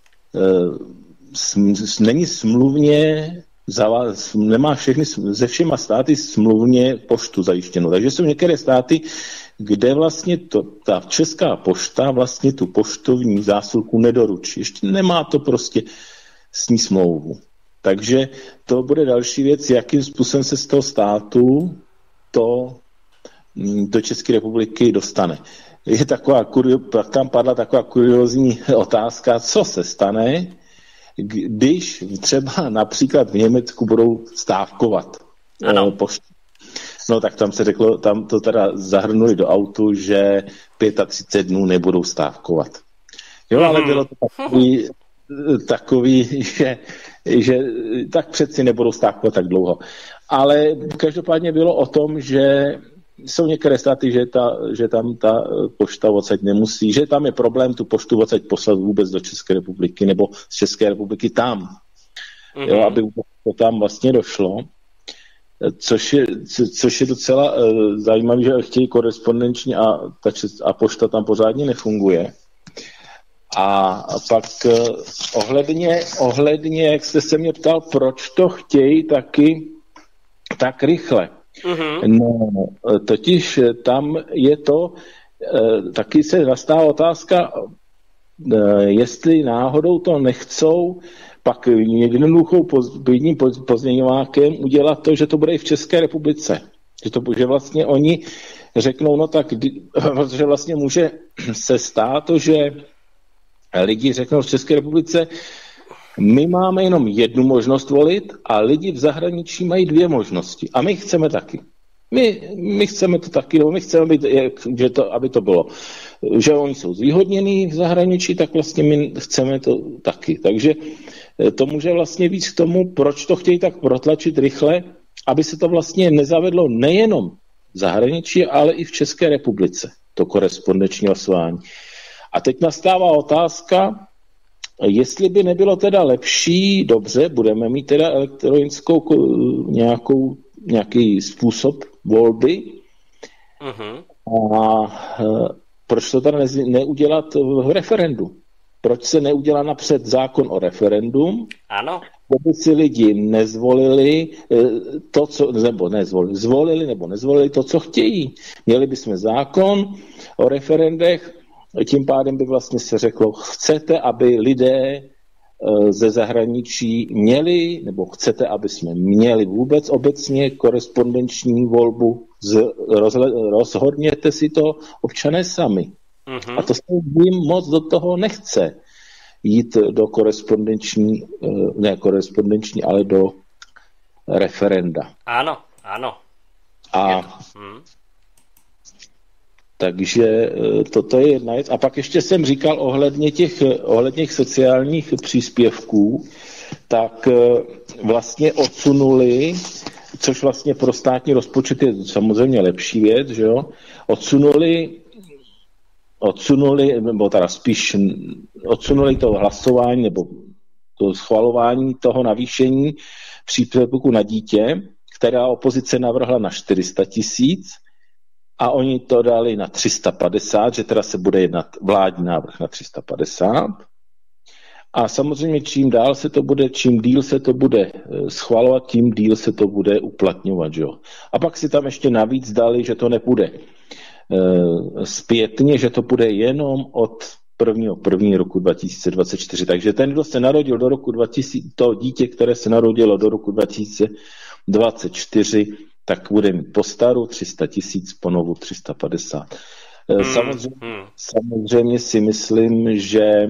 S3: není smluvně nemá všechny, ze všema státy smluvně poštu zajištěnou. Takže jsou některé státy, kde vlastně to, ta Česká pošta vlastně tu poštovní zásilku nedoručí. Ještě nemá to prostě s ní smlouvu. Takže to bude další věc, jakým způsobem se z toho státu to do České republiky dostane. Je taková, tam padla taková kuriózní otázka, co se stane, když třeba například v Německu budou stávkovat poštu. No tak tam se řeklo, tam to teda zahrnuli do autu, že třicet pět dnů nebudou stávkovat. Jo, ale bylo to takový, takový že, že tak přeci nebudou stávkovat tak dlouho. Ale každopádně bylo o tom, že jsou některé státy, že, ta, že tam ta pošta odsaď nemusí, že tam je problém tu poštu odsaď poslat vůbec do České republiky nebo z České republiky tam. Mm-hmm. Jo, aby to tam vlastně došlo. Což je, co, což je docela uh, zajímavé, že chtějí korespondenční a, ta čes, a pošta tam pořádně nefunguje. A, a pak uh, ohledně, ohledně, jak jste se mě ptal, proč to chtějí taky tak rychle. Mm-hmm. No, totiž tam je to, uh, taky se nastává otázka, uh, jestli náhodou to nechcou pak jednoduchou jedním pozměňovákem udělat to, že to bude i v České republice. Že, to, že vlastně oni řeknou, no tak, protože vlastně může se stát to, že lidi řeknou v České republice, my máme jenom jednu možnost volit a lidi v zahraničí mají dvě možnosti. A my chceme taky. My, my chceme to taky, nebo my chceme, být, že to, aby to bylo, že oni jsou zvýhodnění v zahraničí, tak vlastně my chceme to taky. Takže to může vlastně víc k tomu, proč to chtějí tak protlačit rychle, aby se to vlastně nezavedlo nejenom v zahraničí, ale i v České republice, to korespondenční hlasování. A teď nastává otázka, jestli by nebylo teda lepší, dobře, budeme mít teda elektronickou nějakou, nějaký způsob volby, uh-huh. a proč to teda ne, neudělat v referendu? Proč se neudělá napřed zákon o referendum?
S1: Ano.
S3: Aby si lidi nezvolili to, co, nebo nezvolili, zvolili nebo nezvolili to, co chtějí. Měli bychom zákon o referendech, tím pádem by vlastně se řeklo, chcete, aby lidé ze zahraničí měli, nebo chcete, aby jsme měli vůbec obecně korespondenční volbu, z, rozhle, rozhodněte si to občané sami. Uh-huh. A to se jim moc do toho nechce jít do korespondenční, ne korespondenční, ale do referenda.
S1: Ano, ano.
S3: A hmm. takže toto je jedna věc. A pak ještě jsem říkal ohledně těch, ohledně těch sociálních příspěvků, tak vlastně odsunuli, což vlastně pro státní rozpočet je samozřejmě lepší věc, že jo, odsunuli odsunuli, nebo teda spíš odsunuli to hlasování nebo to schvalování toho navýšení příspěvku na dítě, která opozice navrhla na čtyři sta tisíc a oni to dali na tři sta padesát, že teda se bude jednat vládní návrh na tři sta padesát. A samozřejmě čím dál se to bude, čím díl se to bude schvalovat, tím díl se to bude uplatňovat. Jo? A pak si tam ještě navíc dali, že to nepůjde zpětně, že to bude jenom od prvního prvního roku dva tisíce dvacet čtyři. Takže ten, kdo se narodil do roku dva tisíce, to dítě, které se narodilo do roku dva tisíce dvacet čtyři, tak bude mít po staru tři sta tisíc, po novu tři sta padesát. Hmm. Samozřejmě, hmm. samozřejmě si myslím, že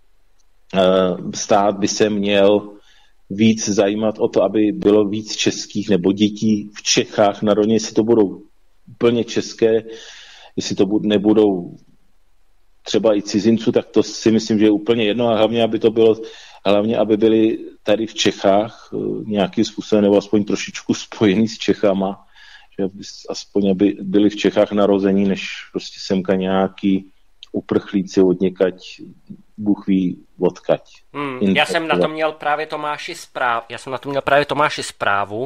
S3: stát by se měl víc zajímat o to, aby bylo víc českých nebo dětí v Čechách narozené, jestli to budou úplně české, jestli to nebudou třeba i cizinců, tak to si myslím, že je úplně jedno a hlavně, aby to bylo, hlavně, aby byli tady v Čechách nějakým způsobem nebo aspoň trošičku spojení s Čechama, že aby, aspoň aby byli v Čechách narození, než prostě semka nějaký uprchlíci od někať, Bůh ví odkaď.
S1: Hmm, já jsem na to měl právě Tomáši zpráv, já jsem na to měl právě Tomáši zprávu, uh,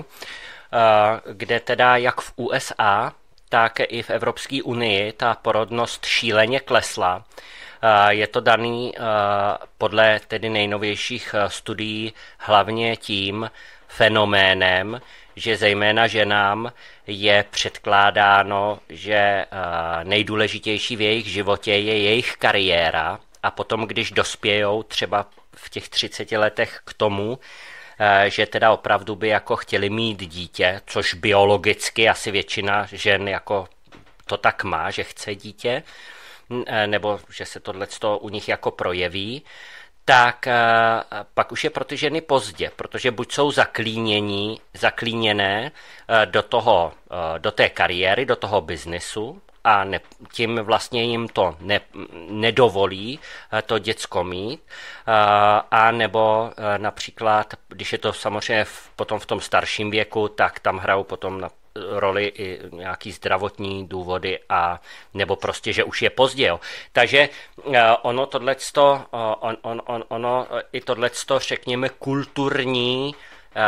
S1: kde teda jak v U S A, tak i v Evropské unii ta porodnost šíleně klesla. Uh, je to daný uh, podle tedy nejnovějších studií hlavně tím fenoménem, že zejména ženám je předkládáno, že nejdůležitější v jejich životě je jejich kariéra a potom, když dospějou třeba v těch třiceti letech k tomu, že teda opravdu by jako chtěli mít dítě, což biologicky asi většina žen jako to tak má, že chce dítě, nebo že se tohleto u nich jako projeví, tak pak už je pro ty ženy pozdě, protože buď jsou zaklínění, zaklíněné do toho, do té kariéry, do toho biznesu a ne, tím vlastně jim to ne, nedovolí to děcko mít, a nebo například, když je to samozřejmě v, potom v tom starším věku, tak tam hrajou potom na roli i nějaký zdravotní důvody a nebo prostě, že už je pozdě. Jo. Takže ono tohleto, on, on, on, ono i tohleto, řekněme, kulturní,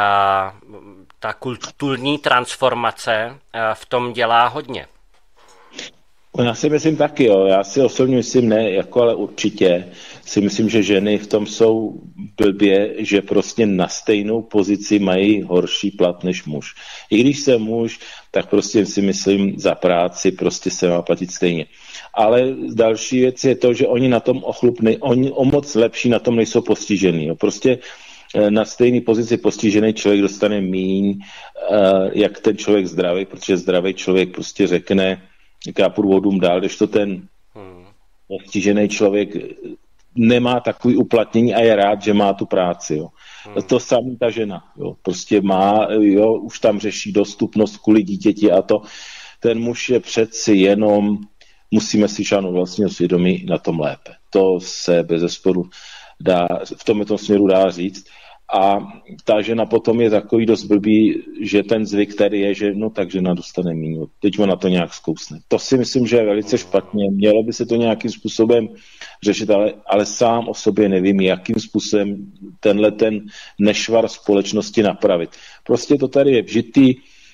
S1: ta kulturní transformace v tom dělá hodně.
S3: Já si myslím taky, jo. Já si osobně myslím ne, jako ale určitě si myslím, že ženy v tom jsou blbě, že prostě na stejnou pozici mají horší plat než muž. I když jsem muž, tak prostě si myslím za práci prostě se má platit stejně. Ale další věc je to, že oni na tom ochlupnej, oni o moc lepší na tom nejsou postižený. Jo. Prostě na stejné pozici postižený člověk dostane míň, jak ten člověk zdravý, protože zdravý člověk prostě řekne, jak já půjdu vodům dál, když to ten postižený člověk nemá takový uplatnění a je rád, že má tu práci. Jo. Hmm. To samé ta žena. Jo. Prostě má, jo, už tam řeší dostupnost kvůli dítěti a to. Ten muž je přeci jenom, musíme si žádnou vlastně svědomí na tom lépe. To se bezesporu dá, v tomto směru dá říct. A ta žena potom je takový dost blbý, že ten zvyk tady je, že no tak žena dostane míň. Teď ona to nějak zkousne. To si myslím, že je velice špatně. Mělo by se to nějakým způsobem řešit, ale, ale sám o sobě nevím, jakým způsobem tenhle ten nešvar společnosti napravit. Prostě to tady je vžitý,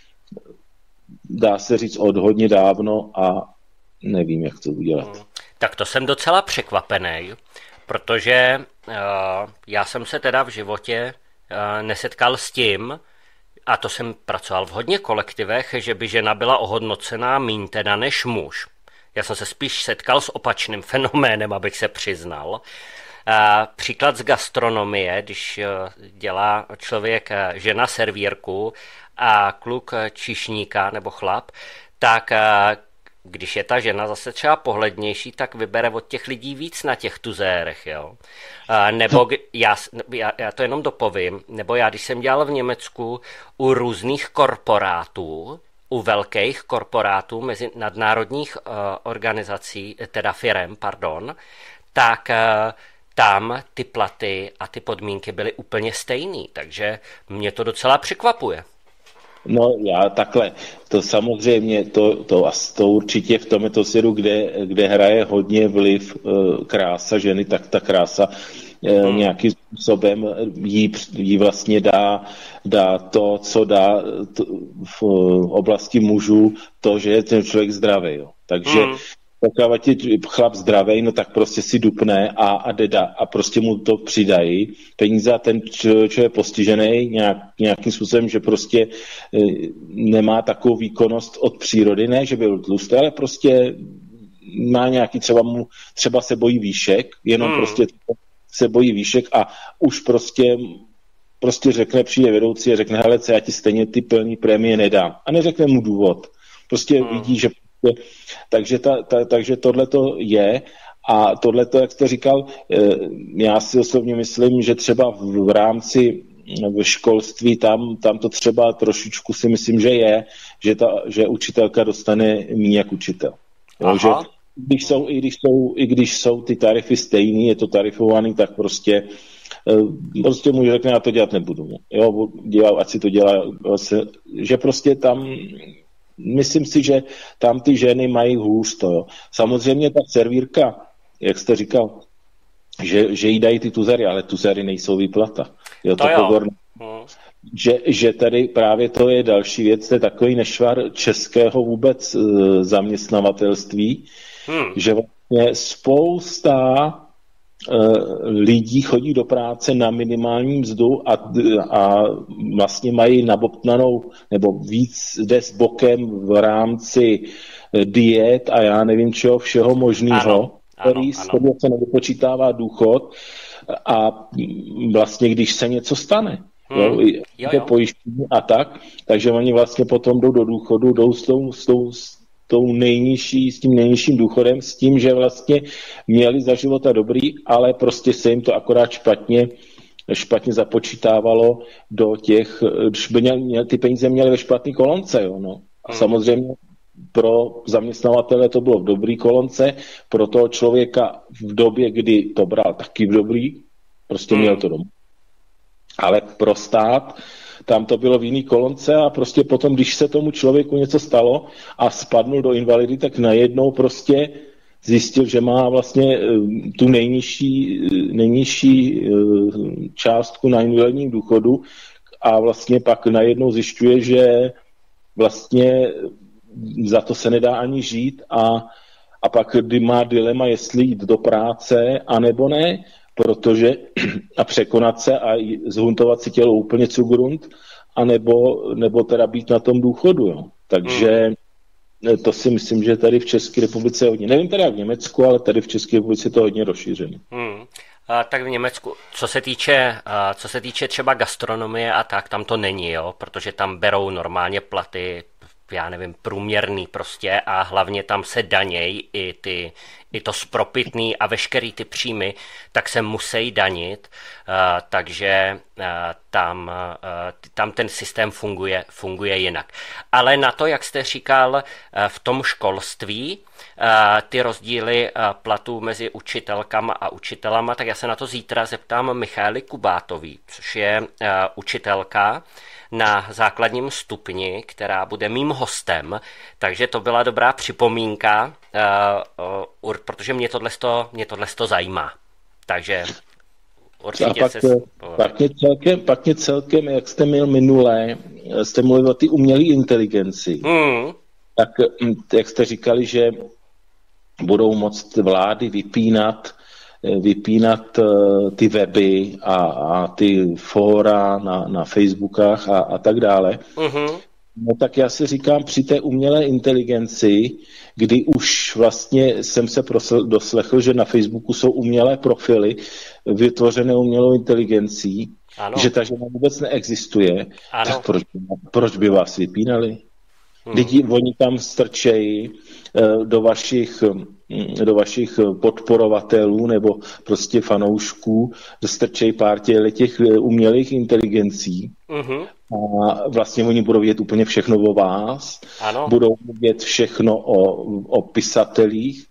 S3: dá se říct od hodně dávno a nevím, jak to udělat.
S1: Tak to jsem docela překvapený, protože uh, já jsem se teda v životě uh, nesetkal s tím, a to jsem pracoval v hodně kolektivech, že by žena byla ohodnocená míň teda než muž. Já jsem se spíš setkal s opačným fenoménem, abych se přiznal. Uh, příklad z gastronomie, když uh, dělá člověk uh, žena servírku a kluk uh, číšníka nebo chlap, tak uh, když je ta žena zase třeba pohlednější, tak vybere od těch lidí víc na těch tuzérech, jo. A nebo já, já, já to jenom dopovím, nebo já, když jsem dělal v Německu u různých korporátů, u velkých korporátů, mezi nadnárodních uh, organizací, teda firem, pardon, tak uh, tam ty platy a ty podmínky byly úplně stejný, takže mě to docela překvapuje.
S3: No já takhle, to samozřejmě, to, to, to určitě v tomto svěru, kde, kde hraje hodně vliv e, krása ženy, tak ta krása hmm. nějakým způsobem jí, jí vlastně dá, dá to, co dá to, v oblasti mužů, to, že je ten člověk zdravý. Jo. Takže hmm. pokud je chlap zdravý, no tak prostě si dupne a, a deda a prostě mu to přidají peníze a ten člověk je postižený nějak, nějakým způsobem, že prostě e, nemá takovou výkonnost od přírody, ne, že byl tlustý, ale prostě má nějaký, třeba mu, třeba se bojí výšek, jenom hmm. prostě se bojí výšek a už prostě prostě řekne, přijde vedoucí a řekne, hele, co já ti stejně ty plný prémie nedám. A neřekne mu důvod. Prostě hmm. vidí, že takže, ta, ta, takže tohle to je a tohle to, jak jste říkal, já si osobně myslím, že třeba v, v rámci v školství tam, tam to třeba trošičku si myslím, že je, že, ta, že učitelka dostane méně jak učitel. Jo, že když jsou, i, když jsou, I když jsou ty tarify stejný, je to tarifovaný, tak prostě prostě mu řekne, já to dělat nebudu. Jo, dělá, ať si to dělá, že prostě tam myslím si, že tam ty ženy mají hůř to. Jo. Samozřejmě ta servírka, jak jste říkal, že, že jí dají ty tuzery, ale tuzery nejsou výplata. Jo, to, to jo. Hmm. Že, že tady právě to je další věc, to je takový nešvar českého vůbec e, zaměstnavatelství, hmm. že vlastně spousta e, lidí chodí do práce na minimální mzdu a, a vlastně mají nabobtnanou, nebo víc jde s bokem v rámci diet a já nevím čeho všeho možného, který z toho se nevypočítává důchod a vlastně když se něco stane, Hmm. Jo, jo, jo. pojištění a tak, takže oni vlastně potom jdou do důchodu, jdou s tou, s tou, s tou nejnižší, s tím nejnižším důchodem, s tím, že vlastně měli za života dobrý, ale prostě se jim to akorát špatně, špatně započítávalo do těch, ty peníze měly ve špatný kolonce, jo, no. A hmm. samozřejmě pro zaměstnavatele to bylo v dobrý kolonce, pro toho člověka v době, kdy to bral taky v dobrý, prostě hmm. měl to doma. Ale pro stát tam to bylo v jiný kolonce a prostě potom, když se tomu člověku něco stalo a spadnul do invalidy, tak najednou prostě zjistil, že má vlastně tu nejnižší, nejnižší částku na invalidním důchodu a vlastně pak najednou zjišťuje, že vlastně za to se nedá ani žít a, a pak kdy má dilema, jestli jít do práce, anebo ne, protože a překonat se a zhuntovat si tělo úplně cugrund, anebo nebo teda být na tom důchodu. Jo. Takže hmm. to si myslím, že tady v České republice je hodně. Nevím teda v Německu, ale tady v České republice je to hodně rozšířené.
S1: Hmm. A tak v Německu, co se týče, a co se týče třeba gastronomie a tak, tam to není, jo, protože tam berou normálně platy, já nevím, průměrný prostě a hlavně tam se daněj i, ty, i to spropitný a veškerý ty příjmy, tak se musí danit, uh, takže uh, tam, uh, tam ten systém funguje, funguje jinak. Ale na to, jak jste říkal, uh, v tom školství, uh, ty rozdíly uh, platů mezi učitelkama a učitelama, tak já se na to zítra zeptám Michaely Kubátový, což je uh, učitelka na základním stupni, která bude mým hostem, takže to byla dobrá připomínka, uh, uh, protože mě tohle mě tohleto zajímá. Takže určitě
S3: pak,
S1: se...
S3: Pak mě, celkem, pak mě celkem, jak jste měl minulé, jste mluvil o ty umělé inteligenci, hmm. tak jak jste říkali, že budou moct vlády vypínat vypínat uh, ty weby a, a ty fóra na, na Facebookách a, a tak dále. Uh-huh. No tak já si říkám, při té umělé inteligenci, kdy už vlastně jsem se prosl, doslechl, že na Facebooku jsou umělé profily vytvořené umělou inteligencí, ano. že ta žena vůbec neexistuje, ano. tak proč, proč by vás vypínali? Hmm. Lidi, oni tam strčejí do vašich, do vašich podporovatelů nebo prostě fanoušků, strčejí pár těch umělých inteligencí uh-huh. a vlastně oni budou vědět úplně všechno o vás, ano. budou vědět všechno o, o pisatelích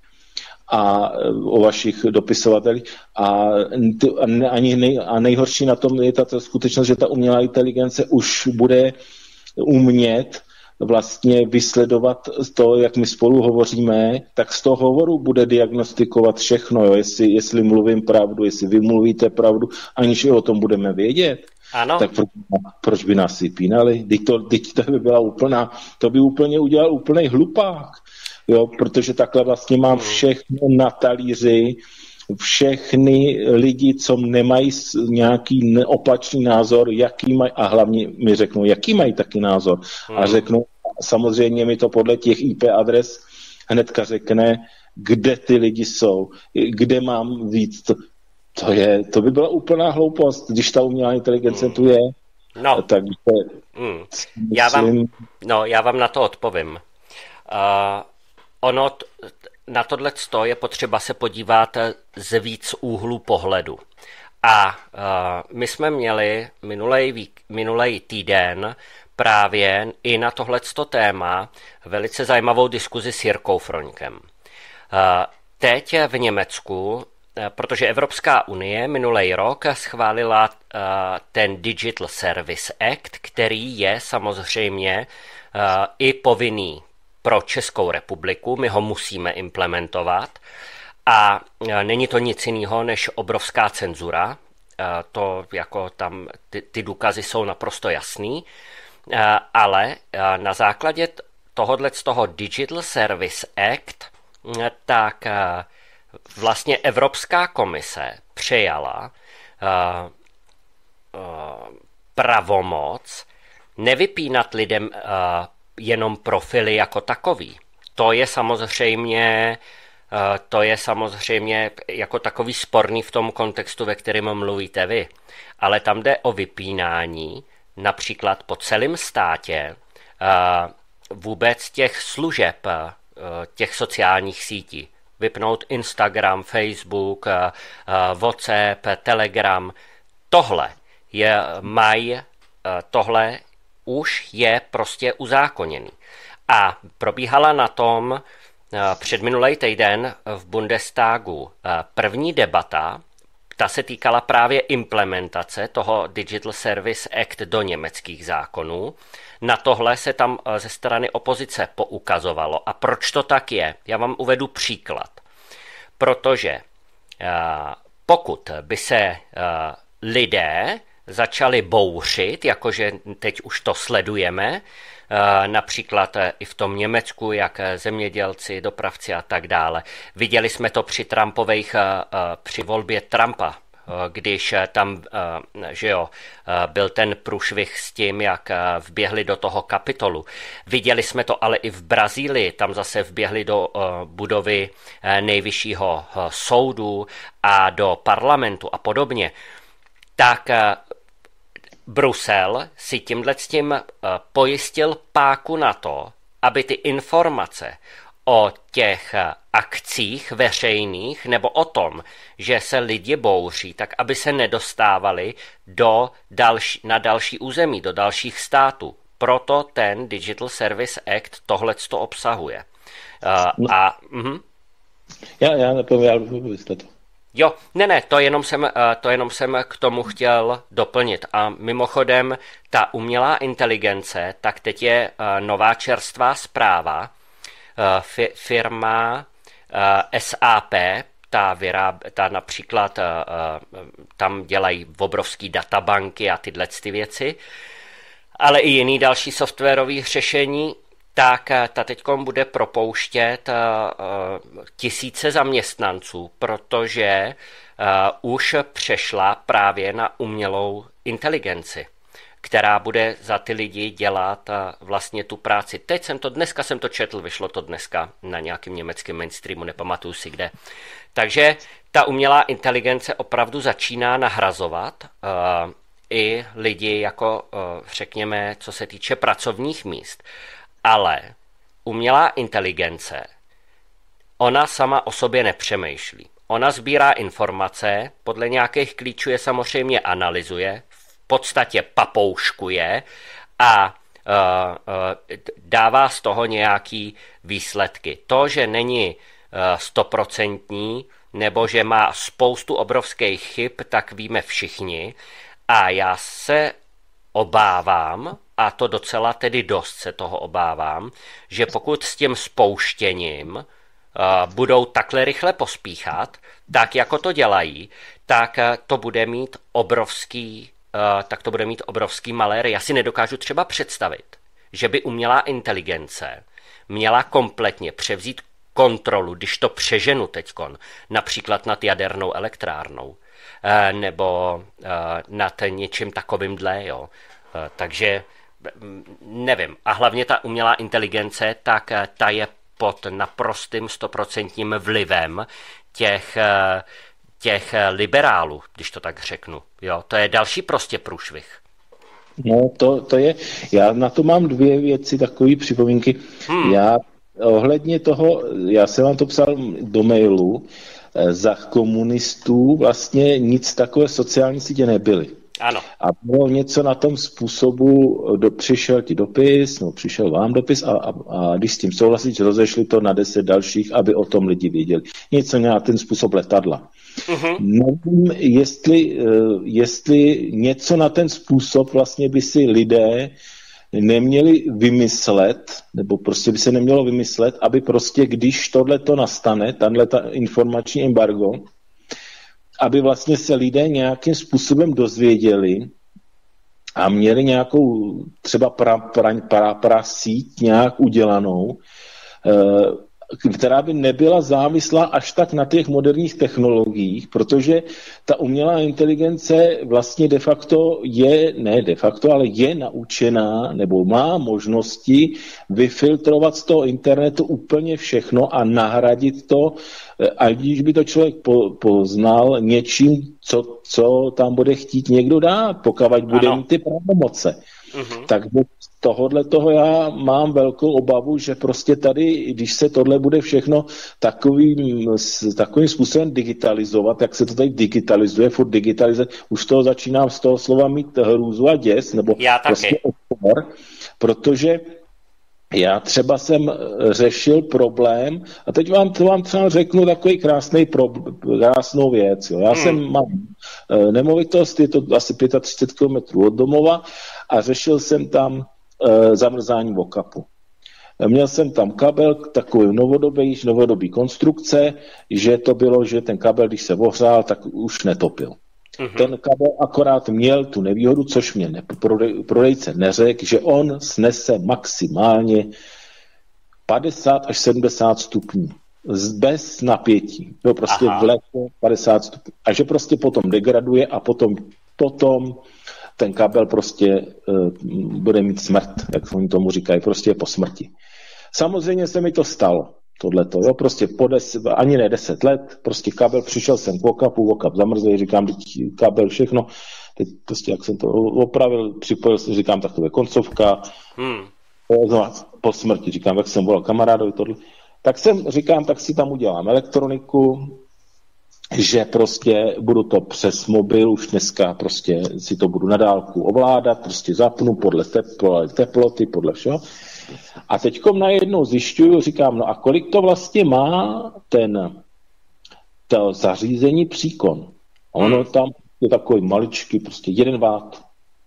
S3: a o vašich dopisovatelích a, ani nej, a nejhorší na tom je ta skutečnost, že ta umělá inteligence už bude umět vlastně vysledovat to, jak my spolu hovoříme, tak z toho hovoru bude diagnostikovat všechno, jo? Jestli, jestli mluvím pravdu, jestli vy mluvíte pravdu, aniž o tom budeme vědět.
S1: Ano.
S3: Tak proč, proč by nás vypínali? Teď to, teď to by byla úplná, to by úplně udělal úplnej hlupák, jo? Protože takhle vlastně mám všechno na talíři, všechny lidi, co nemají nějaký opačný názor, jaký mají, a hlavně mi řeknou, jaký mají taky názor. Hmm. A řeknou, samozřejmě mi to podle těch í pé adres hnedka řekne, kde ty lidi jsou, kde mám víc. To, to, je, to by byla úplná hloupost, když ta umělá inteligence hmm. tu je.
S1: No.
S3: Tak
S1: hmm. já, vám, no, já vám na to odpovím. Uh, ono... T- Na tohleto je potřeba se podívat z víc úhlů pohledu. A uh, my jsme měli minulej, vík, minulej týden právě i na tohleto téma velice zajímavou diskuzi s Jirkou Froňkem. Uh, teď v Německu, uh, protože Evropská unie minulej rok schválila uh, ten Digital Service Act, který je samozřejmě uh, i povinný pro Českou republiku, my ho musíme implementovat a není to nic jiného než obrovská cenzura, to jako tam ty, ty důkazy jsou naprosto jasný, ale na základě tohodle z toho Digital Service Act, tak vlastně Evropská komise přejala pravomoc nevypínat lidem jenom profily jako takový. To je samozřejmě, to je samozřejmě jako takový sporný v tom kontextu, ve kterém mluvíte vy. Ale tam jde o vypínání například po celém státě vůbec těch služeb, těch sociálních sítí. Vypnout Instagram, Facebook, WhatsApp, Telegram. Tohle je mají, tohle už je prostě uzákoněný. A probíhala na tom předminulej týden v Bundestagu první debata, ta se týkala právě implementace toho Digital Service Act do německých zákonů. Na tohle se tam ze strany opozice poukazovalo. A proč to tak je? Já vám uvedu příklad. Protože pokud by se lidé začali bouřit, jakože teď už to sledujeme, například i v tom Německu, jak zemědělci, dopravci a tak dále. Viděli jsme to při Trumpových, při volbě Trumpa, když tam, že jo, byl ten průšvih s tím, jak vběhli do toho Kapitolu. Viděli jsme to ale i v Brazílii, tam zase vběhli do budovy nejvyššího soudu a do parlamentu a podobně. Tak Brusel si tímhle s tím pojistil páku na to, aby ty informace o těch akcích veřejných nebo o tom, že se lidi bouří, tak aby se nedostávali do další, na další území, do dalších států. Proto ten Digital Service Act tohleto obsahuje. Uh, a, uh-huh.
S3: Já, já nepovím, já byste to.
S1: Jo, ne, ne, to jenom, jsem, to jenom jsem k tomu chtěl doplnit. A mimochodem, ta umělá inteligence, tak teď je nová čerstvá zpráva. Firma S A P, ta, vyráb, ta například tam dělají obrovský databanky a tyhle ty věci, ale i jiný další softwarové řešení, tak ta teďkom bude propouštět uh, tisíce zaměstnanců, protože uh, už přešla právě na umělou inteligenci, která bude za ty lidi dělat uh, vlastně tu práci. Teď jsem to, dneska jsem to četl, vyšlo to dneska na nějakém německém mainstreamu, nepamatuju si kde. Takže ta umělá inteligence opravdu začíná nahrazovat uh, i lidi jako, uh, řekněme, co se týče pracovních míst. Ale umělá inteligence, ona sama o sobě nepřemýšlí. Ona sbírá informace, podle nějakých klíčů je samozřejmě analyzuje, v podstatě papouškuje a uh, uh, dává z toho nějaký výsledky. To, že není stoprocentní uh, nebo že má spoustu obrovských chyb, tak víme všichni. A já se obávám, a to docela tedy dost se toho obávám, že pokud s tím spouštěním uh, budou takhle rychle pospíchat, tak jako to dělají, tak uh, to bude mít obrovský, uh, tak to bude mít obrovský malér. Já si nedokážu třeba představit, že by umělá inteligence měla kompletně převzít kontrolu, když to přeženu teďkon, například nad jadernou elektrárnou, nebo nad něčím takovýmhle, jo. Takže nevím. A hlavně ta umělá inteligence, tak ta je pod naprostým stoprocentním vlivem těch, těch liberálů, když to tak řeknu. Jo, to je další prostě průšvih.
S3: No, to, to je, já na to mám dvě věci, takové připomínky. Hmm. Já ohledně toho, já jsem vám to psal do mailu, za komunistů vlastně nic takové sociální sítě nebyly.
S1: Ano.
S3: A bylo něco na tom způsobu, do, přišel ti dopis, no přišel vám dopis a, a, a když s tím souhlasit, rozešli to na deset dalších, aby o tom lidi věděli. Něco na ten způsob letadla. Uh-huh. Nevím, jestli, jestli něco na ten způsob vlastně by si lidé neměli vymyslet, nebo prostě by se nemělo vymyslet, aby prostě, když tohleto nastane, tato informační embargo, aby vlastně se lidé nějakým způsobem dozvěděli a měli nějakou třeba pra, pra, pra, pra síť nějak udělanou, která by nebyla závislá až tak na těch moderních technologiích, protože ta umělá inteligence vlastně de facto je, ne de facto, ale je naučená nebo má možnosti vyfiltrovat z toho internetu úplně všechno a nahradit to, a když by to člověk po, poznal něčím, co, co tam bude chtít někdo dát, pokud bude mít ty pravomoce. Uh-huh. Takže z tohohle toho já mám velkou obavu, že prostě tady, když se tohle bude všechno takovým, takovým způsobem digitalizovat, jak se to tady digitalizuje, furt digitalizuje, už z toho začínám z toho slova mít hrůzu a děs, nebo prostě odpor, protože já třeba jsem řešil problém, a teď vám, to vám třeba řeknu takový krásný pro, krásnou věc. Jo. Já hmm. jsem mám nemovitost, je to asi třicet pět kilometrů od domova a řešil jsem tam e, zamrzání vokapu. Měl jsem tam kabel, takový novodobý, novodobý konstrukce, že to bylo, že ten kabel, když se ohřál, tak už netopil. Mm-hmm. Ten kabel akorát měl tu nevýhodu, což mě ne, prodej, prodejce neřekl, že on snese maximálně padesát až sedmdesát stupňů. Bez napětí. To prostě Aha. v létě padesát stupňů. A že prostě potom degraduje a potom, potom ten kabel prostě uh, bude mít smrt, jak oni tomu říkají, prostě po smrti. Samozřejmě se mi to stalo. Tohleto, jo, prostě po des, ani ne deset let, prostě kabel, přišel jsem k vokapu, vokap zamrzlý, říkám, kabel, všechno, teď prostě jak jsem to opravil, připojil jsem, říkám, tak to je koncovka, hmm. po smrti, říkám, jak jsem volal kamarádovi tohle, tak jsem, říkám, tak si tam udělám elektroniku, že prostě budu to přes mobil, už dneska prostě si to budu na dálku ovládat, prostě zapnu podle teplo, teploty, podle všeho. A teďkom najednou zjišťuju, říkám, no a kolik to vlastně má ten to zařízení příkon. Ono tam je takový maličký, prostě jeden watt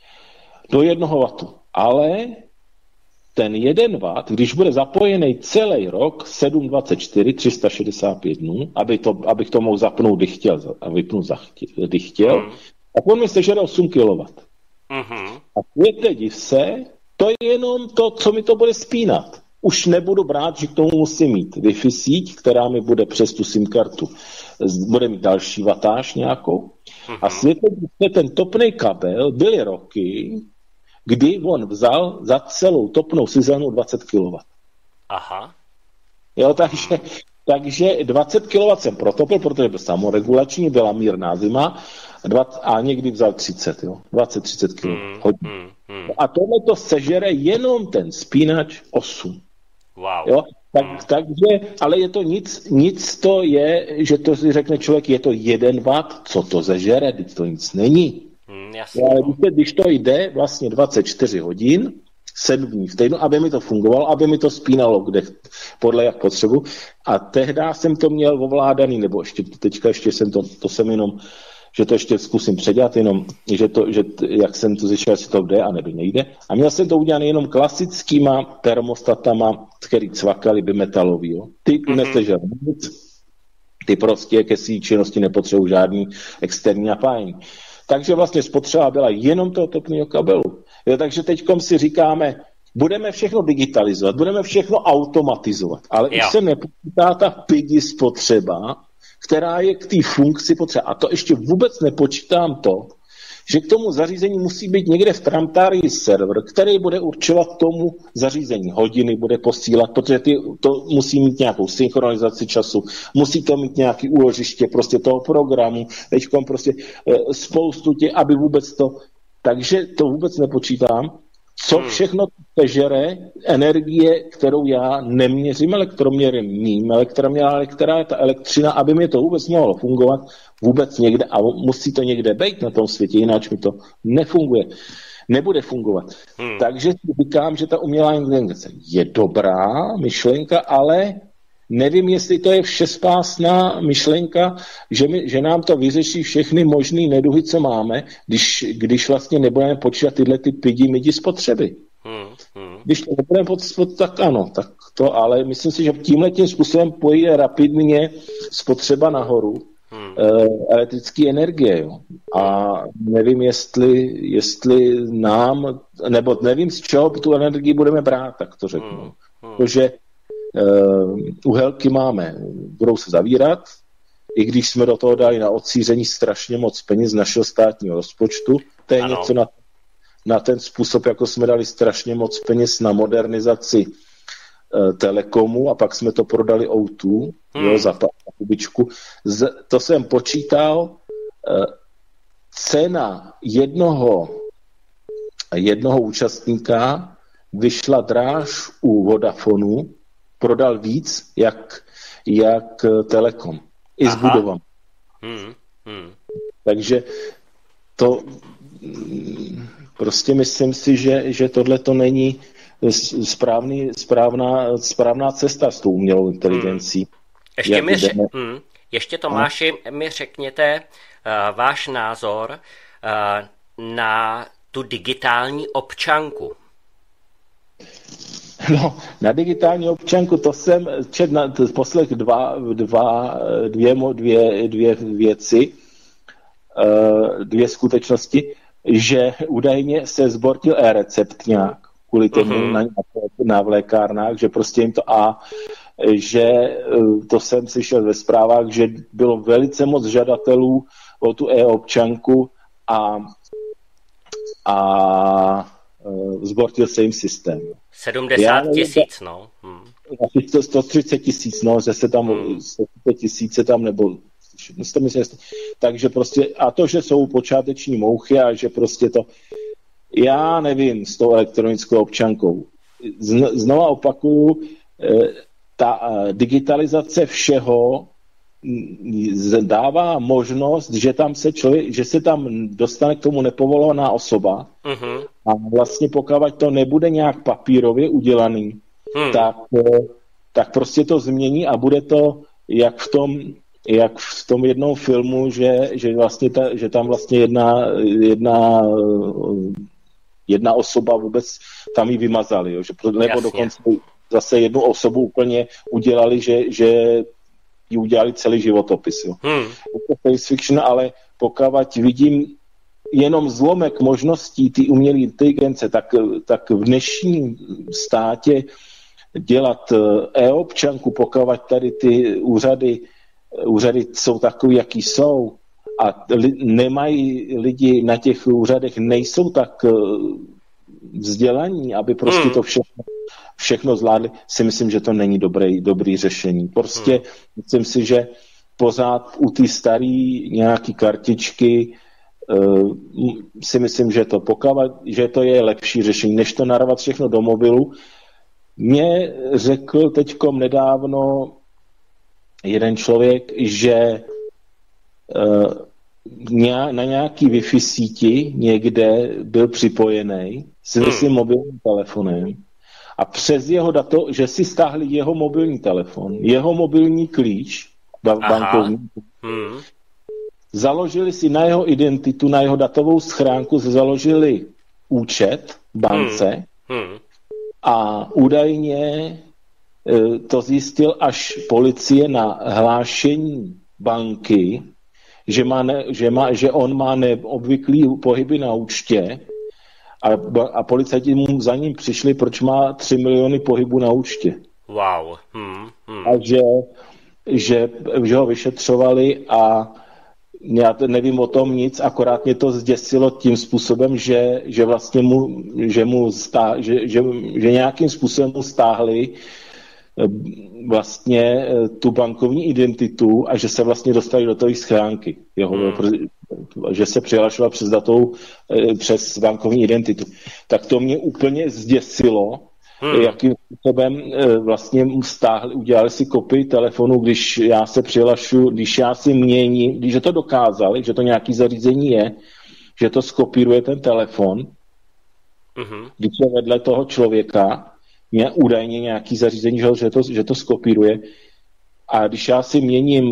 S3: do jednoho watu. Ale ten jeden watt, když bude zapojený celý rok, sedm dvacet čtyři, tři sta šedesát pět dnů, aby to, abych to mohl zapnout, kdy chtěl, a vypnout, kdy chtěl, mm. tak on mi sežere osm kilowattů. Mm-hmm. A světe div se, to je jenom to, co mi to bude spínat. Už nebudu brát, že k tomu musím mít Wi-Fi síť, která mi bude přes tu SIM kartu, bude mít další vatáž nějakou. Mm-hmm. A světe div se, ten topný kabel byly roky, kdy on vzal za celou topnou sezónu dvacet kilowattů.
S1: Aha.
S3: Jo, takže, takže dvacet kilowattů jsem protopil, protože byl samoregulační, byla mírná zima, a někdy vzal třicet, jo, dvacet třicet kilowattů. Mm, mm, mm. A tohle to sežere jenom ten spínač osm.
S1: Wow.
S3: Jo, tak, mm. takže, ale je to nic, nic to je, že to si řekne člověk, je to jeden watt, co to zežere, teď to nic není.
S1: Mm, jasný,
S3: ale víte, když to jde vlastně dvacet čtyři hodin, sedm dní v týdnu, aby mi to fungovalo, aby mi to spínalo, kde, podle jak potřebu. A tehdy jsem to měl ovládaný, nebo ještě teďka ještě jsem to, to jsem jenom že to ještě zkusím předělat, jenom, že to, že t, jak jsem to zjišťoval, jestli to jde a nebo nejde. A měl jsem to udělat jenom klasickýma termostatama, který cvakali by metalový. Jo. Ty mm-hmm. nesležel nic, ty prostě ke své činnosti nepotřebují žádný externí napájení. Takže vlastně spotřeba byla jenom toho topného kabelu. Jo, takže teďkom si říkáme, budeme všechno digitalizovat, budeme všechno automatizovat, ale jo. už se nepočítá ta pidi spotřeba, která je k té funkci potřeba. A to ještě vůbec nepočítám to, že k tomu zařízení musí být někde v Tramtárii server, který bude určovat tomu zařízení hodiny, bude posílat, protože ty, to musí mít nějakou synchronizaci času, musí to mít nějaké úložiště prostě toho programu, teďkom prostě e, spoustu tě, aby vůbec to... Takže to vůbec nepočítám. Co všechno žere energie, kterou já neměřím elektroměrem mým, elektroměrem, která je ta elektřina, aby mi to vůbec mohlo fungovat, vůbec někde, a musí to někde být na tom světě, jinak mi to nefunguje, nebude fungovat. Hmm. Takže si říkám, že ta umělá inteligence je dobrá myšlenka, ale nevím, jestli to je všespásná myšlenka, že, mi, že nám to vyřeší všechny možný neduhy, co máme, když, když vlastně nebudeme počítat tyhle ty pidi midi spotřeby. Hmm, hmm. Když to nebudeme počítat, tak ano, tak to, ale myslím si, že tímhletím způsobem pojde rapidně spotřeba nahoru hmm. e, elektrické energie. Jo. A nevím, jestli, jestli nám, nebo nevím, z čeho tu energii budeme brát, tak to řeknu. Hmm, hmm. Protože Uh, uhelky máme, budou se zavírat, i když jsme do toho dali na odsíření strašně moc peněz z našeho státního rozpočtu, to je ano. něco na, na ten způsob, jako jsme dali strašně moc peněz na modernizaci uh, telekomu a pak jsme to prodali ó dva hmm. jo, za pár kubičku. Z, to jsem počítal, uh, cena jednoho, jednoho účastníka vyšla dráž u Vodafonu, prodal víc, jak, jak Telekom. I s budovami. Hmm, hmm. Takže to prostě myslím si, že, že tohle to není správný, správná, správná cesta s tou umělou inteligencí.
S1: Hmm. Ještě, mi řek, hmm. Ještě Tomáši, mi řekněte uh, váš názor uh, na tu digitální občanku.
S3: No, na digitální občanku to jsem četl na poslech dva, dva, dvě, dvě, dvě věci, dvě skutečnosti, že údajně se zbortil e-recept nějak kvůli tomu uh-huh. na, na v lékárnách, že prostě jim to a že to jsem slyšel ve zprávách, že bylo velice moc žadatelů o tu e-občanku a a zbortil se jim systém.
S1: sedmdesát tisíc, no. Hmm.
S3: Asi sto třicet tisíc, no, že se tam hmm. sto třicet tisíce tam, nebo takže prostě, a to, že jsou počáteční mouchy a že prostě to, já nevím s tou elektronickou občankou. Znova opakuju, ta digitalizace všeho dává možnost, že tam se člověk, že se tam dostane k tomu nepovolovaná osoba uh-huh. a vlastně pokud to nebude nějak papírově udělaný, hmm. tak, tak prostě to změní a bude to jak v tom, jak v tom jednom filmu, že, že, vlastně ta, že tam vlastně jedna, jedna, jedna osoba vůbec tam ji vymazali, jo, že, nebo Jasně. dokonce zase jednu osobu úplně udělali, že, že ji udělali celý životopis. Jo. Hmm. Je to face fiction, ale pokud vidím jenom zlomek možností ty umělé inteligence, tak, tak v dnešním státě dělat e-občanku, pokud tady ty úřady, úřady jsou takový, jaký jsou a li, nemají lidi na těch úřadech, nejsou tak vzdělaní, aby prostě hmm. to všechno všechno zvládli, si myslím, že to není dobrý, dobrý řešení. Prostě hmm. myslím si, že pořád u té staré nějaký kartičky uh, si myslím, že to pokávat, že to je lepší řešení, než to narvat všechno do mobilu. Mně řekl teďkom nedávno jeden člověk, že uh, na nějaký Wi-Fi síti někde byl připojený s hmm. svým mobilním telefonem a přes jeho dato, že si stáhli jeho mobilní telefon, jeho mobilní klíč bankovní, hmm. založili si na jeho identitu, na jeho datovou schránku, založili účet v bance hmm. Hmm. a údajně to zjistil až policie na hlášení banky, že, má ne, že, má, že on má neobvyklý pohyby na účtě a, a policajti mu za ním přišli, proč má tři miliony pohybů na účtě.
S1: Wow. Hmm, hmm.
S3: A že, že, že ho vyšetřovali a já nevím o tom nic, akorát mě to zděsilo tím způsobem, že, že vlastně mu, že, mu stá, že, že, že nějakým způsobem mu stáhli vlastně tu bankovní identitu a že se vlastně dostali do té schránky. Jeho, hmm. že se přihlašoval přes datou, přes bankovní identitu. Tak to mě úplně zděsilo, hmm. jakým způsobem vlastně stáhli, udělali si kopii telefonu, když já se přihlašu, když já si měním, když to dokázali, že to nějaký zařízení je, že to skopíruje ten telefon, hmm. když je vedle toho člověka, mě údajně nějaký zařízení, že to, že to skopíruje. A když já si měním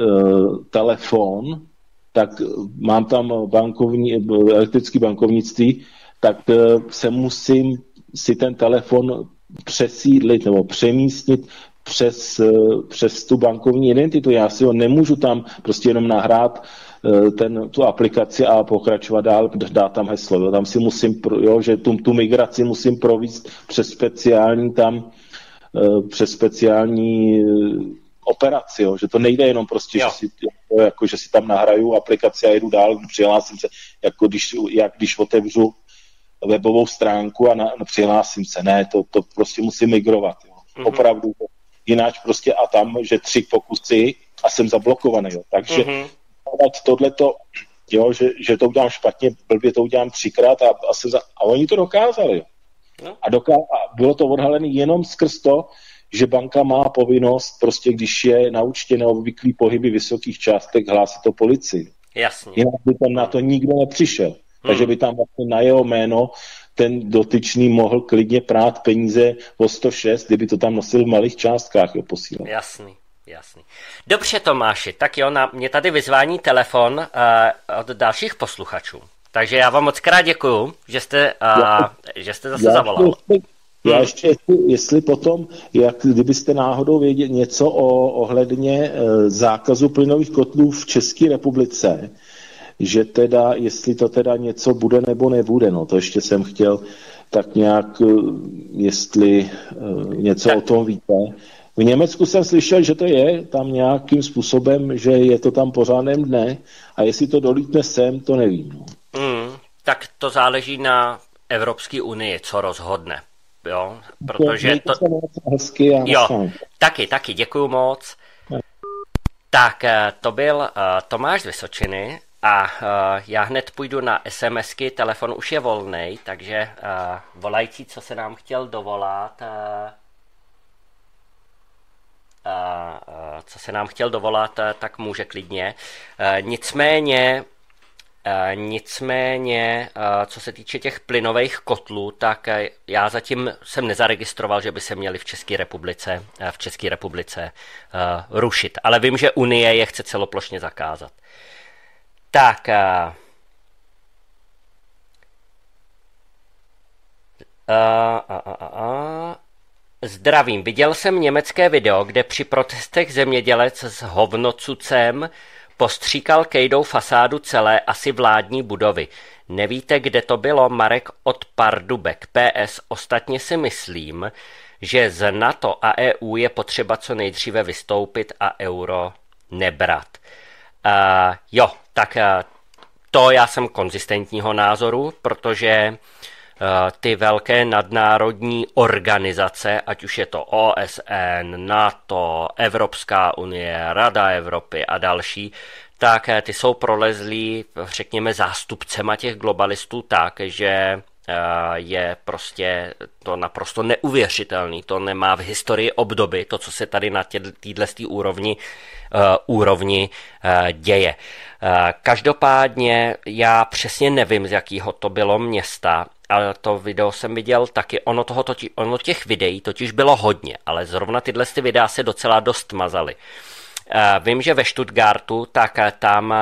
S3: uh, telefon, tak mám tam bankovní, elektrické bankovnictví, tak uh, se musím si ten telefon přesídlit nebo přemístit přes, uh, přes tu bankovní identitu. Já si ho nemůžu tam prostě jenom nahrát ten, tu aplikaci a pokračovat dál, dát tam heslo. Tam si musím, jo, že tu, tu migraci musím provést přes speciální tam, přes speciální operaci, jo, že to nejde jenom prostě, že si, jako, že si tam nahraju aplikaci a jedu dál, přihlásím se, jako když, jak když otevřu webovou stránku a na, no, přihlásím se. Ne, to, to prostě musím migrovat. Jo. Mm-hmm. Opravdu. Jináč prostě a tam, že tři pokusy a jsem zablokovaný. Jo. Takže mm-hmm. tohleto, jo, že, že to udělám špatně, blbě to udělám třikrát a, a, se za, a oni to dokázali. Jo. No. A, doká, a bylo to odhalené jenom skrz to, že banka má povinnost, prostě když je na účtě neobvyklý pohyby vysokých částek, hlásit to policii.
S1: Jasně.
S3: Jinak by tam na to nikdo nepřišel. Hmm. Takže by tam vlastně na jeho jméno ten dotyčný mohl klidně prát peníze o sto šest, kdyby to tam nosil v malých částkách, jo, posílal.
S1: Jasný. Jasný. Dobře, Tomáši, tak jo, na mě tady vyzvání telefon uh, od dalších posluchačů. Takže já vám moc krát děkuju, že jste, uh, já, že jste zase já zavolal.
S3: Ještě, já ještě, jestli, jestli potom, jak kdybyste náhodou věděli něco o, ohledně uh, zákazu plynových kotlů v České republice, že teda, jestli to teda něco bude nebo nebude, no to ještě jsem chtěl tak nějak, uh, jestli uh, něco tak. O tom víte. V Německu jsem slyšel, že to je tam nějakým způsobem, že je to tam pořádném dne a jestli to dolítne sem, to nevím.
S1: Mm, tak to záleží na Evropské unii, co rozhodne. Jo, protože to...
S3: to... Hezky a
S1: jo, taky, taky, děkuju moc. Ne. Tak, to byl uh, Tomáš z Vysočiny a uh, já hned půjdu na SMSky, telefon už je volnej, takže uh, volající, co se nám chtěl dovolat... Uh, Uh, co se nám chtěl dovolat, uh, tak může klidně. Uh, nicméně, uh, nicméně, uh, co se týče těch plynových kotlů, tak uh, já zatím jsem nezaregistroval, že by se měli v České republice, uh, v České republice uh, rušit. Ale vím, že Unie je chce celoplošně zakázat. Tak... Uh, uh, uh, uh, uh, Zdravím, viděl jsem německé video, kde při protestech zemědělec s hovnocucem postříkal kejdou fasádu celé asi vládní budovy. Nevíte, kde to bylo? Marek od Pardubek. P S. Ostatně si myslím, že z NATO a E U je potřeba co nejdříve vystoupit a euro nebrat. Uh, jo, tak uh, to já jsem konzistentního názoru, protože ty velké nadnárodní organizace, ať už je to O S N, NATO, Evropská unie, Rada Evropy a další, tak ty jsou prolezlí, řekněme, zástupcema těch globalistů tak, že je prostě to naprosto neuvěřitelný. To nemá v historii obdoby, to, co se tady na této úrovni, uh, úrovni uh, děje. Uh, každopádně já přesně nevím, z jakého to bylo města, ale to video jsem viděl taky. Ono, toho totiž, ono těch videí totiž bylo hodně, ale zrovna tyhle ty videa se docela dost mazaly. Vím, že ve Stuttgartu, tak tam,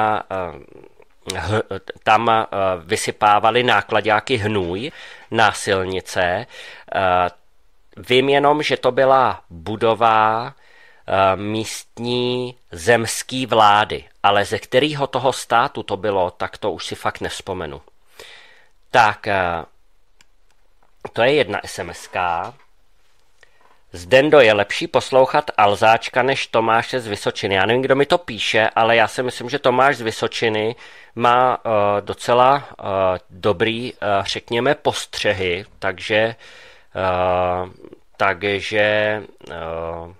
S1: tam vysypávali náklaďáky hnůj na silnice. Vím jenom, že to byla budova místní zemský vlády, ale ze kterého toho státu to bylo, tak to už si fakt nevzpomenu. Tak, to je jedna esemeska. Zdendo, je lepší poslouchat Alzáčka než Tomáše z Vysočiny. Já nevím, kdo mi to píše, ale já si myslím, že Tomáš z Vysočiny má uh, docela uh, dobrý, uh, řekněme, postřehy, takže uh, takže uh,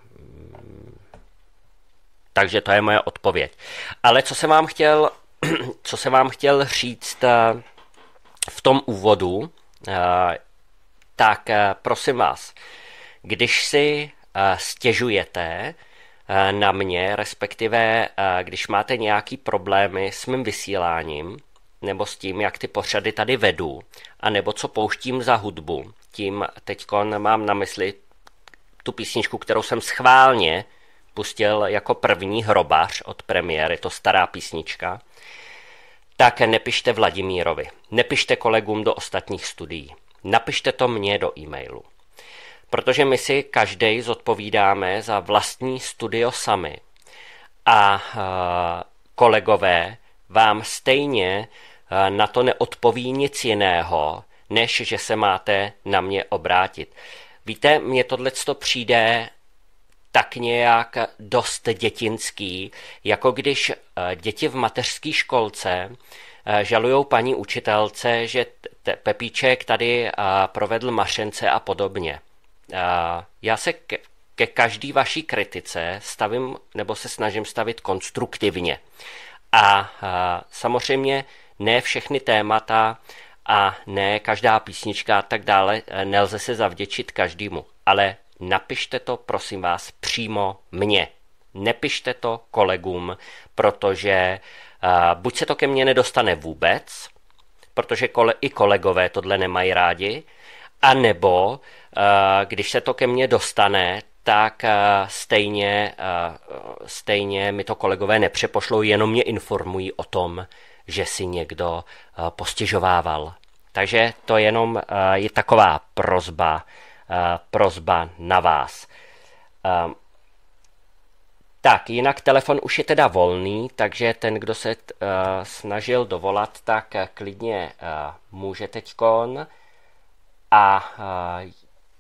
S1: takže to je moje odpověď. Ale co jsem vám chtěl, co jsem vám chtěl říct uh, v tom úvodu, uh, tak uh, prosím vás, když si uh, stěžujete uh, na mě, respektive uh, když máte nějaký problémy s mým vysíláním, nebo s tím, jak ty pořady tady vedu, a nebo co pouštím za hudbu, tím teďkon mám na mysli tu písničku, kterou jsem schválně pustil jako první, Hrobař od Premiéry, to stará písnička, tak nepište Vladimírovi, nepište kolegům do ostatních studií, napište to mně do e-mailu. Protože my si každej zodpovídáme za vlastní studio sami a uh, kolegové vám stejně uh, na to neodpoví nic jiného, než že se máte na mě obrátit. Víte, mně tohleto přijde tak nějak dost dětinský, jako když uh, děti v mateřské školce uh, žalujou paní učitelce, že t- Pepíček tady uh, provedl mašence a podobně. Já se ke, ke každý vaší kritice stavím, nebo se snažím stavit konstruktivně. A, a samozřejmě ne všechny témata a ne každá písnička a tak dále nelze se zavděčit každému. Ale napište to, prosím vás, přímo mně. Nepište to kolegům, protože a, buď se to ke mně nedostane vůbec, protože kole, i kolegové tohle nemají rádi, a nebo když se to ke mně dostane, tak stejně, stejně mi to kolegové nepřepošlou, jenom mě informují o tom, že si někdo postěžovával. Takže to jenom je taková prosba, prosba na vás. Tak, jinak telefon už je teda volný, takže ten, kdo se snažil dovolat, tak klidně může teďkon. A uh,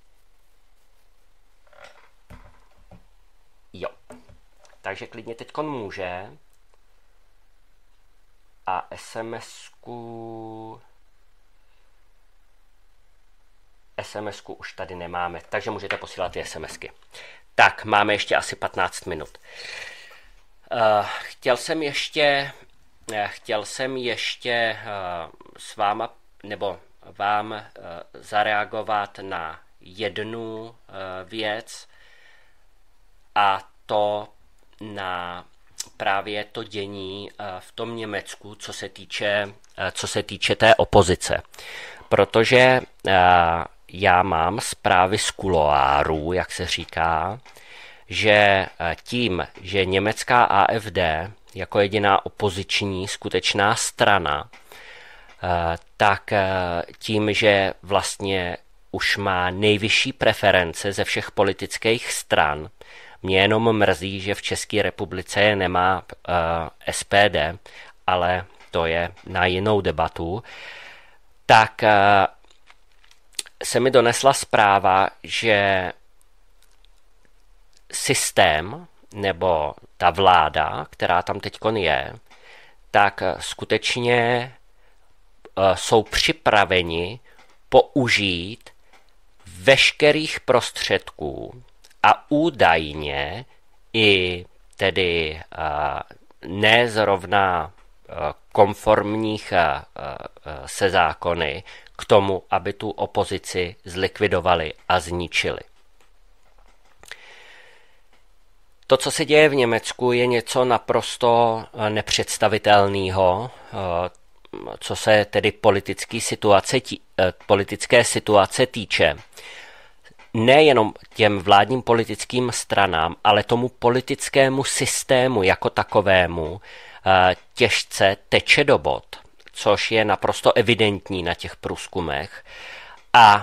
S1: jo, takže klidně teďkon může. A SMSku SMSku už tady nemáme, takže můžete posílat ty SMSky. Tak, máme ještě asi patnáct minut. Uh, chtěl jsem ještě chtěl jsem ještě uh, s váma, nebo vám uh, zareagovat na jednu uh, věc, a to na právě to dění uh, v tom Německu, co se týče, uh, co se týče té opozice. Protože uh, já mám zprávy z kuloárů, jak se říká, že uh, tím, že německá A F D jako jediná opoziční skutečná strana, tak tím, že vlastně už má nejvyšší preference ze všech politických stran, mě jenom mrzí, že v České republice je nemá S P D, ale to je na jinou debatu, tak se mi donesla zpráva, že systém nebo ta vláda, která tam teďkon je, tak skutečně jsou připraveni použít veškerých prostředků a údajně i tedy ne zrovna konformních se zákony k tomu, aby tu opozici zlikvidovali a zničili. To, co se děje v Německu, je něco naprosto nepředstavitelného, co se tedy politické situace, tí, politické situace týče. nejenom těm vládním politickým stranám, ale tomu politickému systému jako takovému těžce teče do bod, což je naprosto evidentní na těch průzkumech. A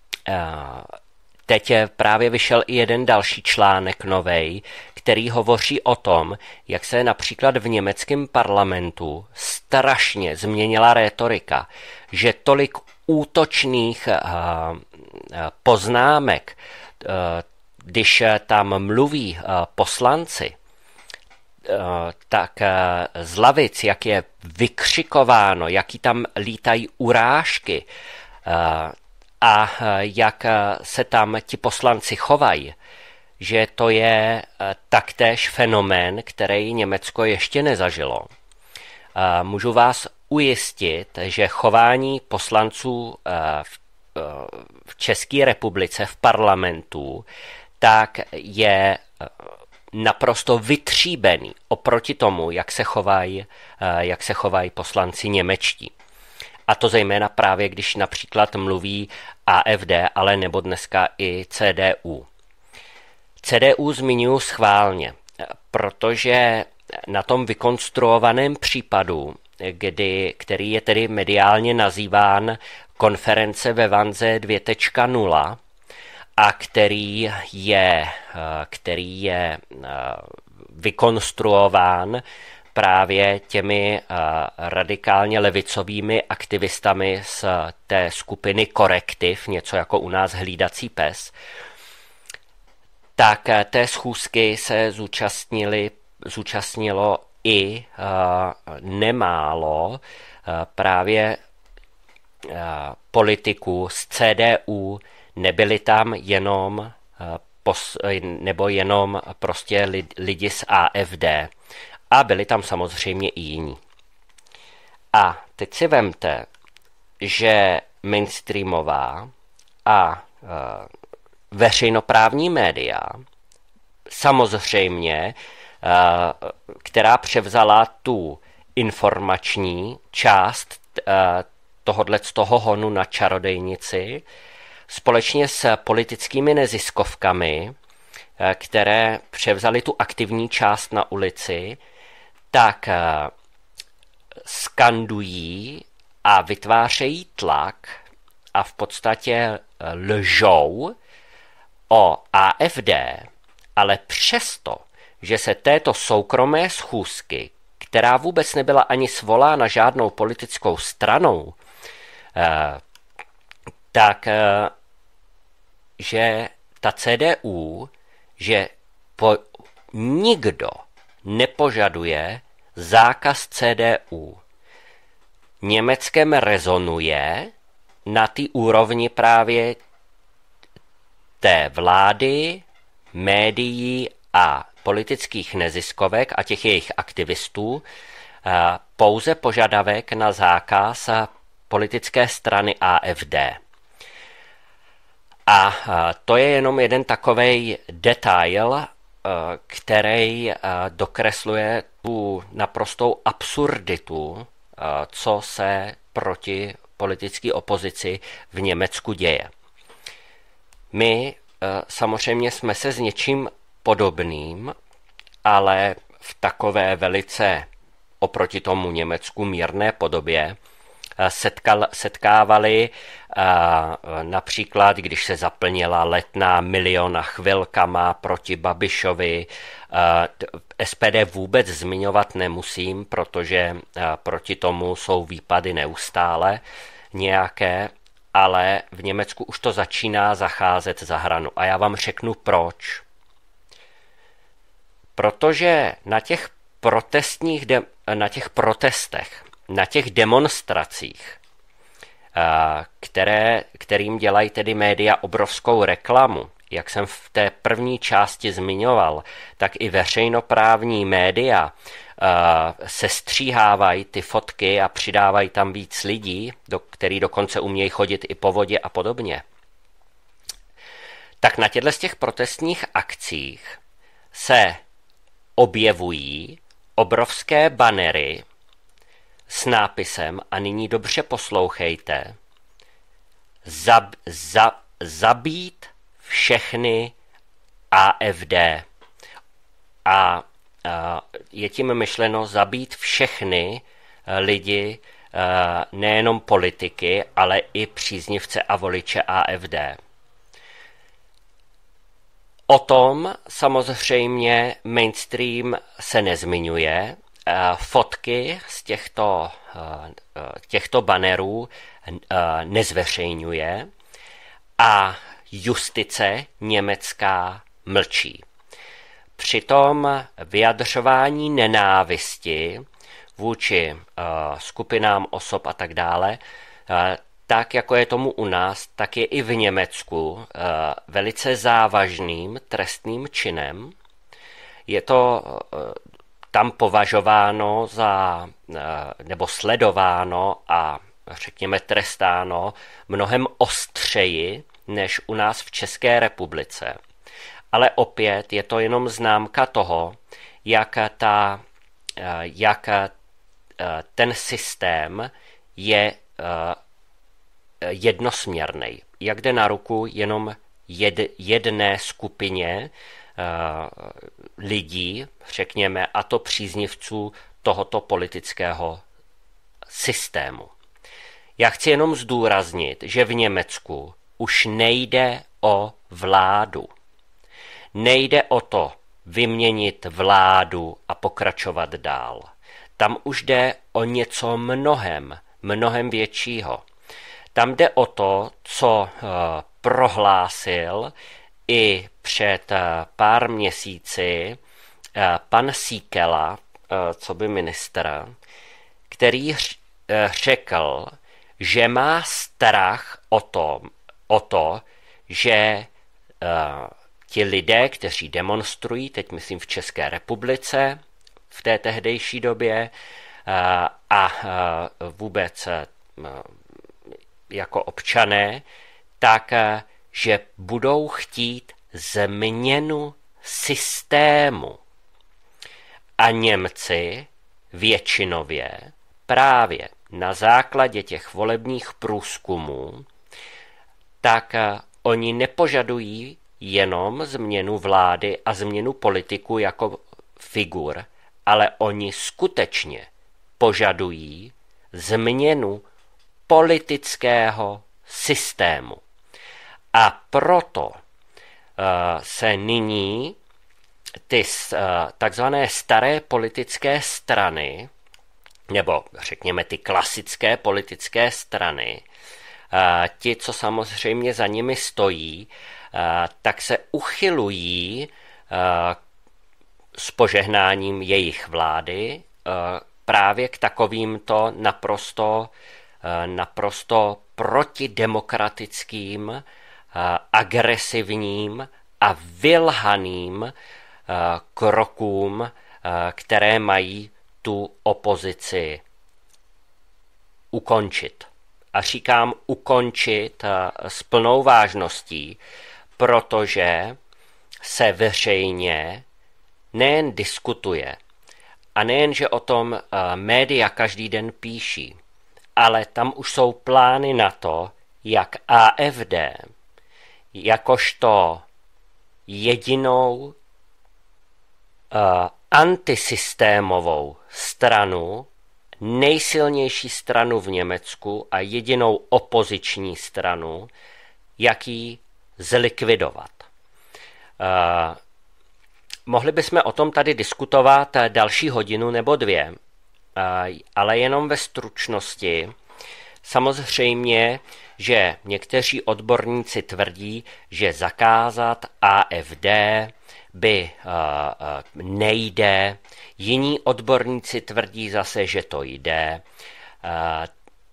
S1: teď právě vyšel i jeden další článek novej, který hovoří o tom, jak se například v německém parlamentu strašně změnila rétorika, že tolik útočných poznámek, když tam mluví poslanci, tak z lavic, jak je vykřikováno, jaký tam lítají urážky a jak se tam ti poslanci chovají, že to je taktéž fenomén, který Německo ještě nezažilo. Můžu vás ujistit, že chování poslanců v České republice v parlamentu tak je naprosto vytříbený oproti tomu, jak se chovají, jak se chovají poslanci němečtí. A to zejména právě, když například mluví A F D, ale nebo dneska i C D U. C D U zmiňuji schválně, protože na tom vykonstruovaném případu, kdy, který je tedy mediálně nazýván konference ve Vanze dvě tečka nula a který je, který je vykonstruován právě těmi radikálně levicovými aktivistami z té skupiny Korektiv, něco jako u nás Hlídací pes, tak té schůzky se zúčastnili, zúčastnilo i nemálo právě politiků z C D U, nebyli tam jenom pos, nebo jenom prostě lidi z A F D a byli tam samozřejmě i jiní. A teď si vemte, že mainstreamová a veřejnoprávní média, samozřejmě, která převzala tu informační část tohodle z toho honu na čarodejnici, společně s politickými neziskovkami, které převzaly tu aktivní část na ulici, tak skandují a vytvářejí tlak a v podstatě lžou o A F D, ale přesto, že se této soukromé schůzky, která vůbec nebyla ani svolána žádnou politickou stranou, tak že ta C D U, že po, nikdo nepožaduje zákaz C D U. Německém rezonuje na té úrovni právě té vlády, médií a politických neziskovek a těch jejich aktivistů pouze požadavek na zákaz politické strany A F D. A to je jenom jeden takovej detail, který dokresluje tu naprostou absurditu, co se proti politické opozici v Německu děje. My samozřejmě jsme se s něčím podobným, ale v takové velice oproti tomu Německu mírné podobě setkal, setkávali například, když se zaplnila Letná Miliona chvilkama proti Babišovi. S P D vůbec zmiňovat nemusím, protože proti tomu jsou výpady neustále nějaké, ale v Německu už to začíná zacházet za hranu. A já vám řeknu proč. Protože na těch protestních de- na těch protestech, na těch demonstracích, které, kterým dělají tedy média obrovskou reklamu, jak jsem v té první části zmiňoval, tak i veřejnoprávní média se stříhávají ty fotky a přidávají tam víc lidí, do, který dokonce umějí chodit i po vodě a podobně. Tak na těchto z těch protestních akcích se objevují obrovské banery s nápisem, a nyní dobře poslouchejte, zab, za, zabít všechny A F D. A je tím myšleno zabít všechny lidi, nejenom politiky, ale i příznivce a voliče A F D. O tom samozřejmě mainstream se nezmiňuje. Fotky z těchto, těchto bannerů nezveřejňuje a justice německá mlčí. Přitom vyjadřování nenávisti vůči uh, skupinám osob a tak dále, uh, tak jako je tomu u nás, tak je i v Německu uh, velice závažným trestným činem. Je to uh, tam považováno za, uh, nebo sledováno a řekněme trestáno mnohem ostřeji než u nás v České republice. Ale opět je to jenom známka toho, jak, ta, jak ten systém je jednosměrný. Jak jde na ruku jenom jed, jedné skupině lidí, řekněme, a to příznivců tohoto politického systému. Já chci jenom zdůraznit, že v Německu už nejde o vládu. Nejde o to vyměnit vládu a pokračovat dál. Tam už jde o něco mnohem, mnohem většího. Tam jde o to, co uh, prohlásil i před uh, pár měsíci uh, pan Síkela, uh, co by ministr, který uh, řekl, že má strach o to, o to že uh, ti lidé, kteří demonstrují, teď myslím v České republice, v té tehdejší době a vůbec jako občané, tak, že budou chtít změnu systému. A Němci většinově právě na základě těch volebních průzkumů, tak oni nepožadují jenom změnu vlády a změnu politiku jako figur, ale oni skutečně požadují změnu politického systému. A proto uh, se nyní ty uh, takzvané staré politické strany, nebo řekněme ty klasické politické strany, uh, ti, co samozřejmě za nimi stojí, tak se uchylují s požehnáním jejich vlády právě k takovýmto naprosto, naprosto protidemokratickým, agresivním a vylhaným krokům, které mají tu opozici ukončit. A říkám ukončit s plnou vážností, protože se veřejně nejen diskutuje a nejen, že o tom média každý den píší, ale tam už jsou plány na to, jak A F D jakožto jedinou uh, antisystémovou stranu, nejsilnější stranu v Německu a jedinou opoziční stranu, jak ji zlikvidovat. Uh, mohli bychom o tom tady diskutovat další hodinu nebo dvě, uh, ale jenom ve stručnosti. Samozřejmě, že někteří odborníci tvrdí, že zakázat A F D by uh, uh, nejde, jiní odborníci tvrdí zase, že to jde. Uh,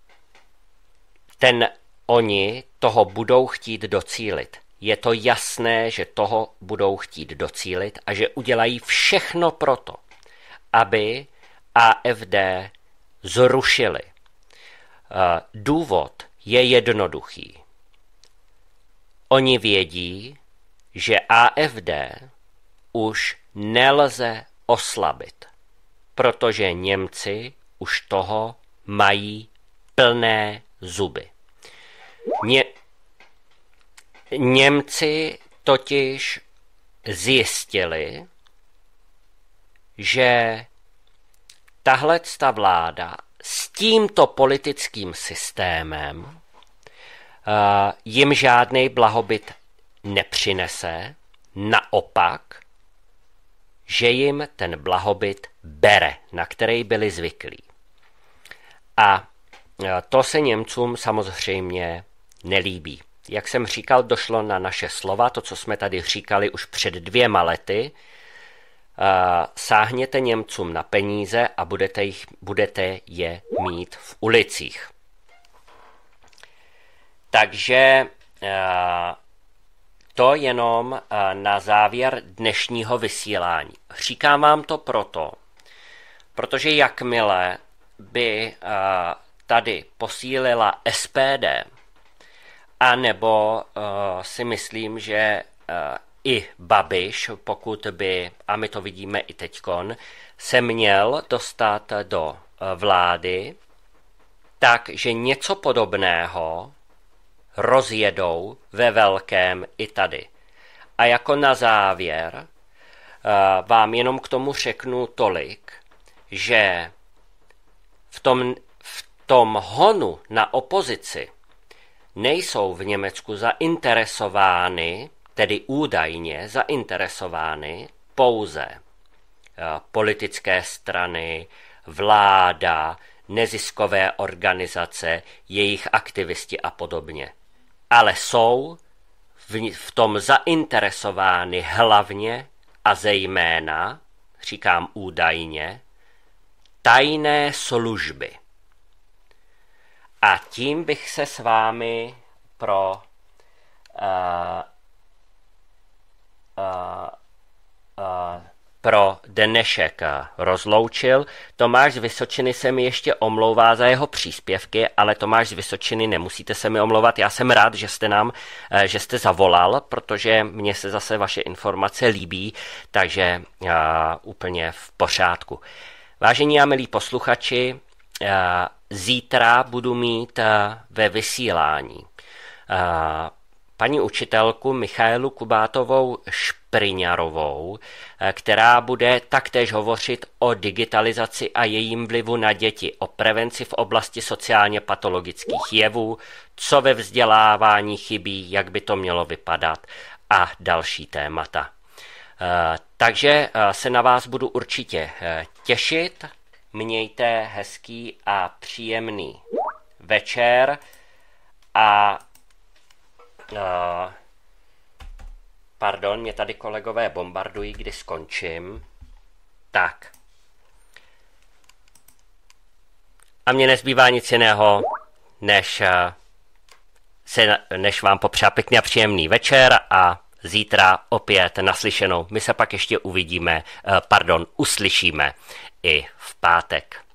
S1: ten oni toho budou chtít docílit. Je to jasné, že toho budou chtít docílit a že udělají všechno proto, aby A F D zrušili. Důvod je jednoduchý. Oni vědí, že A F D už nelze oslabit, protože Němci už toho mají plné zuby. Ně- Němci totiž zjistili, že tahle ta vláda s tímto politickým systémem uh, jim žádný blahobyt nepřinese, naopak, že jim ten blahobyt bere, na který byli zvyklí. A to se Němcům samozřejmě nelíbí. Jak jsem říkal, došlo na naše slova, to, co jsme tady říkali už před dvěma lety. Sáhněte Němcům na peníze a budete, jich, budete je mít v ulicích. Takže to jenom na závěr dnešního vysílání. Říkám vám to proto, protože jakmile by tady posílila S P D, a nebo si myslím, že i Babiš, pokud by, a my to vidíme i teďkon, se měl dostat do vlády, takže něco podobného rozjedou ve velkém i tady. A jako na závěr vám jenom k tomu řeknu tolik, že v tom, v tom honu na opozici nejsou v Německu zainteresovány, tedy údajně zainteresovány pouze politické strany, vláda, neziskové organizace, jejich aktivisti a podobně. Ale jsou v, v tom zainteresovány hlavně a zejména, říkám údajně, tajné služby. A tím bych se s vámi pro uh, uh, uh, pro dnešek rozloučil. Tomáš z Vysočiny se mi ještě omlouvá za jeho příspěvky, ale Tomáš z Vysočiny, nemusíte se mi omlouvat. Já jsem rád, že jste nám, že jste zavolal, protože mně se zase vaše informace líbí, takže uh, úplně v pořádku. Vážení a milí posluchači, uh, zítra budu mít uh, ve vysílání uh, paní učitelku Michaelu Kubátovou Špriňarovou, která bude taktéž hovořit o digitalizaci a jejím vlivu na děti, o prevenci v oblasti sociálně patologických jevů, co ve vzdělávání chybí, jak by to mělo vypadat a další témata. Takže se na vás budu určitě těšit. Mějte hezký a příjemný večer a Uh, pardon, mě tady kolegové bombardují, kdy skončím. Tak. A mně nezbývá nic jiného, než, uh, se, než vám popřát pěkný a příjemný večer a zítra opět naslyšenou. My se pak ještě uvidíme, uh, pardon, uslyšíme i v pátek.